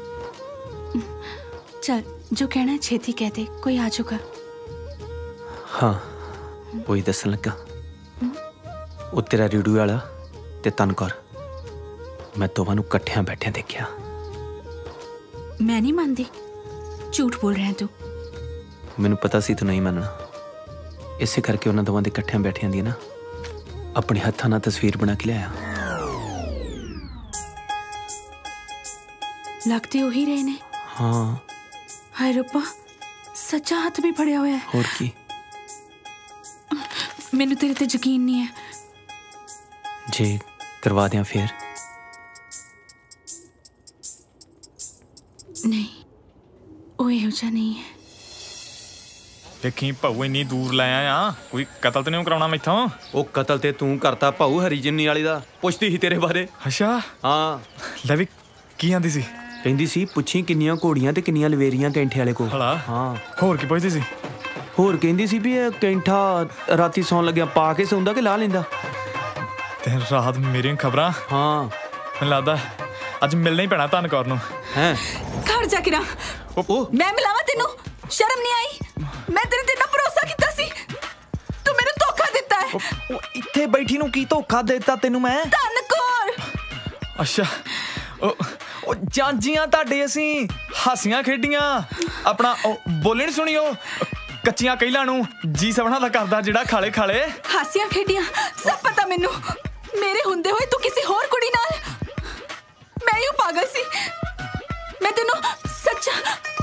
चल जो कहना छेती कहते, कोई आ चुका। हाँ वही दसन लगा। वो तेरा रेडू वाला ते तनकौर, मैं दोवां नूं कट्ठियां बैठिया देखिया। मैं नहीं मानती, झूठ बोल रहा है तू। मैनू पता सी तू नहीं मनना, इसे करके उन्हां दोवां दे कट्ठियां बैठियां दी ना अपने हत्थां नाल तस्वीर बना के लिया। लगते हो ही रहे ने। हाँ हाय रब्बा, सच्चा हाथ भी फड़िया हुआ है। और की मैनू तेरे ते यकीन नहीं है। जे करवा दियां फिर? नहीं, वो इहो जिहा नहीं है। देखी भाऊ इन्नी दूर ले आया, कोई कतल तो नहीं कराउणा मैथों? ओ कतल ते तू करता भाऊ हरी जिन्नी वाली दा, पुछदी ही तेरे बारे। अच्छा हाँ ले भी की आंदी सी? कहंदी सी पुछी किन्नियां घोड़ियां ते किन्नियां लवेरियां कैंठे वाले को। हाँ होर की पुछदी सी? होर कहंदी सी भी कैंठा राती सौन लग्या पा के सौंदा कि ला लेंदा। ते रात मेरी खबरां? हाँ मैं लगदा अज मिलना ही पैना तनकौर नूं। हैं घर जा किरा मैं मिलावा तेनू, शर्म नहीं आई? मैं तेरे ते ना भरोसा कीता सी, तू मेनू धोखा दिता है। इत्थे बैठी नूं की धोखा देता तेनू मैं? तनकौर अच्छा ओ ਜਾਂਜੀਆਂ ਤੁਹਾਡੇ ਅਸੀਂ ਹਾਸੀਆਂ ਖੇਡੀਆਂ, ਆਪਣਾ ਬੋਲੇ ਨਹੀਂ ਸੁਣੀਓ ਕੱਚੀਆਂ ਕਹਿਲਾਂ ਨੂੰ ਜੀ ਸਵਣਾ ਦਾ ਕਰਦਾ ਜਿਹੜਾ ਖਾਲੇ ਖਾਲੇ ਹਾਸੀਆਂ ਖੇਡੀਆਂ ਸਭ ਪਤਾ ਮੈਨੂੰ। ਮੇਰੇ ਹੁੰਦੇ ਹੋਏ ਤੂੰ ਕਿਸੇ ਹੋਰ ਕੁੜੀ ਨਾਲ, ਮੈਂ ਹੀ ਪਾਗਲ ਸੀ। ਮੈਂ ਤੈਨੂੰ ਸੱਚਾ,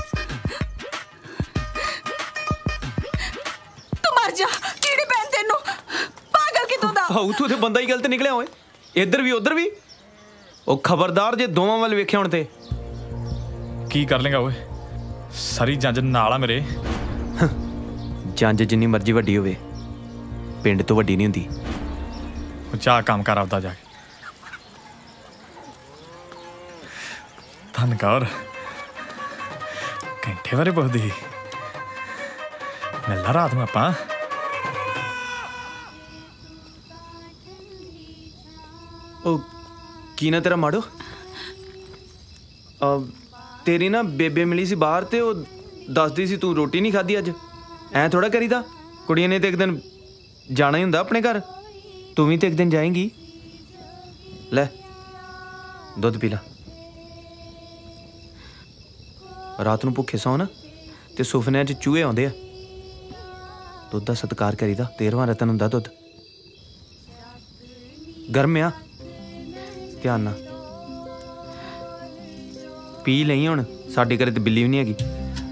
ਤੂੰ ਮਰ ਜਾ ਕੀੜੀ ਪੈਣ ਤੈਨੂੰ, ਪਾਗਲ ਕਿਤੋਂ ਦਾ। ਭਾਊ ਤੂੰ ਤੇ ਬੰਦਾ ਹੀ ਗਲਤ ਨਿਕਲਿਆ ਓਏ, ਇੱਧਰ ਵੀ ਉੱਧਰ ਵੀ। ਉਹ ਖਬਰਦਾਰ ਜੇ ਦੋਵਾਂ ਵੱਲ ਵੇਖਿਆ ਹੁਣ ਤੇ ਕੀ ਕਰ ਲੇਗਾ ਓਏ? ਸਾਰੀ ਜੰਜ ਨਾਲ ਆ ਮੇਰੇ। ਜੰਜ ਜਿੰਨੀ ਮਰਜ਼ੀ ਵੱਡੀ ਹੋਵੇ ਪਿੰਡ ਤੋਂ ਵੱਡੀ ਨਹੀਂ ਹੁੰਦੀ। ਚਾਹ ਕੰਮ ਕਰ ਆਪਦਾ ਜਾ ਕੇ। ਤਨਕੌਰ ਘੰਟੇ ਬਾਰੇ ਪੁੱਛਦੀ ਮਿਲਣਾ ਰਾਤ ਨੂੰ ਆਪਾਂ। ਉਹ ਕੀ ਨਾ ਤੇਰਾ ਮਾੜੋ, ਤੇਰੀ ਨਾ ਬੇਬੇ ਮਿਲੀ ਸੀ ਬਾਹਰ ਤੇ ਉਹ ਦੱਸਦੀ ਸੀ ਤੂੰ ਰੋਟੀ ਨਹੀਂ ਖਾਧੀ ਅੱਜ। ਐ ਥੋੜਾ ਕਰੀਦਾ, ਕੁੜੀਆਂ ਨੇ ਤੇ ਇੱਕ ਦਿਨ ਜਾਣਾ ਹੀ ਹੁੰਦਾ ਆਪਣੇ ਘਰ, ਤੂੰ ਵੀ ਤੇ ਇੱਕ ਦਿਨ ਜਾਏਂਗੀ। ਲੈ ਦੁੱਧ ਪੀ ਲਾ, ਰਾਤ ਨੂੰ ਭੁੱਖੇ ਸੌਂ ਨਾ ਤੇ ਸੁਪਨਿਆਂ 'ਚ ਚੂਹੇ ਆਉਂਦੇ ਆ। ਦੁੱਧ ਦਾ ਸਤਿਕਾਰ ਕਰੀਦਾ, 13ਵਾਂ ਰਤਨ ਹੁੰਦਾ ਦੁੱਧ। ਗਰਮ ਆ, ਧਿਆਨ ਨਾਲ ਪੀ ਲਈ। ਹੁਣ ਸਾਡੇ ਘਰੇ ਤੇ ਬਿੱਲੀ ਵੀ ਨਹੀਂ ਹੈਗੀ।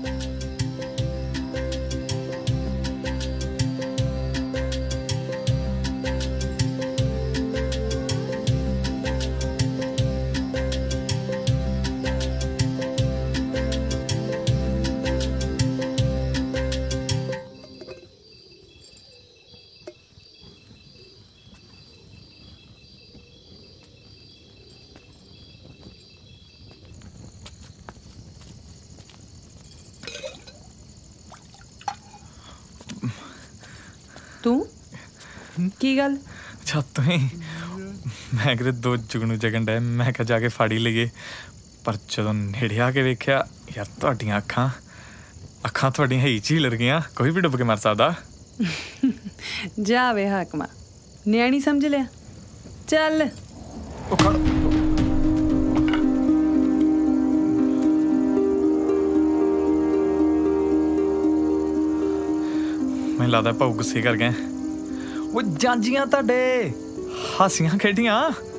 तू की गल? अच्छा तुही मैं किते दो जुगनू जगन डे, मैं कहा जाके फाड़ी लईए, पर जदों नेड़े आके वेख्या यार तुहाडियां अखां तुहाडियां ही झील रगियां, कोई भी डुब के मर सकदा। जावे हाकमा, न्याणी समझ लिया। चल मैं लगता भाऊ गुस्से कर गए। वो ਜਾਂਜੀਆਂ ਤੁਹਾਡੇ ਹਾਸੀਆਂ ਖੇਡੀਆਂ,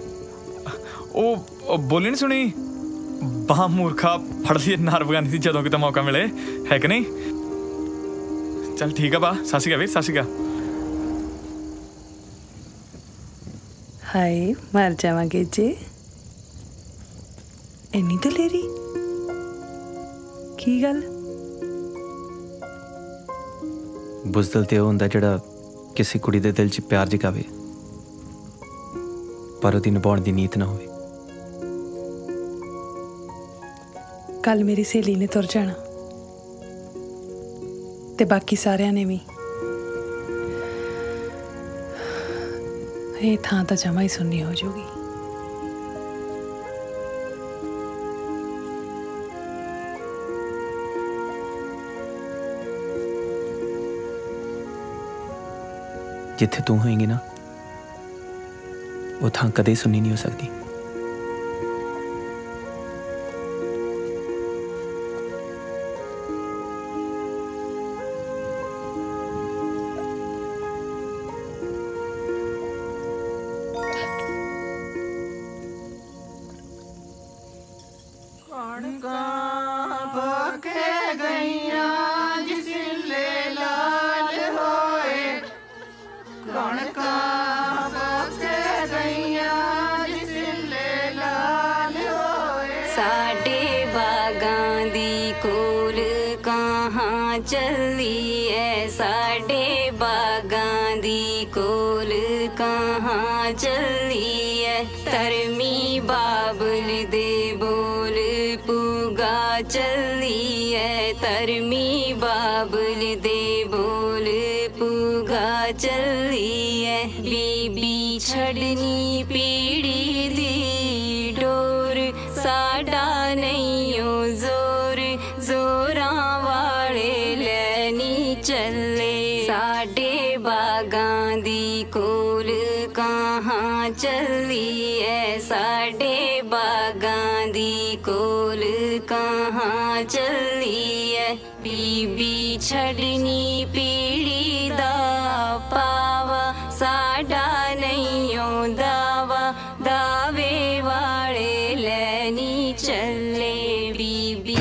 ਉਹ ਬੋਲੀ ਨਹੀਂ ਸੁਣੀ? ਬਾਹ ਮੂਰਖਾ ਫੜ ਲਈ ਨਾਰ ਬਗਾਨੀ ਸੀ ਜਦੋਂ ਕਿਤੇ ਮੌਕਾ ਮਿਲੇ, ਹੈ ਕਿ ਨਹੀਂ? ਚੱਲ ਠੀਕ ਆ ਬਾ, ਸਤਿ ਸ਼੍ਰੀ ਅਕਾਲ ਵੀਰ, ਸਤਿ ਸ਼੍ਰੀ ਅਕਾਲ। हाय मर जावांगे जे, इन्नी दलेरी की गल? बुज़दिल ते होंदा जेड़ा किसी कुड़ी दे दिल च प्यार जगावे पर ओदी निभाउण दी नीयत ना होवे। कल मेरी सहेली ने तुर जाना ते बाकी सारियां ने भी। ये थां तो जमा ही सुन्नी हो जाऊगी। जिथे तू होएगी ना वो थां कदे सुनी नहीं हो सकती। चली है साडे बागां दी कोल कहाँ चली है तरमी बाबुल दे बोल पुगा चली है तरमी बाबुल दे बोल पुगा चली है बीबी छड़नी पीड़ी दी डोर साडा नहीं हो जोर जोरा चले साडे बागां दी कोल कहाँ चली है साडे बागां दी कोल कहाँ चली है बीबी छड़नी पीड़ी दा पावा साडा नहीं हो दावा दावे वाले लैनी चले बीबी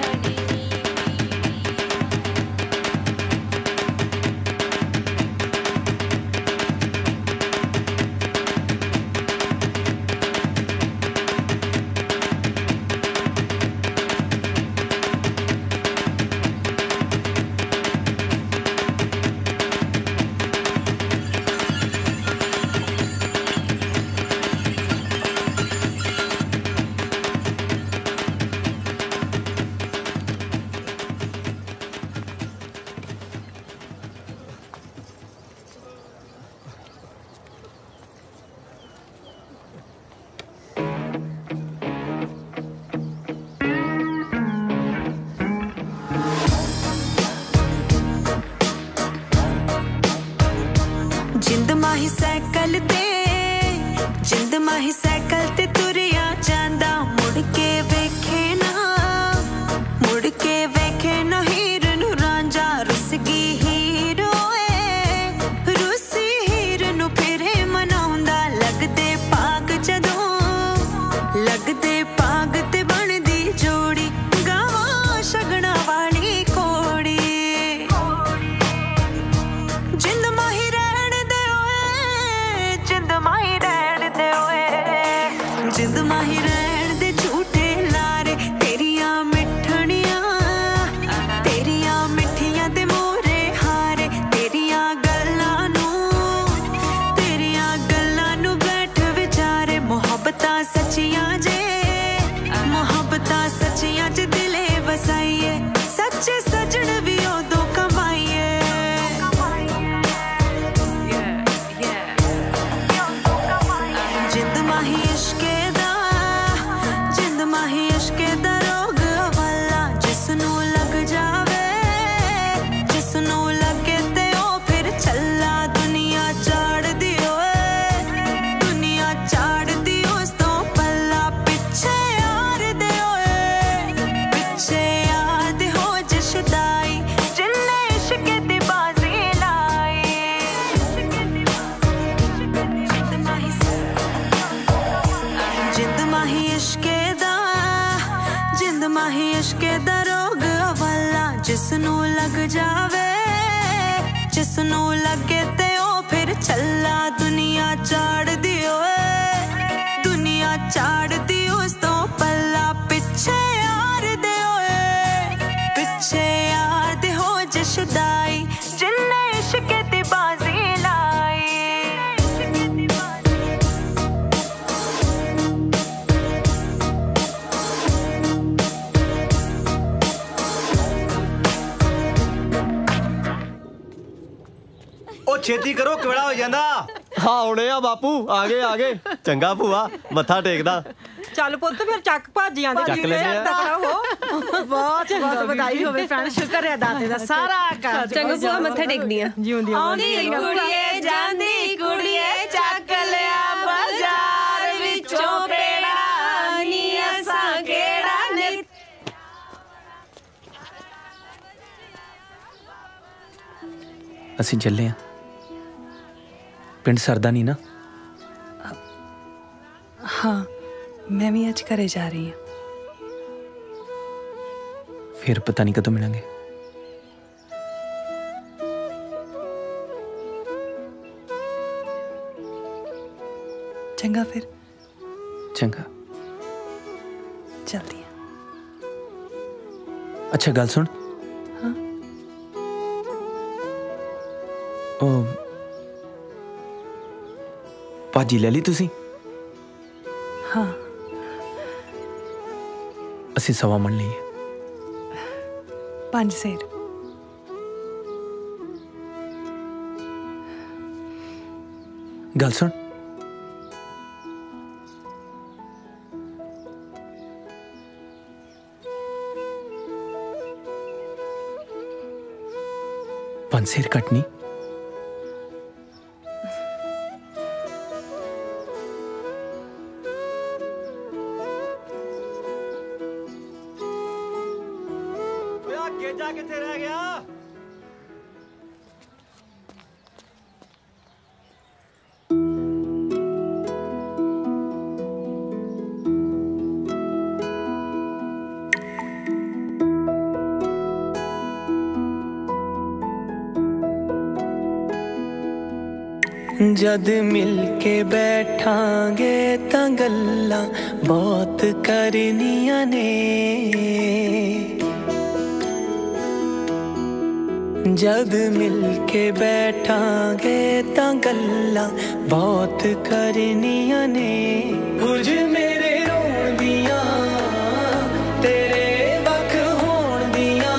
जिंद माही साइकिल ते तुरिया जांदा मुड़ के वेखे ना हीर नु रांझा रुस गई हीरो रुसी हीर नु फिरे मनाउंदा लगदे पाग ते बनदी जोड़ी गावा शगना वाली कोड़ी जिंद माही जिंद माही रहन दे झूठे लारे तेरिया मिठियां दे मोरे हारे तेरिया गल्लां नू बैठ विचारे मोहब्बतां सच्चियां जे दिले वसाइए सच्चे सजन भी उदों कमाइए जिंद माही इश्के दा रोग वाला जिसनू लग जावे जिसनू लगे ते ओ फिर चला दुनिया चाड़ दियो उस तो पल्ला पिछे यार दे हो जशदाई जिन्ने इश्क दी बाजी लाई जिंद माही इश्के दा रोग वाला जिसनू लग जावे जिसनू लगे ते ओ फिर चला दुनिया चाड़ दियो उस तो पल्ला पिछे यार दे हो जशदाई जिन्ने इश्क दी बाजी लाई ओ छेती करो केड़ा हो जांदा हाँ आने आ बापू आ गए चंगा भूआ मत्था टेकदा ਚੱਲ ਪੁੱਤ ਫਿਰ ਚੱਕ ਭਾਜੀਆਂ ਦੇ ਚੱਕ ਲੈਂਦੇ ਆ। ਤਕੜਾ ਹੋ ਬਹੁਤ ਬਹੁਤ ਵਧਾਈ ਹੋਵੇ ਭੈਣ ਸ਼ੁਕਰ ਹੈ ਦਾਤੇ ਦਾ ਸਾਰਾ ਕੰਮ ਚੰਗਾ ਭੂਆ ਮੱਥਾ ਟੇਕਦੀ ਆ ਜਿਉਂਦੀ ਆਉਂਦੀ ਕੁੜੀਏ ਜਾਂਦੀ ਕੁੜੀਏ ਚੱਕ ਲਿਆ ਬਾਜ਼ਾਰ ਵਿੱਚੋਂ ਪੇੜਾ ਨੀ ਅਸਾਂ ਕਿਹੜਾ ਨੇ ਅਸੀਂ ਚੱਲੇ ਆ ਪਿੰਡ ਸਰਦਾ ਨਹੀਂ ਨਾ हाँ मैं भी आज घरे जा रही हूँ फिर पता नहीं कदों मिलेंगे चंगा फिर चंगा चलती है अच्छा गल सुन हाँ ओ भाजी ले ली तुसी हाँ ਅਸੀਂ ਸਵਾ ਮਣ ਲਈਏ 5 सेर ਗੱਲ ਸੁਣ ਪੰਜ ਸਿਰ ਕੱਟਣੀ गेजा किथे रह गया जद मिल के बैठांगे तां गल्लां बहुत करनियां ने जद मिल के बैठांगे तां गल्लां बहुत करनियां ने कुछ मेरे रोण दियां तेरे वख होण दियां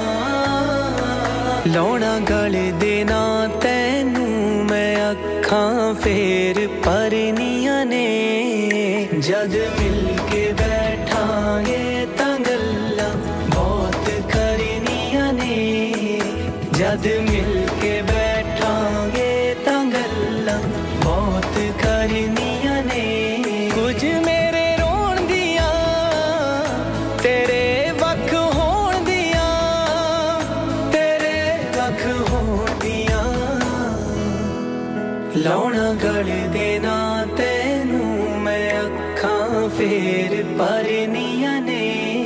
लौणा गल देना तैनू मैं अखां फेर परनियां ने जद मिल के बैठांगे तां गल्लां बहुत करनियां ने जद मिल के बैठांगे तां गल्लां बहुत करनियां ने कुछ मेरे रोण दियां तेरे वख होण दियां तेरे वख होण दियां लौणा गल देना तैनू मैं अखां फेर परनियां ने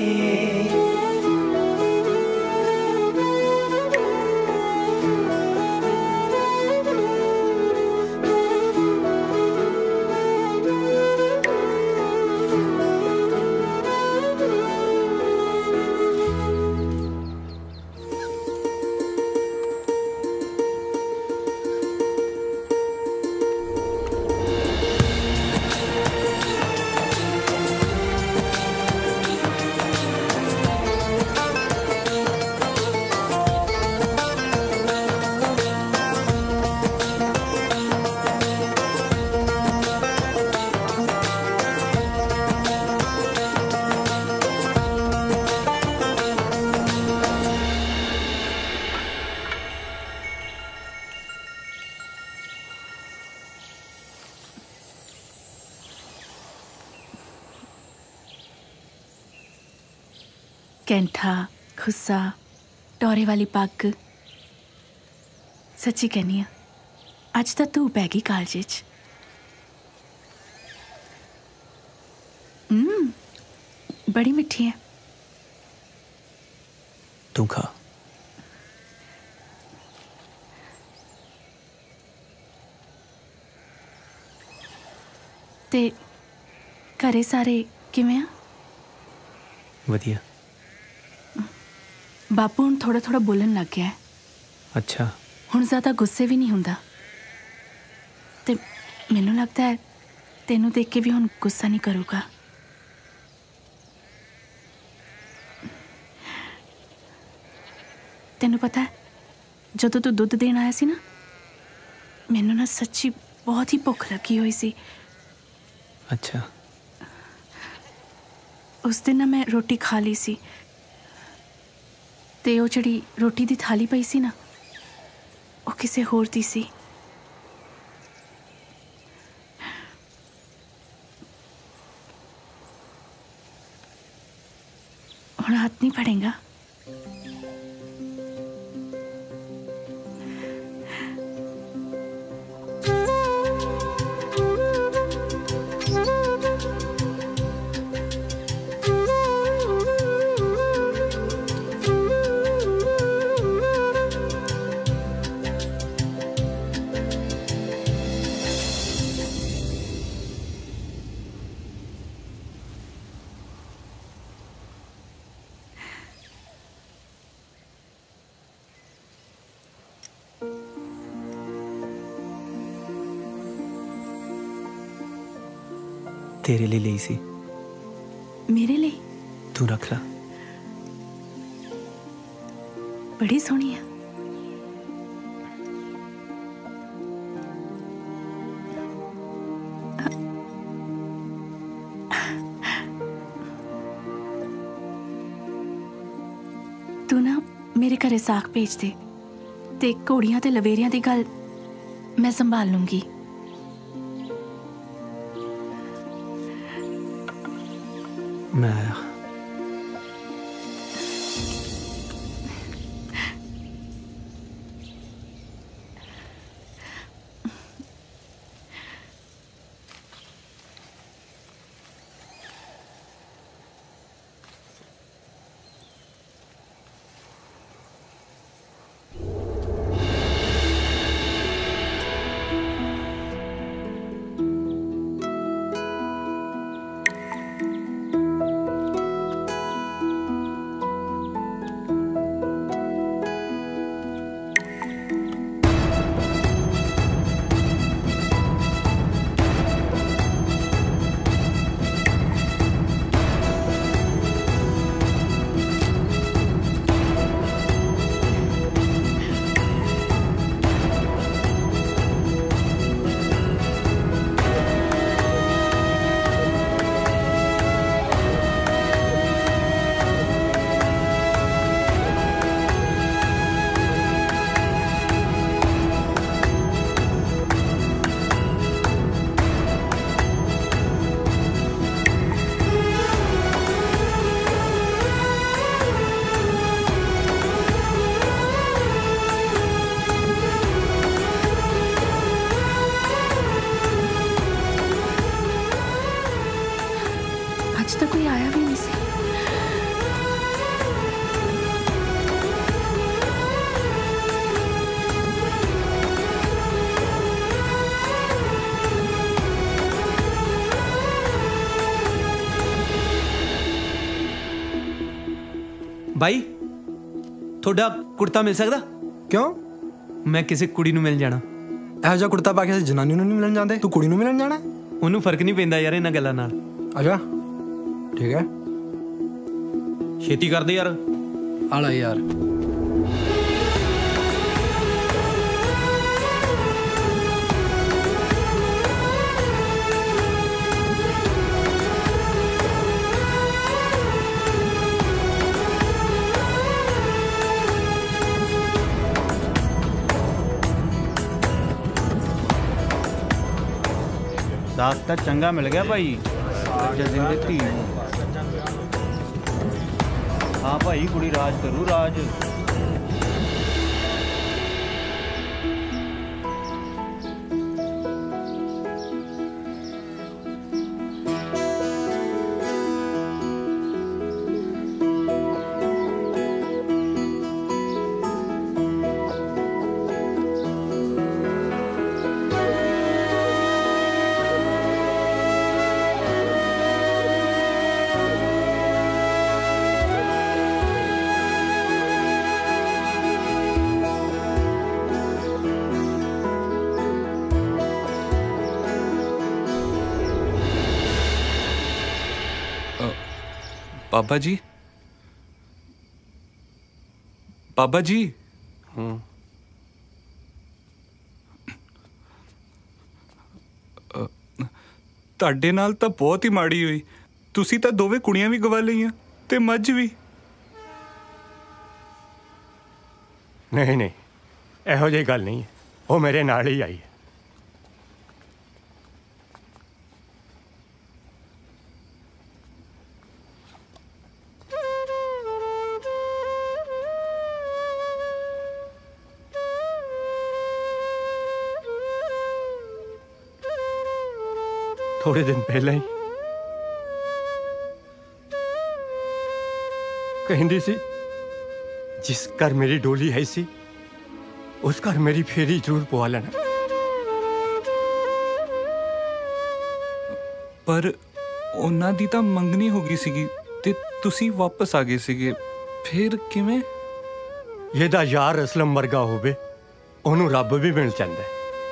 कैंठा खुस्सा टोरे वाली पग सच्ची कहनी आ अज तो तू पै गई कालजे च बड़ी मिठी है तू खा ते घरे सारे किवें आ वधिया बापू हुण थोड़ा थोड़ा बोलन लग गया है अच्छा हुण ज़्यादा गुस्से भी नहीं हुंदा ते मैनू लगता है तेनू देख के भी हुण गुस्सा नहीं करूगा तेनू पता है जदों तू दुध देन आया सी ना मैनू ना सच्ची बहुत ही भुख लगी हुई सी। अच्छा उस दिन ना मैं रोटी खा ली सी ते ਉਹ ਜਿਹੜੀ ਰੋਟੀ ਦੀ ਥਾਲੀ ਪਈ ਸੀ ਨਾ ਉਹ ਕਿਸੇ ਹੋਰ ਦੀ ਸੀ। ਹੁਣ ਹੱਥ ਨਹੀਂ ਪੜੇਗਾ। तेरे लिए ली सी। मेरे लिए? तू रख ला। बड़ी सोहनी है। तू ना मेरे घरे साग भेज दे ते घोड़ियां ते लवेरियां दी गल मैं संभाल लूंगी। मैं आया। आज तक कोई आया भी नहीं से। भाई थोड़ा कुर्ता मिल सकता? क्यों? मैं किसी कुड़ी ਨੂੰ ਮਿਲ ਜਾਣਾ। ਇਹੋ ਜਿਹਾ ਕੁੜਤਾ ਪਾ ਕੇ ਅਸੀਂ ਜਨਾਨੀ ਨੂੰ ਨਹੀਂ ਮਿਲਣ ਜਾਂਦੇ, ਤੂੰ ਕੁੜੀ ਨੂੰ ਮਿਲਣ ਜਾਣਾ? ਉਹਨੂੰ ਫਰਕ ਨਹੀਂ ਪੈਂਦਾ ਯਾਰ ਇਹਨਾਂ ਗੱਲਾਂ ਨਾਲ। ਅੱਛਾ ਠੀਕ ਹੈ, ਛੇਤੀ ਕਰਦੇ ਯਾਰ। ਆਲਾ ਯਾਰ। साथ तो चंगा मिल गया भाई जल्दी धी। हाँ भाई कुड़ी राज करू राज। बाबा जी, बाबा जी। ਤੁਹਾਡੇ ਨਾਲ ਤਾਂ ਬਹੁਤ ਹੀ ਮਾੜੀ ਹੋਈ। ਤੁਸੀਂ ਤਾਂ ਦੋਵੇਂ ਕੁੜੀਆਂ ਵੀ ਗਵਾ ਲਈਆਂ ਤੇ ਮੱਝ ਵੀ। ਨਹੀਂ ਨਹੀਂ, ਇਹੋ ਜਿਹੀ ਗੱਲ ਨਹੀਂ ਹੈ। ਉਹ ਮੇਰੇ ਨਾਲ ਹੀ ਆਈ ਹੈ। थोड़े दिन पहले ही कहती सी जिस घर मेरी डोली है सी उस घर मेरी फेरी जरूर पवा लेना। पर ਉਹਨਾਂ ਦੀ ਤਾਂ ਮੰਗਣੀ ਹੋ ਗਈ ਸੀਗੀ ਤੇ ਤੁਸੀਂ ਵਾਪਸ ਆ ਗਏ ਸੀਗੇ, ਫਿਰ ਕਿਵੇਂ? ਇਹਦਾ ਯਾਰ ਅਸਲਮ ਵਰਗਾ ਹੋਵੇ ਉਹਨੂੰ ਰੱਬ ਵੀ ਮਿਲ ਜਾਂਦਾ।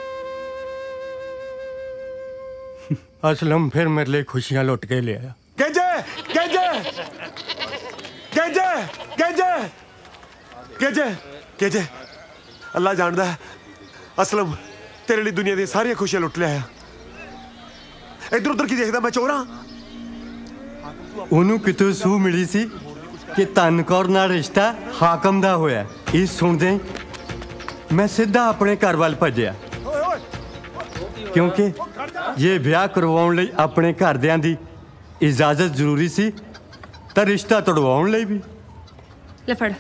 असलम फिर मेरे लिए खुशियां लुट के ले आया। गेजे गेजे गेजे गेजे गेजे गेजे अल्लाह जानदा है असलम तेरे लिए दुनिया दी सारी खुशियां लुट लिया। इधर उधर की देखदा मैं चोर हां। ਉਹਨੂੰ ਕਿਤੋਂ ਸੂਹ ਮਿਲੀ ਸੀ ਕਿ ਧਨ ਕੌਰ ਨਾਲ ਰਿਸ਼ਤਾ ਹਾਕਮ ਦਾ ਹੋਇਆ। ਇਹ ਸੁਣਦੇ ਮੈਂ ਸਿੱਧਾ ਆਪਣੇ ਘਰ ਵੱਲ ਭੱਜਿਆ ਕਿਉਂਕਿ ये ਵਿਆਹ ਕਰਵਾਉਣ ਲਈ ਆਪਣੇ ਘਰਦਿਆਂ ਦੀ ਇਜਾਜ਼ਤ ਜ਼ਰੂਰੀ ਸੀ ਤਾਂ ਰਿਸ਼ਤਾ ਤੋੜਵਾਉਣ ਲਈ ਵੀ। ਲੈ ਫੜ।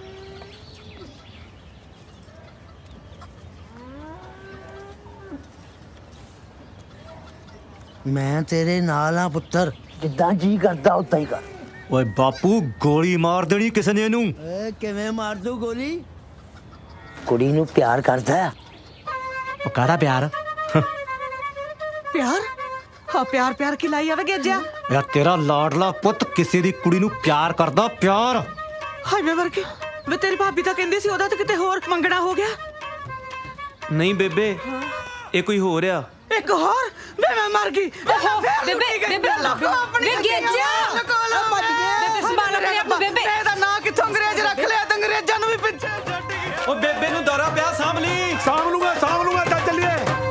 ਮੈਂ ਤੇਰੇ ਨਾਲ ਆ ਪੁੱਤਰ, ਜਿੱਦਾਂ ਜੀ ਕਰਦਾ ਉਦਾਂ ਹੀ ਕਰ। ਓਏ ਬਾਪੂ ਗੋਲੀ ਮਾਰ ਦੇਣੀ ਕਿਸੇ ਨੇ ਇਹਨੂੰ। ਏ ਕਿਵੇਂ ਮਾਰ ਦੂ ਗੋਲੀ? ਕੁੜੀ ਨੂੰ ਪਿਆਰ ਕਰਦਾ ਹੈ। ਉਹ ਕਾਹਦਾ ਪਿਆਰ? ਪਿਆਰ? ਹਾਂ ਪਿਆਰ ਪਿਆਰ ਕੀ ਲਾਈ ਆਵੇ ਗੇਜਿਆ। ਯਾ ਤੇਰਾ ਲਾਡਲਾ ਪੁੱਤ ਕਿਸੇ ਦੀ ਕੁੜੀ ਨੂੰ ਪਿਆਰ ਕਰਦਾ? ਪਿਆਰ? ਹਾਏ ਮੈਂ ਵਰਗੀ ਵੇ ਤੇਰੀ ਭਾਬੀ ਤਾਂ ਕਹਿੰਦੀ ਸੀ ਉਹਦਾ ਤਾਂ ਕਿਤੇ ਹੋਰ ਮੰਗਣਾ ਹੋ ਗਿਆ। ਨਹੀਂ ਬੇਬੇ ਇਹ ਕੋਈ ਹੋ ਰਿਹਾ। ਇੱਕ ਹੋਰ ਵੇ ਮੈਂ ਮਰ ਗਈ। ਬੇਬੇ ਬੇਬੇ ਲੋਕੋ ਆਪਣੀ ਗੇਜਿਆ ਭੱਜ ਗਏ। ਬੇਬੇ ਸੰਭਾਲ ਆਪਣੇ ਆਪ ਨੂੰ ਬੇਬੇ। ਇਹਦਾ ਨਾਂ ਕਿੱਥੋਂ ਅੰਗਰੇਜ਼ ਰੱਖ ਲਿਆ ਤੇ ਅੰਗਰੇਜ਼ਾਂ ਨੂੰ ਵੀ ਪਿੱਛੇ ਛੱਡੀ। ਉਹ ਬੇਬੇ ਨੂੰ ਦੌਰਾ ਪਿਆ, ਸਾਂਭ ਲਈ। ਸਾਂਭ ਲੂੰਗਾ ਚੱਲ ਚੱਲੀਏ।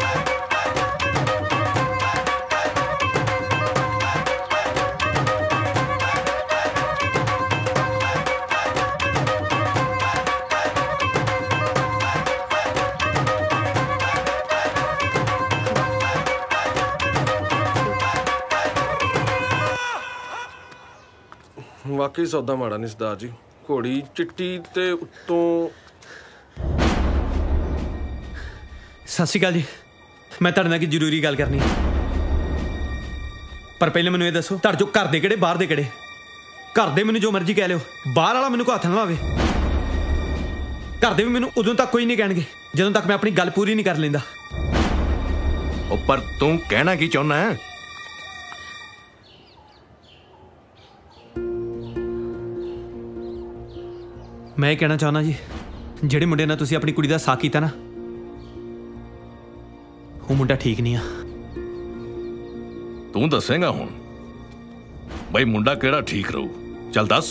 ਵਾਕਈ ਸੌਦਾ ਮਾੜਾ ਨਹੀਂ ਸਰਦਾਰ ਜੀ। ਘੋੜੀ ਚਿੱਟੀ ਤੇ ਉੱਤੋਂ। ਸਤਿ ਸ਼੍ਰੀ ਅਕਾਲ ਜੀ। ਮੈਂ ਤੁਹਾਡੇ ਨਾਲ ਕੀ ਜ਼ਰੂਰੀ ਗੱਲ ਕਰਨੀ ਹੈ, ਪਰ ਪਹਿਲੇ ਮੈਨੂੰ ਇਹ ਦੱਸੋ ਤੁਹਾਡੇ ਚੋਂ ਘਰ ਦੇ ਕਿਹੜੇ ਬਾਹਰ ਦੇ ਕਿਹੜੇ? ਘਰ ਦੇ ਮੈਨੂੰ ਜੋ ਮਰਜ਼ੀ ਕਹਿ ਲਿਓ, ਬਾਹਰ ਵਾਲਾ ਮੈਨੂੰ ਕੋਈ ਹੱਥ ਨਾ ਲਾਵੇ। ਘਰ ਦੇ ਵੀ ਮੈਨੂੰ ਉਦੋਂ ਤੱਕ ਕੋਈ ਨਹੀਂ ਕਹਿਣਗੇ ਜਦੋਂ ਤੱਕ ਮੈਂ ਆਪਣੀ ਗੱਲ ਪੂਰੀ ਨਹੀਂ ਕਰ ਲੈਂਦਾ। ਉਹ ਪਰ ਤੂੰ ਕਹਿਣਾ ਕੀ ਚਾਹੁੰਦਾ ਹੈ? ਮੈਂ ਇਹ ਕਹਿਣਾ ਚਾਹੁੰਦਾ ਜੀ, ਜਿਹੜੇ ਮੁੰਡੇ ਨਾਲ ਤੁਸੀਂ ਆਪਣੀ ਕੁੜੀ ਦਾ ਸਾਥ ਕੀਤਾ ਨਾ, ਉਹ ਮੁੰਡਾ ਠੀਕ ਨਹੀਂ ਆ। ਤੂੰ ਦੱਸੇਗਾ ਹੁਣ ਬਈ ਮੁੰਡਾ ਕਿਹੜਾ ਠੀਕ ਰਹੂ? ਚੱਲ ਦੱਸ।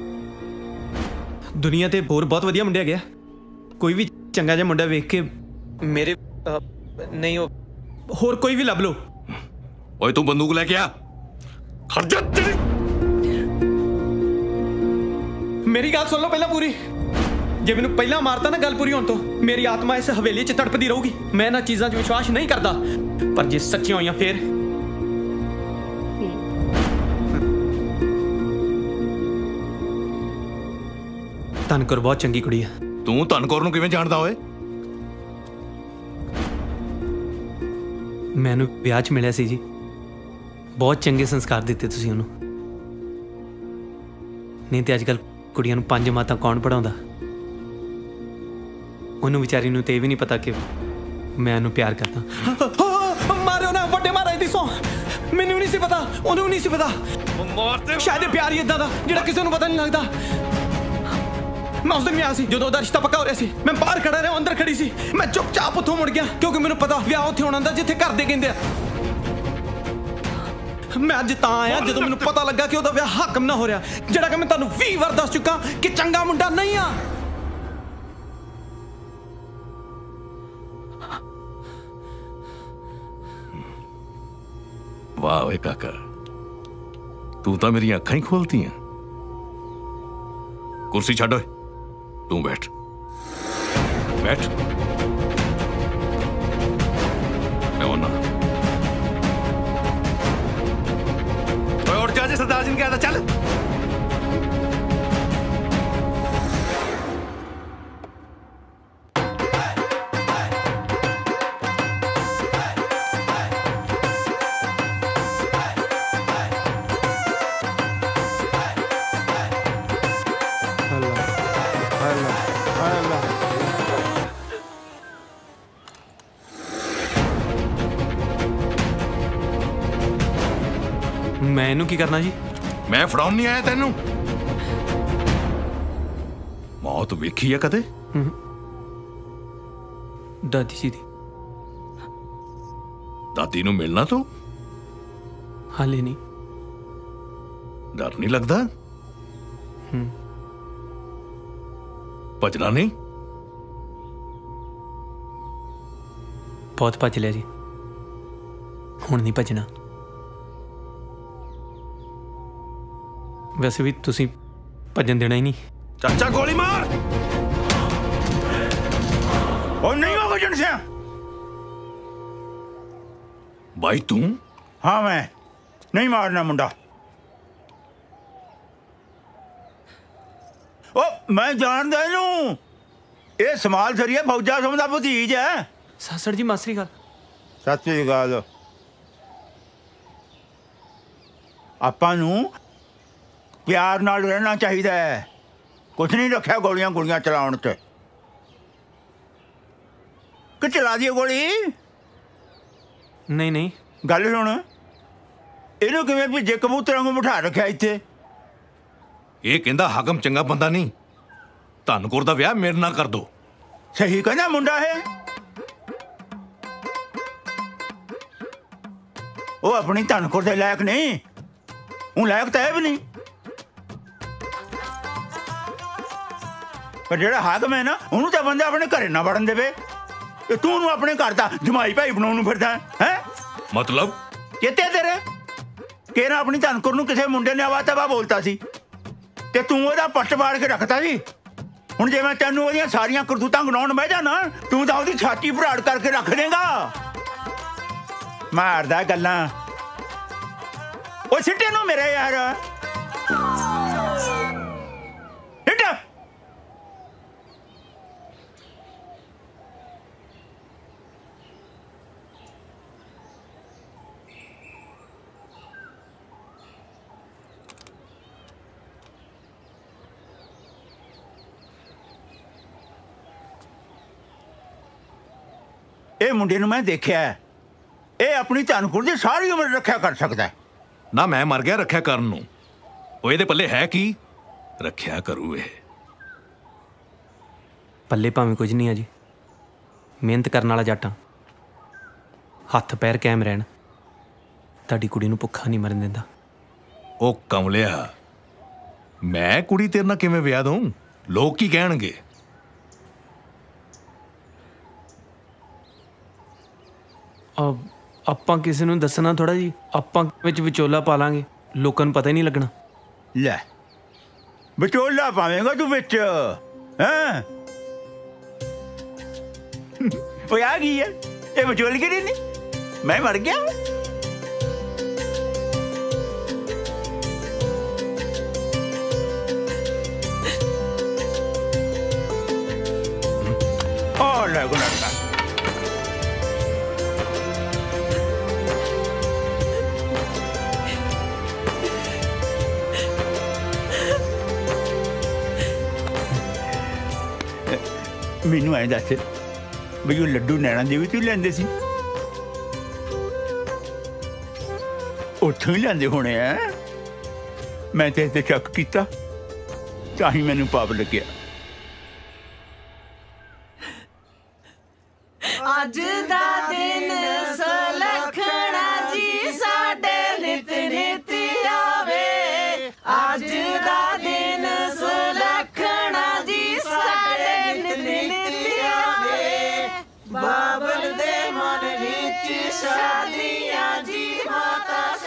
ਦੁਨੀਆ ਤੇ ਹੋਰ ਬਹੁਤ ਵਧੀਆ ਮੁੰਡੇ ਹੈਗੇ ਆ, ਕੋਈ ਵੀ ਚੰਗਾ ਜਿਹਾ ਮੁੰਡਾ ਵੇਖ ਕੇ ਮੇਰੇ ਨਹੀਂ ਉਹ ਹੋਰ ਕੋਈ ਵੀ ਲੱਭ ਲਓ। ਓਏ ਤੂੰ ਬੰਦੂਕ ਲੈ ਕੇ ਆ। ਖੜ ਜਾ। ਮੇਰੀ ਗੱਲ ਸੁਣ ਲਓ ਪਹਿਲਾਂ ਪੂਰੀ। ਜੇ ਮੈਨੂੰ ਪਹਿਲਾਂ ਮਾਰਤਾ ਨਾ ਗੱਲ ਪੂਰੀ ਹੋਣ ਤੋਂ, ਮੇਰੀ ਆਤਮਾ ਇਸ ਹਵੇਲੀ 'ਚ ਤੜਪਦੀ ਰਹੂਗੀ। ਮੈਂ ਇਹਨਾਂ ਚੀਜ਼ਾਂ 'ਚ ਵਿਸ਼ਵਾਸ ਨਹੀਂ ਕਰਦਾ, ਪਰ ਜੇ ਸੱਚੀਆਂ ਹੋਈਆਂ ਫੇਰ। ਧਨਕੌਰ ਬਹੁਤ ਚੰਗੀ ਕੁੜੀ ਆ। ਤੂੰ ਧਨਕੌਰ ਨੂੰ ਕਿਵੇਂ ਜਾਣਦਾ ਓਏ? ਮੈਨੂੰ ਵਿਆਹ 'ਚ ਮਿਲਿਆ ਸੀ ਜੀ। ਬਹੁਤ ਚੰਗੇ ਸੰਸਕਾਰ ਦਿੱਤੇ ਤੁਸੀਂ ਉਹਨੂੰ। ਨਹੀਂ ਤੇ ਅੱਜ ਕੱਲ੍ਹ ਕੁੜੀਆਂ ਨੂੰ 5 ਮਾਤਾਂ ਕੌਣ ਪੜਾਉਂਦਾ? ਉਹਨੂੰ ਵਿਚਾਰੀ ਨੂੰ ਤੇ ਇਹ ਵੀ ਨਹੀਂ ਪਤਾ ਕਿ ਮੈਂ ਉਹਨੂੰ ਪਿਆਰ ਕਰਦਾ। ਮਾਰਿਓ ਨਾ ਵੱਡੇ ਮਹਾਰਾਜ ਦੀ ਸੌਂ। ਮੈਨੂੰ ਨਹੀਂ ਸੀ ਪਤਾ, ਉਹਨੂੰ ਨਹੀਂ ਸੀ ਪਤਾ। ਸ਼ਾਇਦ ਪਿਆਰ ਹੀ ਏਦਾਂ ਦਾ ਜਿਹੜਾ ਕਿਸੇ ਨੂੰ ਪਤਾ ਨਹੀਂ ਲੱਗਦਾ। ਮੈਂ ਉਸ ਦਿਨ ਵੀ ਆਇਆ ਸੀ ਜਦੋਂ ਉਹਦਾ ਰਿਸ਼ਤਾ ਪੱਕਾ ਹੋ ਰਿਹਾ ਸੀ। ਮੈਂ ਬਾਹਰ ਖੜਾ ਰਿਹਾ, ਅੰਦਰ ਖੜੀ ਸੀ। ਮੈਂ ਚੁੱਪਚਾਪ ਉੱਥੋਂ ਮੁੜ ਗਿਆ ਕਿਉਂਕਿ ਮੈਨੂੰ ਪਤਾ ਵਿਆਹ ਉੱਥੇ ਹੋਣਾ ਹੁੰਦਾ ਜਿੱਥੇ ਘਰ ਦੇ ਕਹਿੰਦੇ ਆ। ਮੈਂ ਅੱਜ ਤਾਂ ਆਇਆ ਜਦੋਂ ਮੈਨੂੰ ਪਤਾ ਲੱਗਾ ਕਿ ਉਹਦਾ ਵਿਆਹ ਹਾਕਮ ਨਾ ਹੋ ਰਿਹਾ, ਜਿਹੜਾ ਕਿ ਮੈਂ ਤੁਹਾਨੂੰ 20 ਵਾਰ ਦੱਸ ਚੁੱਕਾ ਕਿ ਚੰਗਾ ਮੁੰਡਾ ਨਹੀਂ ਆ। वाह वे काका, तू तो मेरी अखां ही खोलती हैं। कुर्सी छड्ड, तू बैठ बैठ। मैं होना उठ जा जी, सरदार जी ने कहा था चल। मैं इनू की करना जी? मैं फड़ाउन नहीं आया तेनू। मौत वेखी है कदे? दादी जी दी। दादी नू मिलना तो हाले नहीं। डर नहीं लगता? भजना नहीं? बहुत भज लिया जी, हुण नहीं भजना। वैसे भी तुसी भजन देना ही नहीं। चाचा गोली मार। और नहीं हो भजन से भाई तू? हाँ मैं नहीं मारना मुंडा। ओ मैं जानदा इनू, ये समाल सरिया फौजा समझदा भतीज है। सासड़ जी मासरी गल। सत श्री अकाल। आपां नू प्यार नाल रहना चाहिए है, कुछ नहीं रखा गोलियां गोलियां चलाउण ते। कि चला दी गोली? नहीं नहीं। गल सुन, इनू किवें भिजे कबूतरां नूं बिठा रखिया इत्थे? ये कहंदा हाकम चंगा बंदा नहीं, धनकौर दा विआह मेरे नाल कर दो। सही कहना मुंडा है। वो अपनी धनकौर दे लायक नहीं, हूँ लायक तो है भी नहीं। पर जेड़ा हाकम है ना, उन्होंने तो बंदा अपने घरे ना वड़न देवे, ते तू उन्होंने अपने घर दा जमाई भाई बनाउण फिरदा है? मतलब चेते तेरे केरा अपनी धनकौर नूं किसी मुंडे ने आवा तवा बोलता सी ते तू ओहदा पट्ट पाड़ के रखता सी। हुण जे मैं तैनूं ओहदियां सारियां करतूतां गिनाउण बह जाना, तू तां ओहदी छाती भराड़ करके रख देगा। मारदा गल्लां ओ सिੱਟੇ ਨੂੰ मेरे यार सिੱਟ। ਇਹ ਮੁੰਡੇ ਨੂੰ ਮੈਂ ਦੇਖਿਆ, ਇਹ ਆਪਣੀ ਧਨਕੌਰ ਦੀ ਸਾਰੀ ਉਮਰ ਰੱਖਿਆ ਕਰ ਸਕਦਾ ਹੈ। ना मैं मर गया रखिया करन नूं, ओ इहदे पल्ले है की रखिया करू। ये पल्ले भावें कुछ नहीं है जी, मेहनत करने वाला जट हां, हथ पैर कायम रहन, तुहाडी कुड़ी नूं भुक्खा नहीं मरन दिंदा। ओ कमलिया, मैं कुड़ी तेरे नाल किवें विआह दूं? लोग की कहणगे? ਆਪਾਂ ਕਿਸੇ ਨੂੰ ਦੱਸਣਾ ਥੋੜਾ ਜੀ, ਆਪਾਂ ਵਿੱਚ ਵਿਚੋਲਾ ਪਾ ਲਾਂਗੇ, ਲੋਕਾਂ ਨੂੰ ਪਤਾ ਹੀ ਨਹੀਂ ਲੱਗਣਾ। ਲੈ ਵਿਚੋਲਾ ਪਾਵੇਂਗਾ ਤੂੰ ਵਿੱਚ? ਹੈਂ ਓਏ ਆ ਗਈ ਹੈ ਇਹ ਵਿਚੋਲਗਿਰੀ ਨਹੀਂ, ਮੈਂ ਮਰ ਗਿਆ। ਓ ਲੈ ਗੁਨਾਹ ਮੈਨੂੰ ਐਂ ਦੱਸ ਬਈ ਉਹ ਲੱਡੂ ਨੈਣਾ ਦੇਵੀ ਤੋਂ ਲੈਂਦੇ ਸੀ? ਉੱਥੋਂ ਹੀ ਲੈਂਦੇ ਹੋਣੇ ਆ। ਮੈਂ ਤੇ ਇੱਥੇ ਸ਼ੱਕ ਕੀਤਾ, ਤਾਂ ਹੀ ਮੈਨੂੰ ਪਾਪ ਲੱਗਿਆ। ਅੱਜ ਦਾ ਦਿਨ ਸੁਲੱਖਣਾ ਜੀ ਸਾਡੇ ਨਿਤ ਨਿਤ ਆਵੇ, ਅੱਜ ਦਾ ਦਿਨ ਸੁਲੱਖਣਾ ਜੀ ਸਾਡੇ ਨਿਤ ਨਿਤ ਆਵੇ। ਬਾਬਲ ਦੇ ਮਨ ਵਿੱਚ ਸ਼ਾਦੀਆਂ ਜੀ ਮਾਤਾ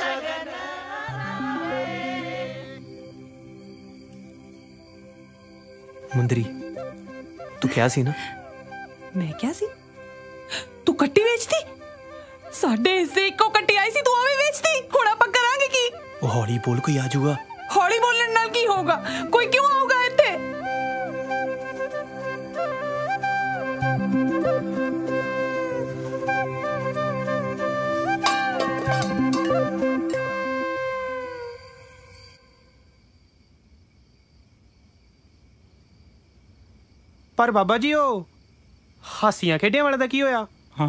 मुंदरी तू क्या सी ना मैं क्या सी तू कट्टी बेचती साडे हिस्से इको कट्टी आई सी तू भी बेचती हुण आपां करांगे की ओ हौली बोल कोई आ जाऊगा हौली बोलने नाल की होगा कोई क्यों आऊगा इत्थे पर बाबा जी ओ हासियां खेडियां वाले दा की होया हाँ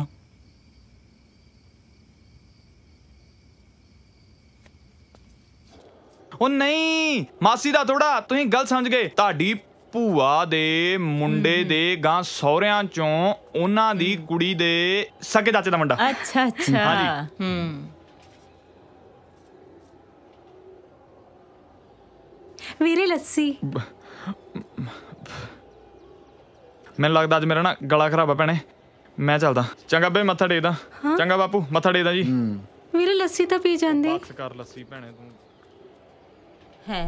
ओ नहीं मासी दा थोड़ा तुसीं गलत समझ गए ताड़ी ਭੂਆ ਦੇ ਮੁੰਡੇ ਦੇ ਗਾਂ ਸਹੁਰਿਆਂ ਚੋਂ ਉਹਨਾਂ ਦੀ ਕੁੜੀ ਦੇ ਸਕੇ ਚਾਚੇ ਦਾ ਮੁੰਡਾ ਅੱਛਾ ਅੱਛਾ ਵੀਰੇ ਲੱਸੀ ਮੈਨੂੰ ਲੱਗਦਾ ਅੱਜ ਮੇਰਾ ਨਾ ਗਲਾ ਖਰਾਬ ਆ ਭੈਣੇ ਮੈਂ ਚੱਲਦਾ ਚੰਗਾ ਬੇ ਮੱਥਾ ਟੇਕਦਾ ਚੰਗਾ ਬਾਪੂ ਮੱਥਾ ਟੇਕਦਾ ਜੀ ਵੀਰੇ ਲੱਸੀ ਤਾਂ ਪੀ ਜਾਂਦੇ ਬਸ ਕਰ ਲੱਸੀ ਭੈਣੇ ਤੂੰ ਹੈ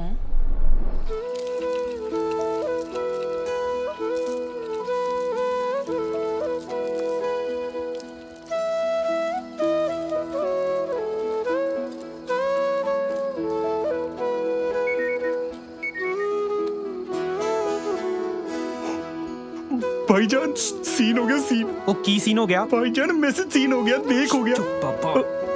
भाईजान सीन हो गया सीन वो की सीन हो गया भाईजान मैसेज सीन हो गया देख हो गया पापा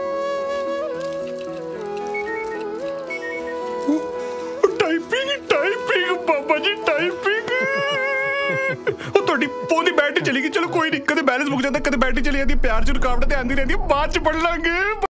टाइपिंग टाइपिंग पापा जी टाइपिंग ਉਹ ਤੁਹਾਡੀ ਫੋਨ ਦੀ ਬੈਟਰੀ ਚਲੀ ਗਈ ਚਲੋ ਕੋਈ ਨਹੀਂ ਕਦੇ ਬੈਲੈਂਸ ਮੁੱਕ ਜਾਂਦਾ ਕਦੇ ਬੈਟਰੀ ਚਲੀ ਜਾਂਦੀ ਪਿਆਰ ਚ ਰੁਕਾਵਟ ਤੇ ਆਂਦੀ ਰਹਿੰਦੀ ਬਾਅਦ ਚ ਪੜ ਲਾਂਗੇ